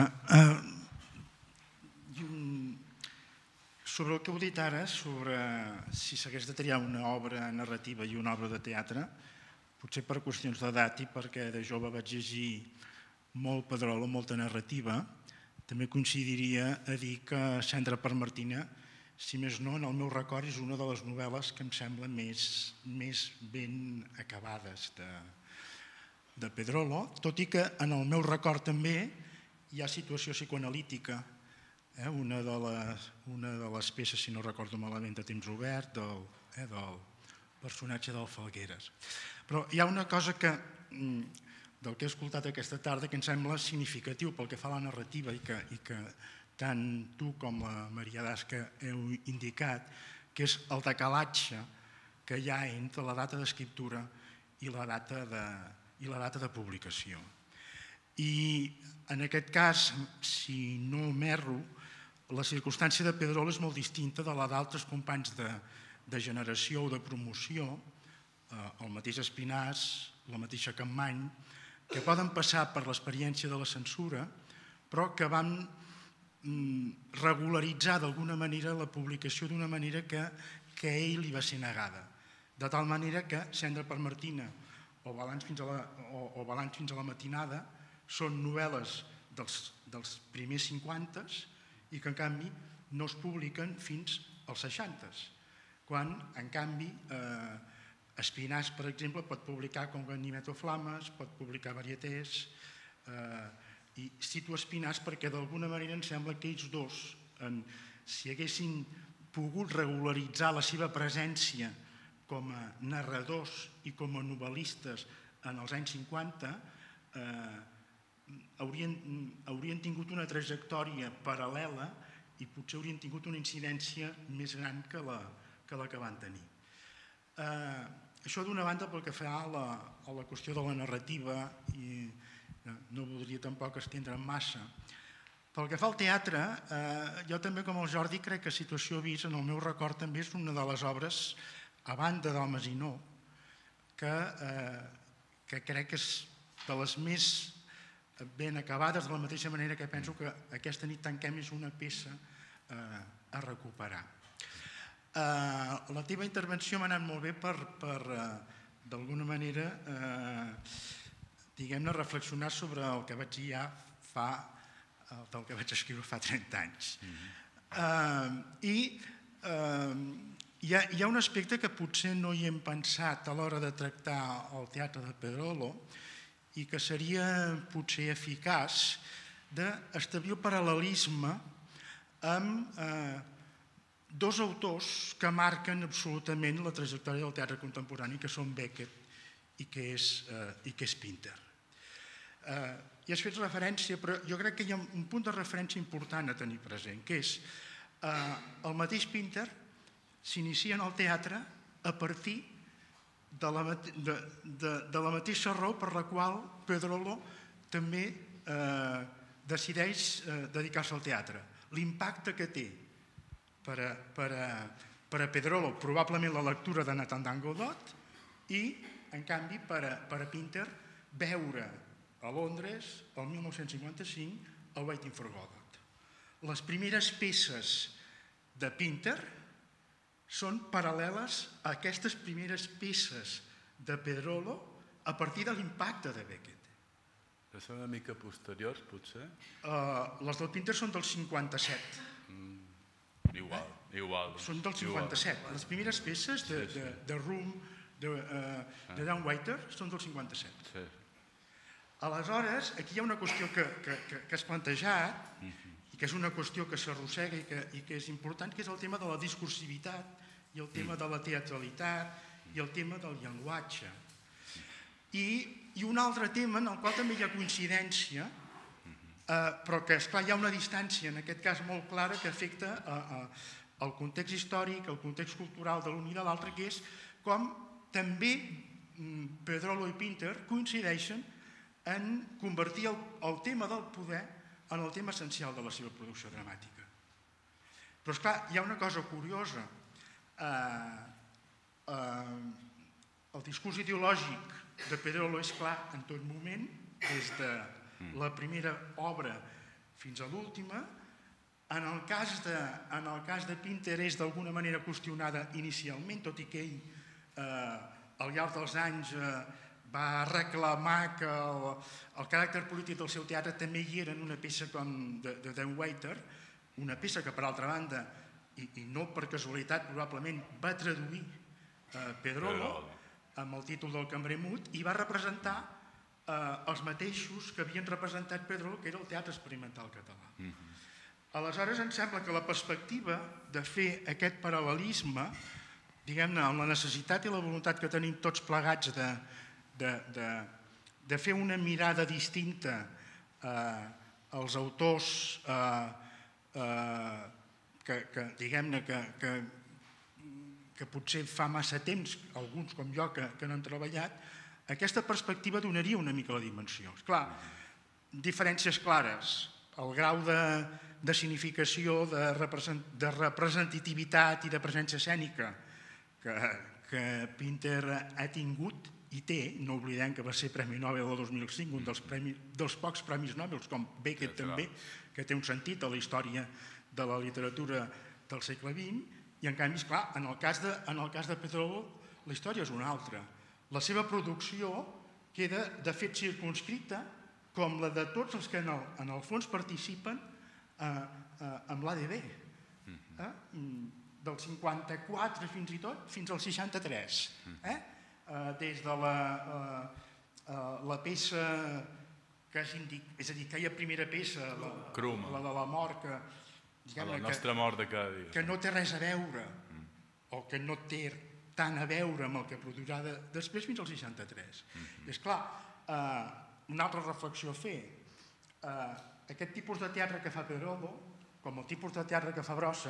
sobre el que heu dit ara, sobre si s'hagués de triar una obra narrativa i una obra de teatre, potser per qüestions d'edat i perquè de jove vaig llegir molt Pedrolo, molta narrativa, també coincidiria a dir que Cendra per Martina, si més no, en el meu record és una de les novel·les que em sembla més ben acabades de Pedrolo, tot i que en el meu record també hi ha situació psicoanalítica, una de les peces, si no recordo malament, de Temps Obert, del personatge del Falgueres. Però hi ha una cosa del que he escoltat aquesta tarda que em sembla significatiu pel que fa a la narrativa i que tant tu com la Maria Dasca heu indicat, que és el decalatge que hi ha entre la data d'escriptura i la data de publicació. I en aquest cas, si no m'erro, la circumstància de Pedrolo és molt distinta de la d'altres companys de generació o de promoció, el mateix Espinàs, la mateixa Campmany, que poden passar per l'experiència de la censura, però que van regularitzar d'alguna manera la publicació d'una manera que a ell li va ser negada. De tal manera que Cendra per Martina o Balanç fins a la matinada són novel·les dels primers 50 i que en canvi no es publiquen fins als 60, quan en canvi Espinàs, per exemple, pot publicar com Ganimeto Flames, pot publicar Varietés, i cito Espinàs perquè d'alguna manera em sembla que ells dos, si haguessin pogut regularitzar la seva presència com a narradors i com a novel·listes en els anys 50, haurien tingut una trajectòria paral·lela i potser haurien tingut una incidència més gran que la que van tenir. Això d'una banda pel que fa a la qüestió de la narrativa, i no voldria tampoc estendre'm massa. Pel que fa al teatre, jo també com el Jordi crec que Situació Vis, en el meu record també és una de les obres, a banda d'Homes i No, que crec que és de les més ben acabades, de la mateixa manera que penso que Aquesta nit tanquem és una peça a recuperar. La teva intervenció m'ha anat molt bé per d'alguna manera, diguem-ne, reflexionar sobre el que vaig dir ja del que vaig escriure fa 30 anys. I hi ha un aspecte que potser no hi hem pensat a l'hora de tractar el teatre de Pedrolo i que seria potser eficaç d'establir el paral·lelisme amb dos autors que marquen absolutament la trajectòria del teatre contemporani, que són Beckett i que és Pinter. Hi has fet referència, però jo crec que hi ha un punt de referència important a tenir present, que és el mateix Pinter s'inicia en el teatre a partir de la mateixa raó per la qual Pedrolo també decideix dedicar-se al teatre. L'impacte que té per a Pedrolo probablement la lectura de Nathan Godot i, en canvi, per a Pinter veure a Londres, el 1955, el Waiting for Godot. Les primeres peces de Pinter són paral·leles a aquestes primeres peces de Pedrolo a partir de l'impacte de Beckett. Però són una mica posteriors, potser? Les del Pinter són del 57. Igual. Són del 57. Les primeres peces de Room, de Dan Waiter, són del 57. Aleshores, aquí hi ha una qüestió que has plantejat i que és una qüestió que s'arrossega i que és important, que és el tema de la discursivitat i el tema de la teatralitat i el tema del llenguatge. I un altre tema en el qual també hi ha coincidència, però que, esclar, hi ha una distància, en aquest cas molt clara, que afecta el context històric, el context cultural de l'un i de l'altre, que és com també Pedrolo i Pinter coincideixen en convertir el tema del poder en el tema essencial de la seva producció dramàtica. Però, esclar, hi ha una cosa curiosa. El discurs ideològic de Pedrolo és clar en tot moment, des de la primera obra fins a l'última. En el cas de Pinter és d'alguna manera qüestionada inicialment, tot i que ell al llarg dels anys va reclamar que el caràcter polític del seu teatre també hi era en una peça com The Waiter, una peça que, per altra banda, i no per casualitat, probablement va traduir Pedrolo amb el títol del Cambrer Mut i va representar els mateixos que havien representat Pedrolo, que era el teatre experimental català. Aleshores, em sembla que la perspectiva de fer aquest paral·lelisme, diguem-ne, amb la necessitat i la voluntat que tenim tots plegats de fer una mirada distinta als autors que diguem-ne, que potser fa massa temps, alguns com jo que n'han treballat, aquesta perspectiva donaria una mica la dimensió. Esclar, diferències clares, el grau de significació, de representativitat i de presència escènica que Pinter ha tingut i té, no oblidem que va ser Premi Nobel del 2005, un dels pocs Premis Nobel, com Beckett també, que té un sentit a la història de la literatura del segle XX, i en canvi, esclar, en el cas de Pedrolo la història és una altra. La seva producció queda de fet circumscrita com la de tots els que en el fons participen amb l'ADB, del 54 fins i tot fins al 63, des de la peça que és a dir, aquella primera peça, la de la mort, la nostra mort de cada dia, que no té res a veure o que no té tant a veure amb el que produirà després fins al 63. I esclar, una altra reflexió a fer, aquest tipus de teatre que fa Pedrolo, com el tipus de teatre que fa Brossa,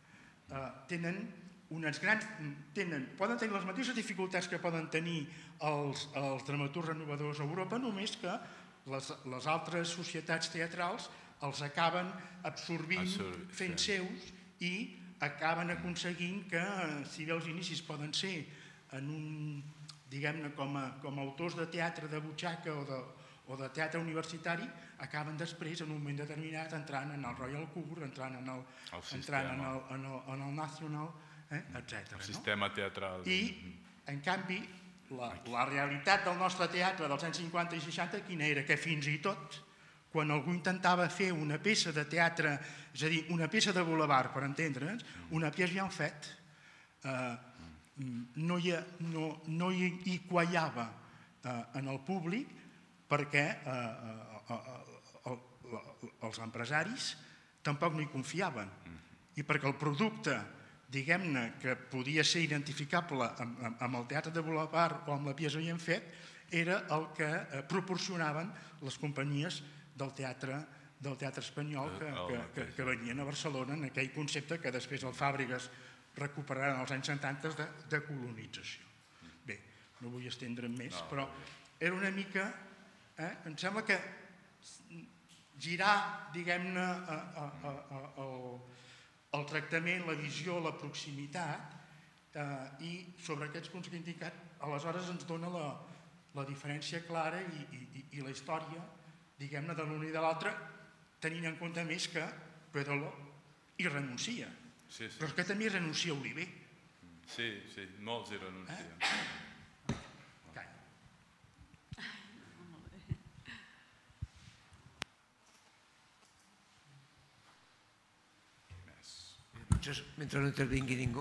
poden tenir les mateixes dificultats que poden tenir els dramaturgs renovadors a Europa, només que les altres societats teatrals els acaben absorbint, fent seus, i acaben aconseguint que, si bé els inicis poden ser en un, diguem-ne, com a autors de teatre de butxaca o de teatre universitari, acaben després, en un moment determinat, entrant en el Royal Court, entrant en el National, etc. El sistema teatral. I, en canvi, la realitat del nostre teatre dels anys 50 i 60, quina era? Que fins i tot, quan algú intentava fer una peça de teatre, és a dir, una peça de boulevard, per entendre'ns, una pièce bien faite, no hi quallava en el públic perquè els empresaris tampoc no hi confiaven i perquè el producte, diguem-ne, que podia ser identificable amb el teatre de boulevard o amb la pièce bien faite, era el que proporcionaven les companyies del teatre espanyol que venien a Barcelona en aquell concepte que després el Fàbregas recuperarà als anys 70 de colonització. Bé, no vull estendre'm més, però era una mica... Em sembla que girar, diguem-ne, el tractament, la visió, la proximitat i sobre aquests punts que he indicat, aleshores ens dona la diferència clara i la història, diguem-ne, de l'un i de l'altre, tenint en compte més que Pedrolo hi renuncia. Però és que també hi renuncia Oliver. Sí, molts hi renuncien. Mentre no intervingui ningú...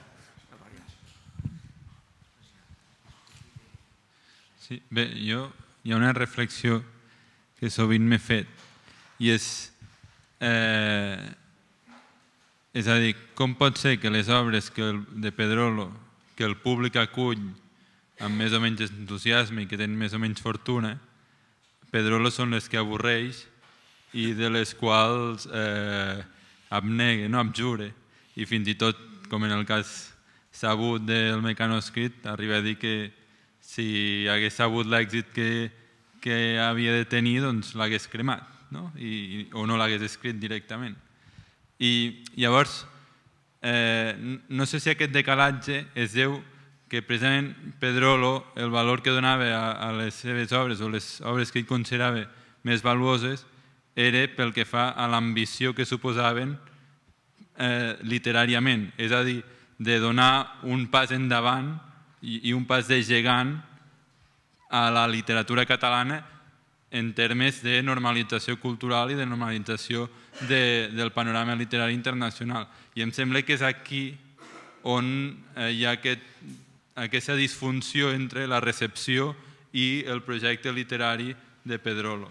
Sí, bé, hi ha una reflexió que sovint m'he fet i és És a dir, com pot ser que les obres de Pedrolo, que el públic acull amb més o menys entusiasme i que tenen més o menys fortuna, Pedrolo són les que avorreix i de les quals abnegue, no abjure, i fins i tot, com en el cas sabut del mecanoscrit, arriba a dir que si hagués sabut l'èxit que havia de tenir, doncs l'hagués cremat, o no l'hagués escrit directament. I llavors, no sé si aquest decalatge es deu que precisament Pedrolo, el valor que donava a les seves obres o les obres que ell considerava més valuoses, era pel que fa a l'ambició que suposaven literàriament, és a dir, de donar un pas endavant i un pas de gegant a la literatura catalana en termes de normalització cultural i de normalització del panorama literari internacional. I em sembla que és aquí on hi ha aquesta disfunció entre la recepció i el projecte literari de Pedrolo.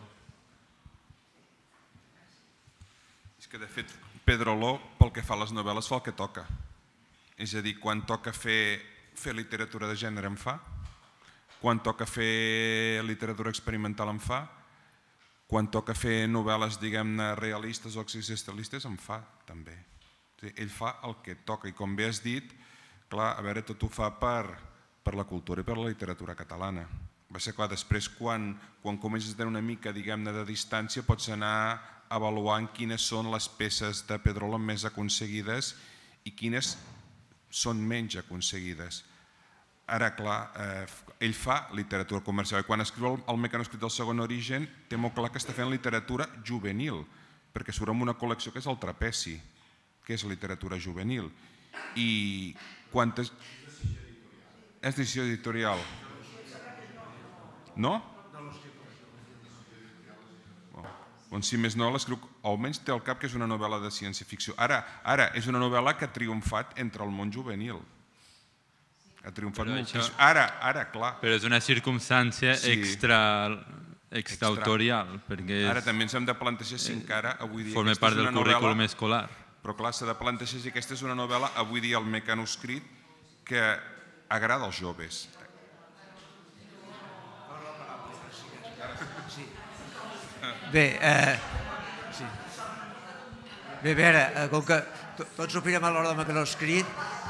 És que, de fet, Pedrolo, pel que fa a les novel·les, fa el que toca. És a dir, quan toca fer literatura de gènere en fa, quan toca fer literatura experimental en fa, quan toca fer novel·les, diguem-ne, realistes o existencialistes en fa, també. Ell fa el que toca i, com bé has dit, clar, a veure, tot ho fa per la cultura i per la literatura catalana. Va ser clar, després, quan comences a tenir una mica, diguem-ne, de distància, pots anar avaluant quines són les peces de Pedrolo més aconseguides i quines són menys aconseguides. Ara, clar, ell fa literatura comercial i quan escriu el mecanoscrit del segon origen té molt clar que està fent literatura juvenil, perquè surt en una col·lecció que és el Trapezi, que és literatura juvenil. I quantes... És decisió editorial. No? Doncs si més no, l'escriu, almenys té al cap que és una novel·la de ciència-ficció. Ara, és una novel·la que ha triomfat entre el món juvenil. Ha triomfat moltíssim. Ara, clar. Però és una circumstància extraautorial. Ara també ens hem de plantejar si encara avui dia... Forma part del currículum escolar. Però clar, s'ha de plantejar si aquesta és una novel·la, avui dia el mecanoscrit, que agrada als joves. Bé, a veure, com que tots opinem a l'hora del mecanoscrit,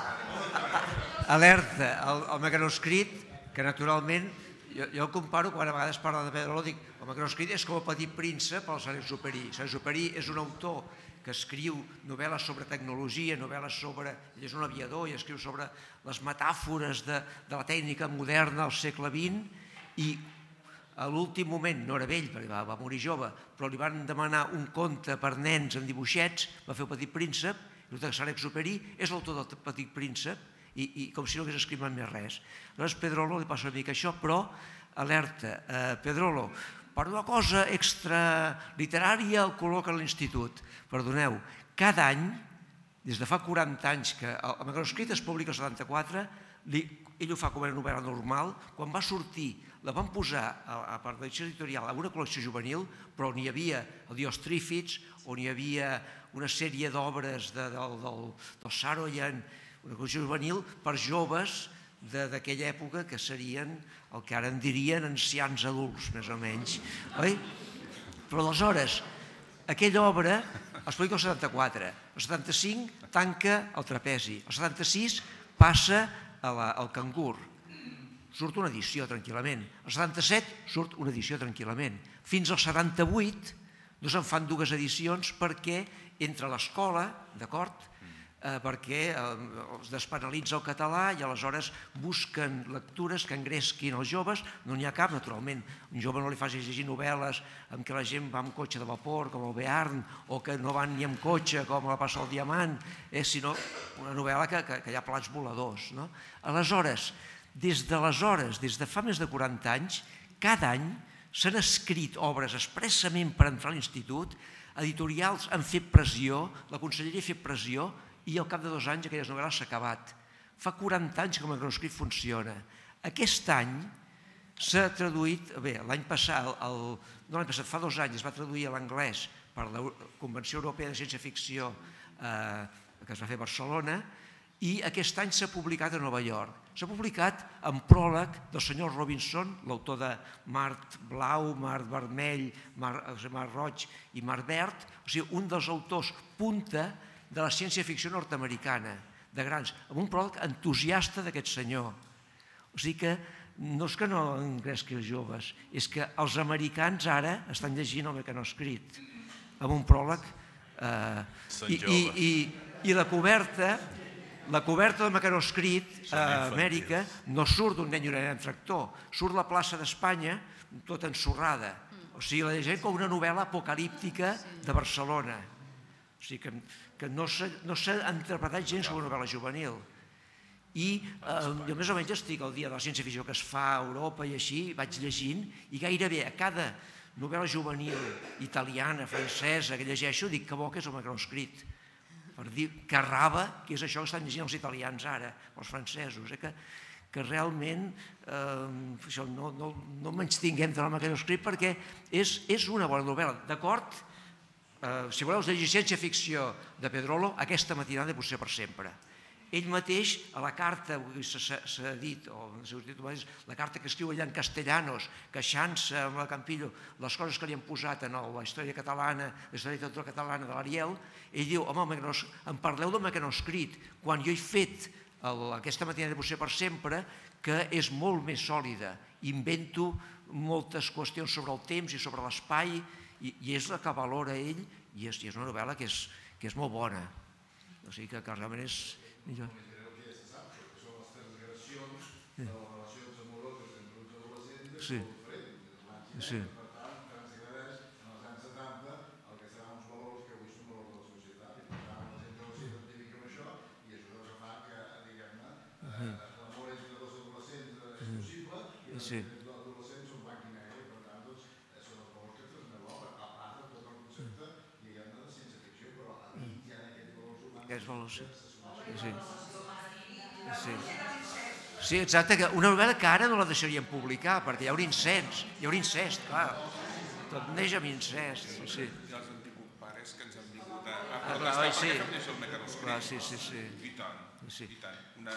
alerta, el mecanoscrit, que naturalment, jo el comparo, quan a vegades parla de Pedrolo, dic, el mecanoscrit és com el Petit Príncep al Saint-Exupéry. Saint-Exupéry és un autor que escriu novel·les sobre tecnologia, novel·les sobre... Ell és un aviador i escriu sobre les metàfores de la tècnica moderna al segle XX i a l'últim moment, no era vell, perquè va morir jove, però li van demanar un conte per nens amb dibuixets, va fer el Petit Príncep, i el Saint-Exupéry és l'autor del Petit Príncep, i com si no hagués escrit més res. Llavors, Pedrolo li passa una mica això, però, alerta, Pedrolo, per una cosa extraliterària el col·loca a l'institut. Perdoneu, cada any, des de fa 40 anys que el mecanoscrit es publica el 74, ell ho fa com a novel·la normal, quan va sortir la van posar a part de l'edició editorial en una col·lecció juvenil, però on hi havia el Dios Trífids, on hi havia una sèrie d'obres del Saroyan, una col·lecció juvenil per joves d'aquella època que serien el que ara en dirien ancians adults, més o menys. Però aleshores, aquella obra es publica el 74, el 75 tanca el Trapezi, el 76 passa al Cangur, surt una edició tranquil·lament. El 77 surt una edició tranquil·lament. Fins al 78 no se'n fan dues edicions perquè entra l'escola, d'acord? Perquè es despenalitza el català i aleshores busquen lectures que engresquin els joves. No n'hi ha cap, naturalment. Un jove no li faci llegir novel·les en què la gent va amb cotxe de vapor, com el Bearn, o que no van ni amb cotxe, com la Passa el Diamant, sinó una novel·la que hi ha plats voladors. Aleshores, des de fa més de 40 anys, cada any s'han escrit obres expressament per entrar a l'institut, editorials han fet pressió, la conselleria ha fet pressió i al cap de 2 anys aquelles novel·les s'ha acabat. Fa 40 anys que el mecanoscrit funciona. Aquest any s'ha traduït, bé, l'any passat, no l'any passat, fa 2 anys es va traduir a l'anglès per la Convenció Europea de Ciència-Ficció que es va fer a Barcelona, i aquest any s'ha publicat a Nova York. S'ha publicat en pròleg del senyor Robinson, l'autor de Mart Blau, Mart Vermell, Mart Roig i Mart Verd, o sigui, un dels autors punta de la ciència-ficció nord-americana, de grans, amb un pròleg entusiasta d'aquest senyor. O sigui que no és que no engresqui els joves, és que els americans ara estan llegint el mecanoscrit, amb un pròleg, i la coberta del mecanoscrit a Amèrica no surt d'un nen i una nena en tractor, surt la plaça d'Espanya tota ensorrada. O sigui, la llegeix com una novel·la apocalíptica de Barcelona. O sigui, que no s'ha interpretat gens com una novel·la juvenil. I jo més o menys estic al dia de la ciència-ficció que es fa a Europa i així, vaig llegint, i gairebé a cada novel·la juvenil italiana, francesa, que llegeixo, dic que bo que és el mecanoscrit, per dir que raba, que és això que estan llegint els italians ara, els francesos, que realment no menystinguem tant el mecanoscrit perquè és una bona novel·la. D'acord? Si voleu llegir ciència-ficció de Pedrolo, aquesta matinada potser per sempre. Ell mateix, a la carta, s'ha dit, la carta que escriu allà en castellanos, queixant-se amb la Campillo les coses que li han posat en la història catalana, la història literatura catalana de l'Ariel, ell diu, home, em parleu del mecanoscrit, quan jo he fet aquesta matinada potser per sempre, que és molt més sòlida, invento moltes qüestions sobre el temps i sobre l'espai, i és la que valora ell, i és una novel·la que és molt bona. O sigui que realment és... El que se sap, que són les transgressions de les relacions amoroses entre uns adolescents és molt diferent. Per tant, transgredeix en els anys 70 el que seran uns valors que avui són valors de la societat, i per tant la gent s'identifica amb això, i això és el que fa que, diguem-ne, l'amor entre dos adolescents és possible, i els adolescents són blanc i negre, i per tant són els valors que transmet l'obra, a part de tot el concepte, diguem-ne, de ciència-ficció, però a dins hi ha aquests valors humans. Sí, exacte, una novel·la que ara no la deixarien publicar perquè hi ha un incest, clar, tot neix amb incest. Ja els han tingut pares que ens han vingut a protestar perquè fem néixer el mecanoscrit. Sí. I tant.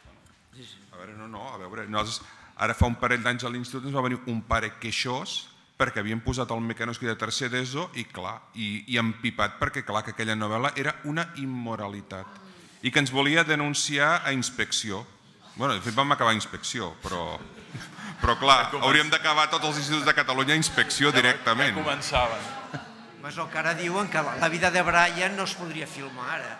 A veure, ara fa un parell d'anys a l'institut ens va venir un pare queixós perquè havien posat el mecanoscrit de tercer d'ESO i clar, i empipat perquè clar que aquella novel·la era una immoralitat i que ens volia denunciar a inspecció. Bé, de fet vam acabar a inspecció, però clar, hauríem d'acabar tots els instituts de Catalunya a inspecció directament. Ja començaven. És el que ara diuen que la vida de Brian no es podria filmar ara.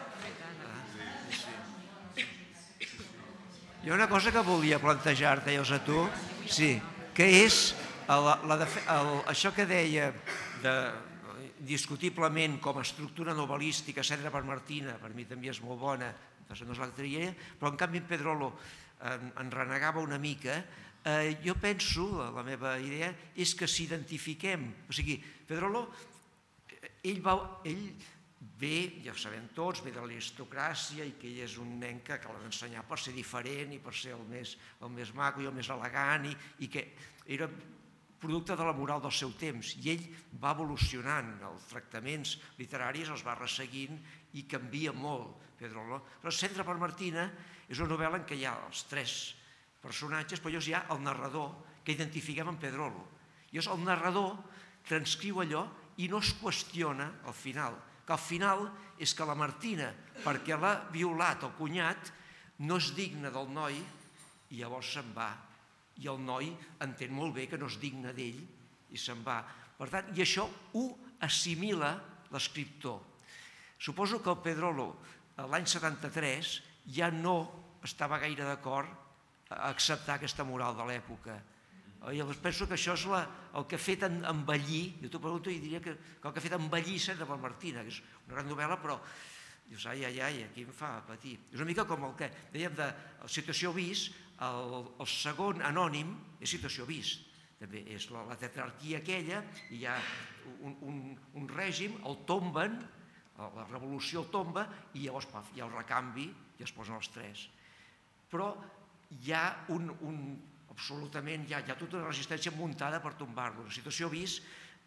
Hi ha una cosa que volia plantejar-te, a tu, sí, que és això que deia indiscutiblement com a estructura novel·lística, Cedre per Martina, per mi també és molt bona, no és la que tria, però en canvi en Pedrolo en renegava una mica. Jo penso, la meva idea, és que s'identifiquem, o sigui, Pedrolo, ell ve, ja ho sabem tots, ve de l'aristocràcia i que ell és un nen que l'han ensenyat per ser diferent i per ser el més maco i el més elegant i que era producte de la moral del seu temps, i ell va evolucionant, els tractaments literaris els va resseguint i canvia molt, Pedrolo. Però Cedre per Martina és una novel·la en què hi ha els tres personatges, però llavors hi ha el narrador que identifiquem en Pedrolo. Llavors el narrador transcriu allò i no es qüestiona al final, que al final és que la Martina, perquè l'ha violat el cunyat, no és digna del noi i llavors se'n va. I el noi entén molt bé que no és digne d'ell i se'n va. Per tant, i això ho assimila l'escriptor. Suposo que el Pedrolo, l'any 73, ja no estava gaire d'acord a acceptar aquesta moral de l'època. Llavors penso que això és el que ha fet envellir, jo t'ho pregunto i diria que el que ha fet envellir Cedre per Martina, que és una gran novel·la, però dius, ai, aquí em fa patir. És una mica com el que dèiem de Situació Bis, el segon anònim és Situació Bis. També és la tetrarquia aquella, i hi ha un règim, el tomben, la revolució el tomba, i llavors hi ha el recanvi i es posen els tres. Però hi ha absolutament, hi ha tota una resistència muntada per tombar-lo. La Situació Bis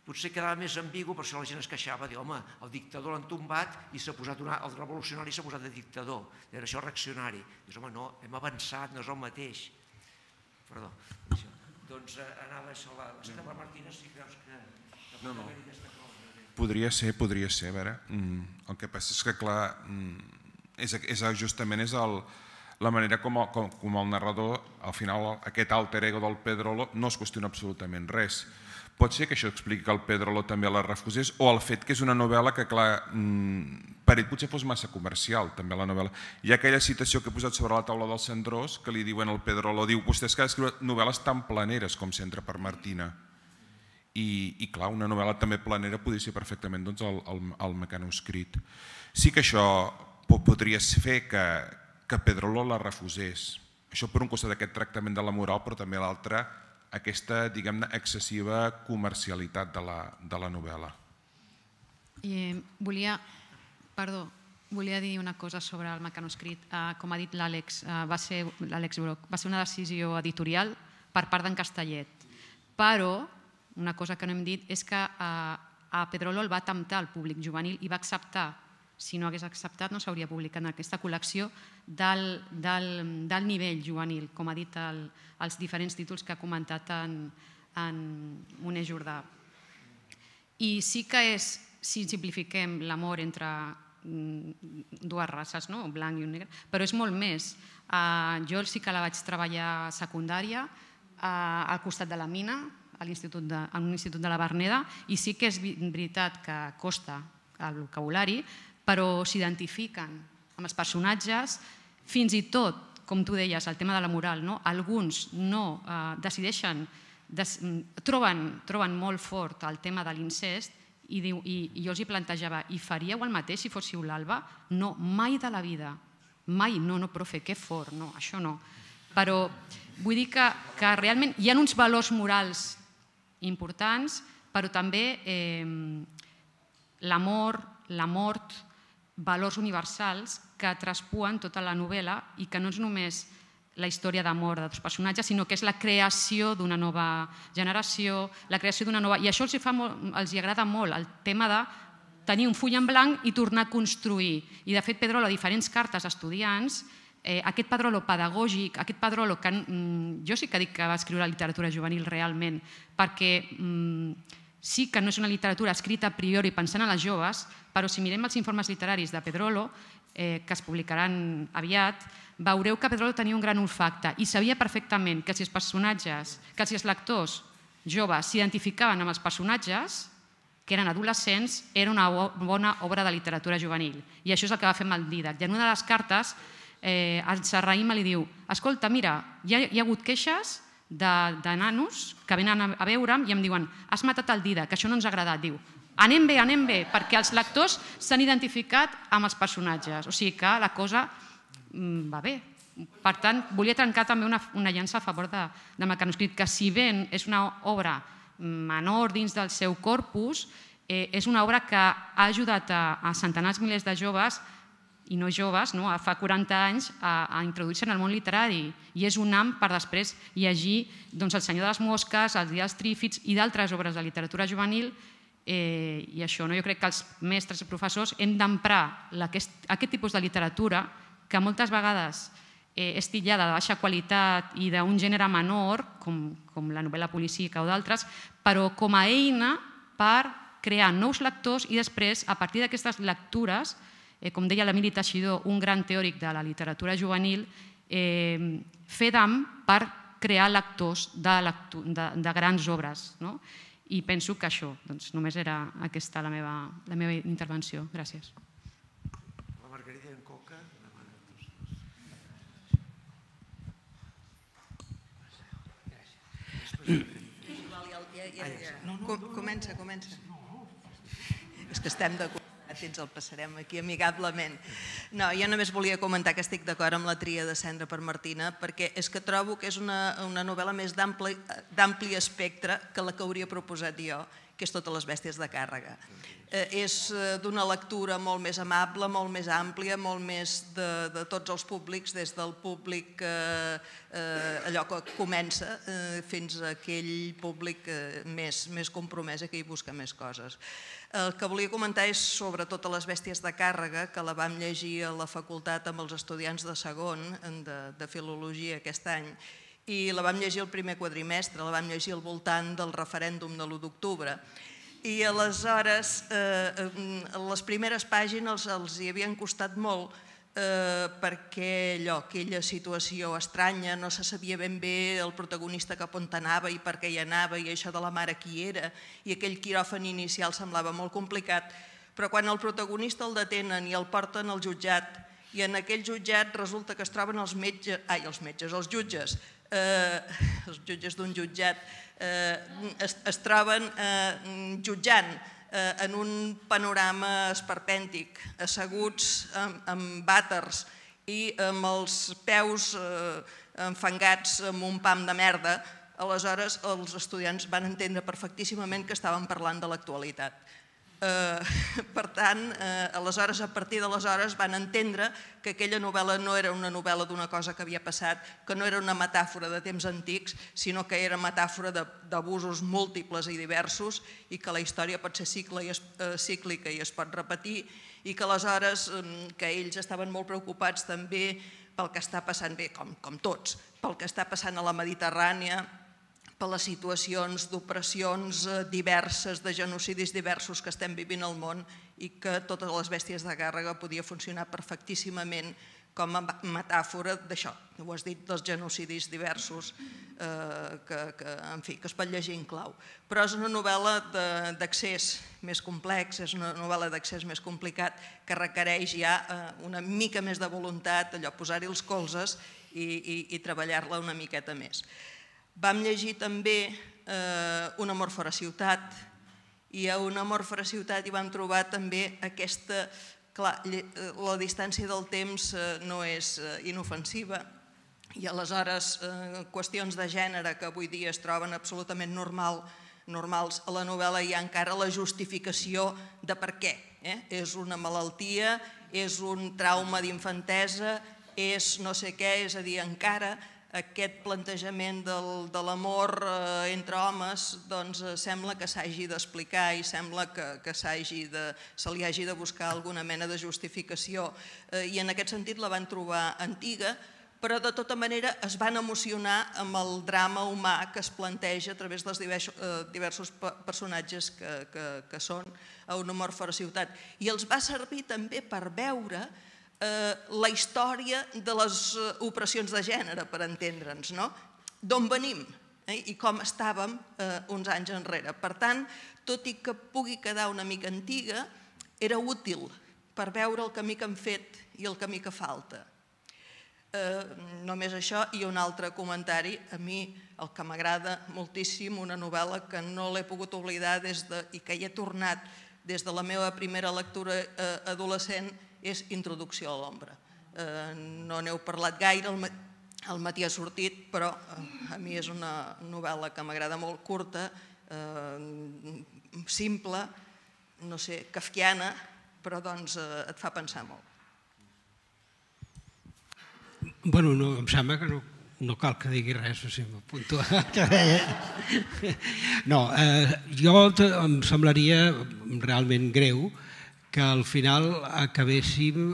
potser quedava més ambigu, per això la gent es queixava, diu, home, el dictador l'han tombat i s'ha posat el revolucionari s'ha posat de dictador, era això reaccionari. Dius, home, no, hem avançat, no és el mateix. Perdó. Doncs anava això, la senyora Martina, si creus que pot haver-hi aquesta cosa. Podria ser, a veure, el que passa és que, clar, justament és la manera com el narrador, al final, aquest alter ego del Pedrolo no es qüestiona absolutament res. Pot ser que això expliqui que el Pedrolo també la refusés, o el fet que és una novel·la que, clar, per ell potser fos massa comercial, també la novel·la. Hi ha aquella citació que he posat sobre la taula del Cendrós, que li diuen al Pedrolo, diu, vostès que ha d'escriure novel·les tan planeres com Centre per Martina. I clar, una novel·la també planera podria ser perfectament el mecanoscrit. Sí que això podria fer que Pedrolo la refusés. Això per un costat d'aquest tractament de la moral, però també l'altre, aquesta, diguem-ne, excessiva comercialitat de la novel·la. Volia dir una cosa sobre el mecanoscrit. Com ha dit l'Àlex Broc, va ser una decisió editorial per part d'en Castellet. Però una cosa que no hem dit és que a Pedrolo el va temptar el públic juvenil i va acceptar. Si no hagués acceptat no s'hauria publicat en aquesta col·lecció del nivell juvenil, com ha dit els diferents títols que ha comentat en Moner Jordà. I sí que és, si simplifiquem l'amor entre dues races, blanc i un negre, però és molt més. Jo sí que la vaig treballar secundària al costat de la mina, en un institut de la Verneda, i sí que és veritat que costa el vocabulari, però s'identifiquen amb els personatges, fins i tot, com tu deies, el tema de la moral, alguns no decideixen, troben molt fort el tema de l'incest i jo els hi plantejava, i faríeu el mateix si fóssiu l'Alba? No, mai de la vida, mai, no, profe, que fort, no, això no. Però vull dir que realment hi ha uns valors morals importants, però també l'amor, la mort, valors universals que traspuen tota la novel·la i que no és només la història d'amor de dos personatges, sinó que és la creació d'una nova generació, la creació d'una nova... I això els agrada molt, el tema de tenir un full en blanc i tornar a construir. I de fet, Pedrolo, a diferents cartes a estudiants, aquest Pedrolo pedagògic, aquest Pedrolo que jo sí que dic que va escriure literatura juvenil realment, perquè sí que no és una literatura escrita a priori pensant en les joves, però si mirem els informes literaris de Pedrolo, que es publicaran aviat, veureu que Pedrolo tenia un gran olfacte i sabia perfectament que si els personatges, que si els lectors joves s'identificaven amb els personatges, que eren adolescents, era una bona obra de literatura juvenil. I això és el que va fer amb el Dídac. I en una de les cartes, el Serrahima li diu, escolta, mira, hi ha hagut queixes de nanos que venen a veure'm i em diuen, has matat el Dídac, que això no ens ha agradat. Diu, anem bé, perquè els lectors s'han identificat amb els personatges. O sigui que la cosa va bé. Per tant, volia trencar també una llança a favor de Mecanoscrit, que si bé és una obra menor dins del seu corpus, és una obra que ha ajudat a centenars milers de joves i no joves, fa 40 anys, a introduir-se en el món literari. I és un ham per després llegir El senyor de les mosques, Els dies trífids i d'altres obres de literatura juvenil. I això, jo crec que els mestres i professors hem d'emprar aquest tipus de literatura que moltes vegades és titllada de baixa qualitat i d'un gènere menor, com la novel·la policíaca o d'altres, però com a eina per crear nous lectors i després, a partir d'aquestes lectures, com deia l'Emili Teixidor, un gran teòric de la literatura juvenil, fer d'am per crear lectors de grans obres. I penso que això, només era aquesta la meva intervenció. Gràcies. La Margarida en Coca. Comença. És que estem d'acord i ens el passarem aquí amigablement. No, jo només volia comentar que estic d'acord amb la tria de Centre per Martina, perquè és que trobo que és una novel·la més d'ampli espectre que la que hauria proposat jo que és Totes les bèsties de càrrega. És d'una lectura molt més amable, molt més àmplia, molt més de tots els públics, des del públic allò que comença fins a aquell públic més compromès i que hi busca més coses. El que volia comentar és sobre Totes les bèsties de càrrega, que la vam llegir a la facultat amb els estudiants de segon de filologia aquest any, i la vam llegir el primer quadrimestre, la vam llegir al voltant del referèndum de l'1 d'octubre. I aleshores, les primeres pàgines els hi havien costat molt perquè aquella situació estranya, no se sabia ben bé el protagonista cap on anava i per què hi anava i això de la mare qui era, i aquell quiròfan inicial semblava molt complicat, però quan el protagonista el detenen i el porten al jutjat, i en aquell jutjat resulta que es troben els jutges d'un jutjat es troben jutjant en un panorama esperpèntic, asseguts amb vàters i amb els peus enfangats amb un pam de merda. Aleshores, els estudiants van entendre perfectíssimament que estaven parlant de l'actualitat. Per tant, aleshores, a partir d'aleshores van entendre que aquella novel·la no era una novel·la d'una cosa que havia passat, que no era una metàfora de temps antics, sinó que era metàfora d'abusos múltiples i diversos i que la història pot ser cíclica i es pot repetir i que aleshores que ells estaven molt preocupats també pel que està passant, bé, com tots, pel que està passant a la Mediterrània, per les situacions d'opressions diverses, de genocidis diversos que estem vivint al món i que Totes les bèsties de càrrega podia funcionar perfectíssimament com a metàfora d'això, ho has dit, dels genocidis diversos que es pot llegir en clau. Però és una novel·la d'accés més complex, és una novel·la d'accés més complicat que requereix ja una mica més de voluntat, allò, posar-hi els colzes i treballar-la una miqueta més. Vam llegir també Un amor fora ciutat i a Un amor fora ciutat hi vam trobar també aquesta... Clar, la distància del temps no és inofensiva i aleshores qüestions de gènere que avui dia es troben absolutament normals a la novel·la hi ha encara la justificació de per què. És una malaltia, és un trauma d'infantesa, és no sé què, és a dir, encara aquest plantejament de l'amor entre homes sembla que s'hagi d'explicar i sembla que se li hagi de buscar alguna mena de justificació i en aquest sentit la van trobar antiga, però de tota manera es van emocionar amb el drama humà que es planteja a través dels diversos personatges que són a Un amor fora ciutat. I els va servir també per veure la història de les opressions de gènere, per entendre'ns, d'on venim i com estàvem uns anys enrere. Per tant, tot i que pugui quedar una mica antiga, era útil per veure el camí que hem fet i el camí que falta. Només això i un altre comentari. A mi el que m'agrada moltíssim, una novel·la que no l'he pogut oblidar i que hi he tornat des de la meva primera lectura adolescent, és Introducció a l'ombra. No n'heu parlat gaire, el matí ha sortit, però a mi és una novel·la que m'agrada molt, curta, simple, no sé, kafkiana, però doncs et fa pensar molt. Bueno, em sembla que no cal que digui res, o sigui, m'apunto que deia. No, jo em semblaria realment greu que al final acabéssim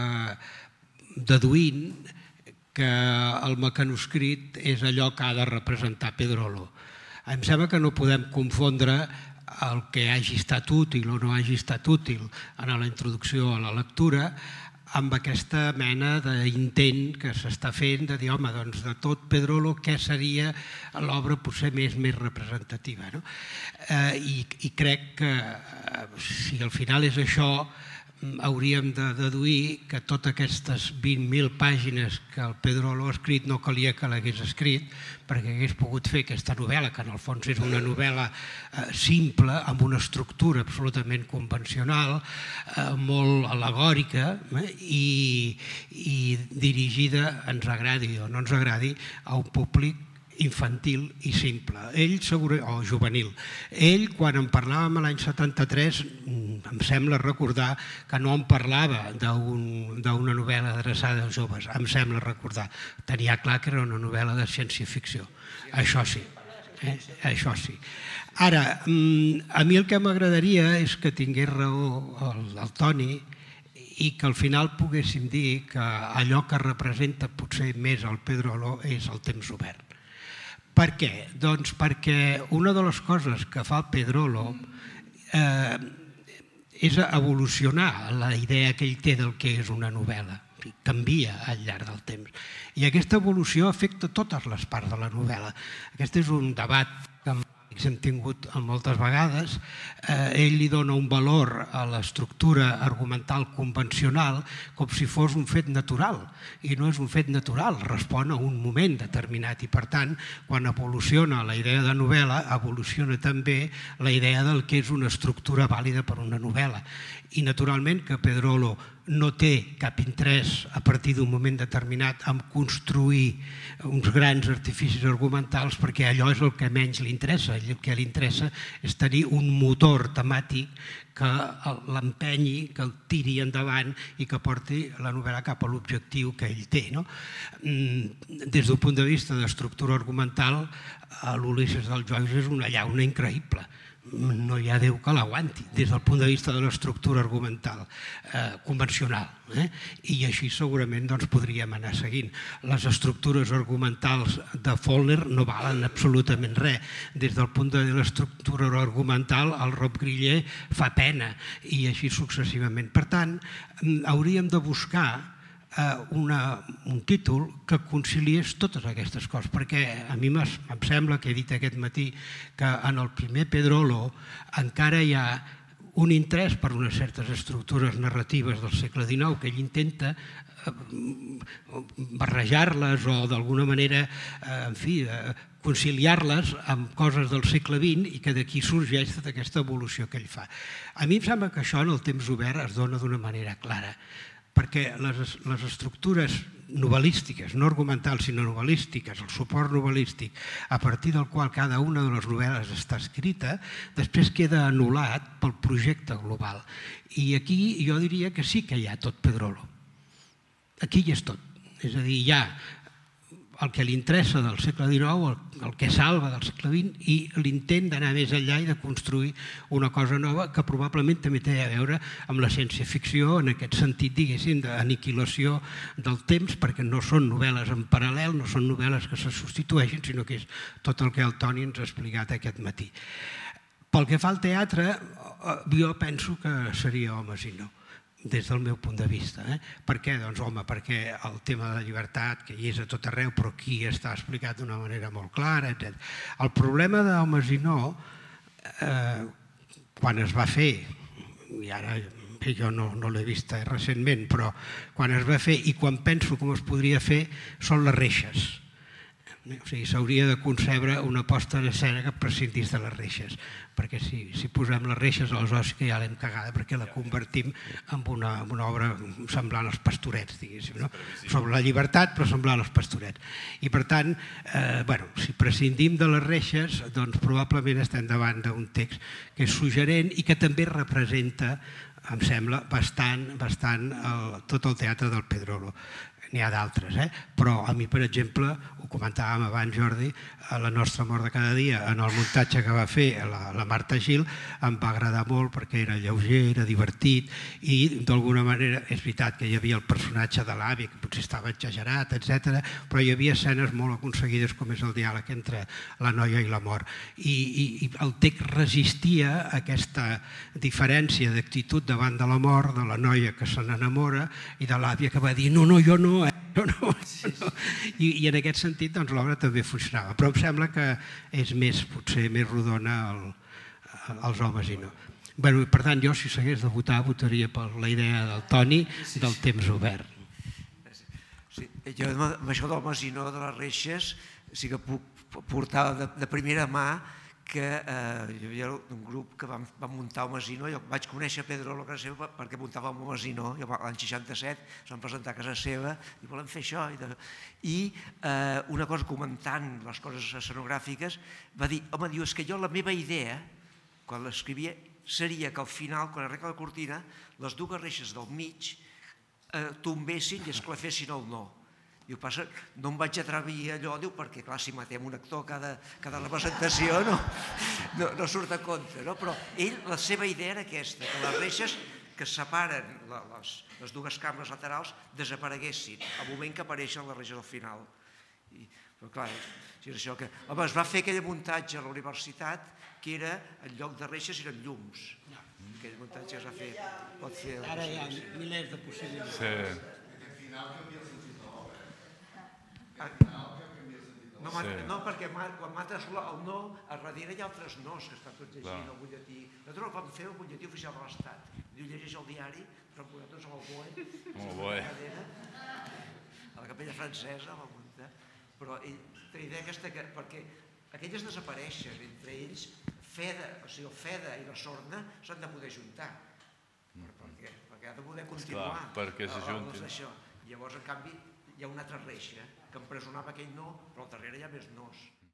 deduint que el mecanoscrit és allò que ha de representar Pedrolo. Em sembla que no podem confondre el que hagi estat útil o no hagi estat útil en la introducció a la lectura amb aquesta mena d'intent que s'està fent de dir, home, doncs de tot Pedrolo, què seria l'obra potser més representativa? I crec que si al final és això, hauríem de deduir que totes aquestes 20.000 pàgines que el Pedrolo ha escrit no calia que l'hagués escrit perquè hagués pogut fer aquesta novel·la, que en el fons és una novel·la simple, amb una estructura absolutament convencional, molt al·legòrica i dirigida, ens agradi o no ens agradi, a un públic infantil i simple, o juvenil. Ell, quan en parlàvem l'any 73, em sembla recordar que no en parlava d'una novel·la adreçada als joves, em sembla recordar. Tenia clar que era una novel·la de ciència-ficció, això sí. Això sí. Ara, a mi el que m'agradaria és que tingués raó el Toni i que al final poguéssim dir que allò que representa potser més el Pedrolo és el temps obert. Per què? Doncs perquè una de les coses que fa el Pedrolo és evolucionar la idea que ell té del que és una novel·la. Canvia al llarg del temps. I aquesta evolució afecta totes les parts de la novel·la. Aquest és un debat que hem tingut moltes vegades. Ell li dona un valor a l'estructura argumental convencional com si fos un fet natural. I no és un fet natural, respon a un moment determinat. I per tant, quan evoluciona la idea de novel·la, evoluciona també la idea del que és una estructura vàlida per una novel·la. I naturalment que Pedrolo no té cap interès a partir d'un moment determinat en construir uns grans artificis argumentals perquè allò és el que menys li interessa. El que li interessa és tenir un motor temàtic que l'empenyi, que el tiri endavant i que porti la novel·la cap a l'objectiu que ell té. Des d'un punt de vista d'estructura argumental, l'Ulisses del Joyce és una llauna increïble. No hi ha Déu que l'aguanti des del punt de vista de l'estructura argumental convencional. I així segurament podríem anar seguint. Les estructures argumentals de Faulkner no valen absolutament res. Des del punt de l'estructura argumental, el Rob Grillet fa pena i així successivament. Per tant, hauríem de buscar un títol que conciliés totes aquestes coses, perquè a mi em sembla que he dit aquest matí que en el primer Pedrolo encara hi ha un interès per unes certes estructures narratives del segle XIX que ell intenta barrejar-les o d'alguna manera, en fi, conciliar-les amb coses del segle XX i que d'aquí sorgeix tota aquesta evolució que ell fa. A mi em sembla que això en el temps obert es dona d'una manera clara, perquè les estructures novel·lístiques, no argumentals sinó novel·lístiques, el suport novel·lístic a partir del qual cada una de les novel·les està escrita, després queda anul·lat pel projecte global. I aquí jo diria que sí que hi ha tot Pedrolo. Aquí hi és tot. És a dir, hi ha el que li interessa del segle XIX, el que salva del segle XX i l'intent d'anar més enllà i de construir una cosa nova que probablement també té a veure amb la ciència-ficció en aquest sentit, diguéssim, d'aniquilació del temps, perquè no són novel·les en paral·lel, no són novel·les que se substitueixen, sinó que és tot el que el Toni ens ha explicat aquest matí. Pel que fa al teatre, jo penso que seria Homes i no, des del meu punt de vista. Per què? Doncs, home, perquè el tema de la llibertat, que hi és a tot arreu, però aquí està explicat d'una manera molt clara, etc. El problema d'Homes i no, quan es va fer, i ara jo no l'he vist recentment, però quan es va fer i quan penso com es podria fer, són les reixes. O sigui, s'hauria de concebre una posta en escena que prescindís de les reixes, perquè si posem les reixes aleshores que ja l'hem cagada, perquè la convertim en una obra semblant als Pastorets, diguéssim, no? Sobre la llibertat, però semblant als Pastorets. I per tant, si prescindim de les reixes, doncs probablement estem davant d'un text que és suggerent i que també representa, em sembla, bastant tot el teatre del Pedrolo. N'hi ha d'altres, però a mi, per exemple, ho comentàvem abans, Jordi, La nostra mort de cada dia, en el muntatge que va fer la Marta Gil, em va agradar molt perquè era lleuger, era divertit i d'alguna manera és veritat que hi havia el personatge de l'àvia, que potser estava exagerat, etc., però hi havia escenes molt aconseguides com és el diàleg entre la noia i la mort. I el text resistia a aquesta diferència d'actitud davant de la mort, de la noia que se n'enamora i de l'àvia que va dir no, jo no, I en aquest sentit l'obra també funcionava, però em sembla que és potser més rodona als Homes i no. Per tant, jo si s'hagués de votar votaria per la idea del Toni del temps obert. Jo amb això d'Homes i no de les reixes sí que puc portar de primera mà que hi havia un grup que vam muntar un Masinó. Jo vaig conèixer Pedrolo a casa seva perquè muntava un Masinó. L'any 67 es van presentar a casa seva i volem fer això. I una cosa, comentant les coses escenogràfiques, va dir, home, diu, és que jo la meva idea, quan l'escrivia, seria que al final, quan arrenca la cortina, les dues reixes del mig tombessin i esclafessin el no. Diu, passa, no em vaig atrevir a allò, diu, perquè clar, si matem un actor cada representació no surt a compte, no? Però ell, la seva idea era aquesta, que les reixes que separen les dues cambres laterals desapareguessin al moment que apareixen les reixes al final. Però clar, és això que... Home, es va fer aquell muntatge a la universitat que era, en lloc de reixes, eren llums. Aquell muntatge es va fer... Ara hi ha milers de possibilitats. Sí. No, perquè quan mates el no, a darrere hi ha altres nos que estan tots llegint el butlletí. Nosaltres el vam fer el butlletí oficial de l'Estat. Diu, llegeix el diari, però nosaltres amb el BOE. Molt bé. A la capella francesa, a la munta. Però la idea aquesta, perquè aquelles desapareixen, entre ells, el Feda i la Sorna s'han de poder juntar. Perquè ha de poder continuar. Perquè s'ajuntin. Llavors, en canvi, hi ha una altra reixa que empresonava aquell no, però al darrere hi ha més nos.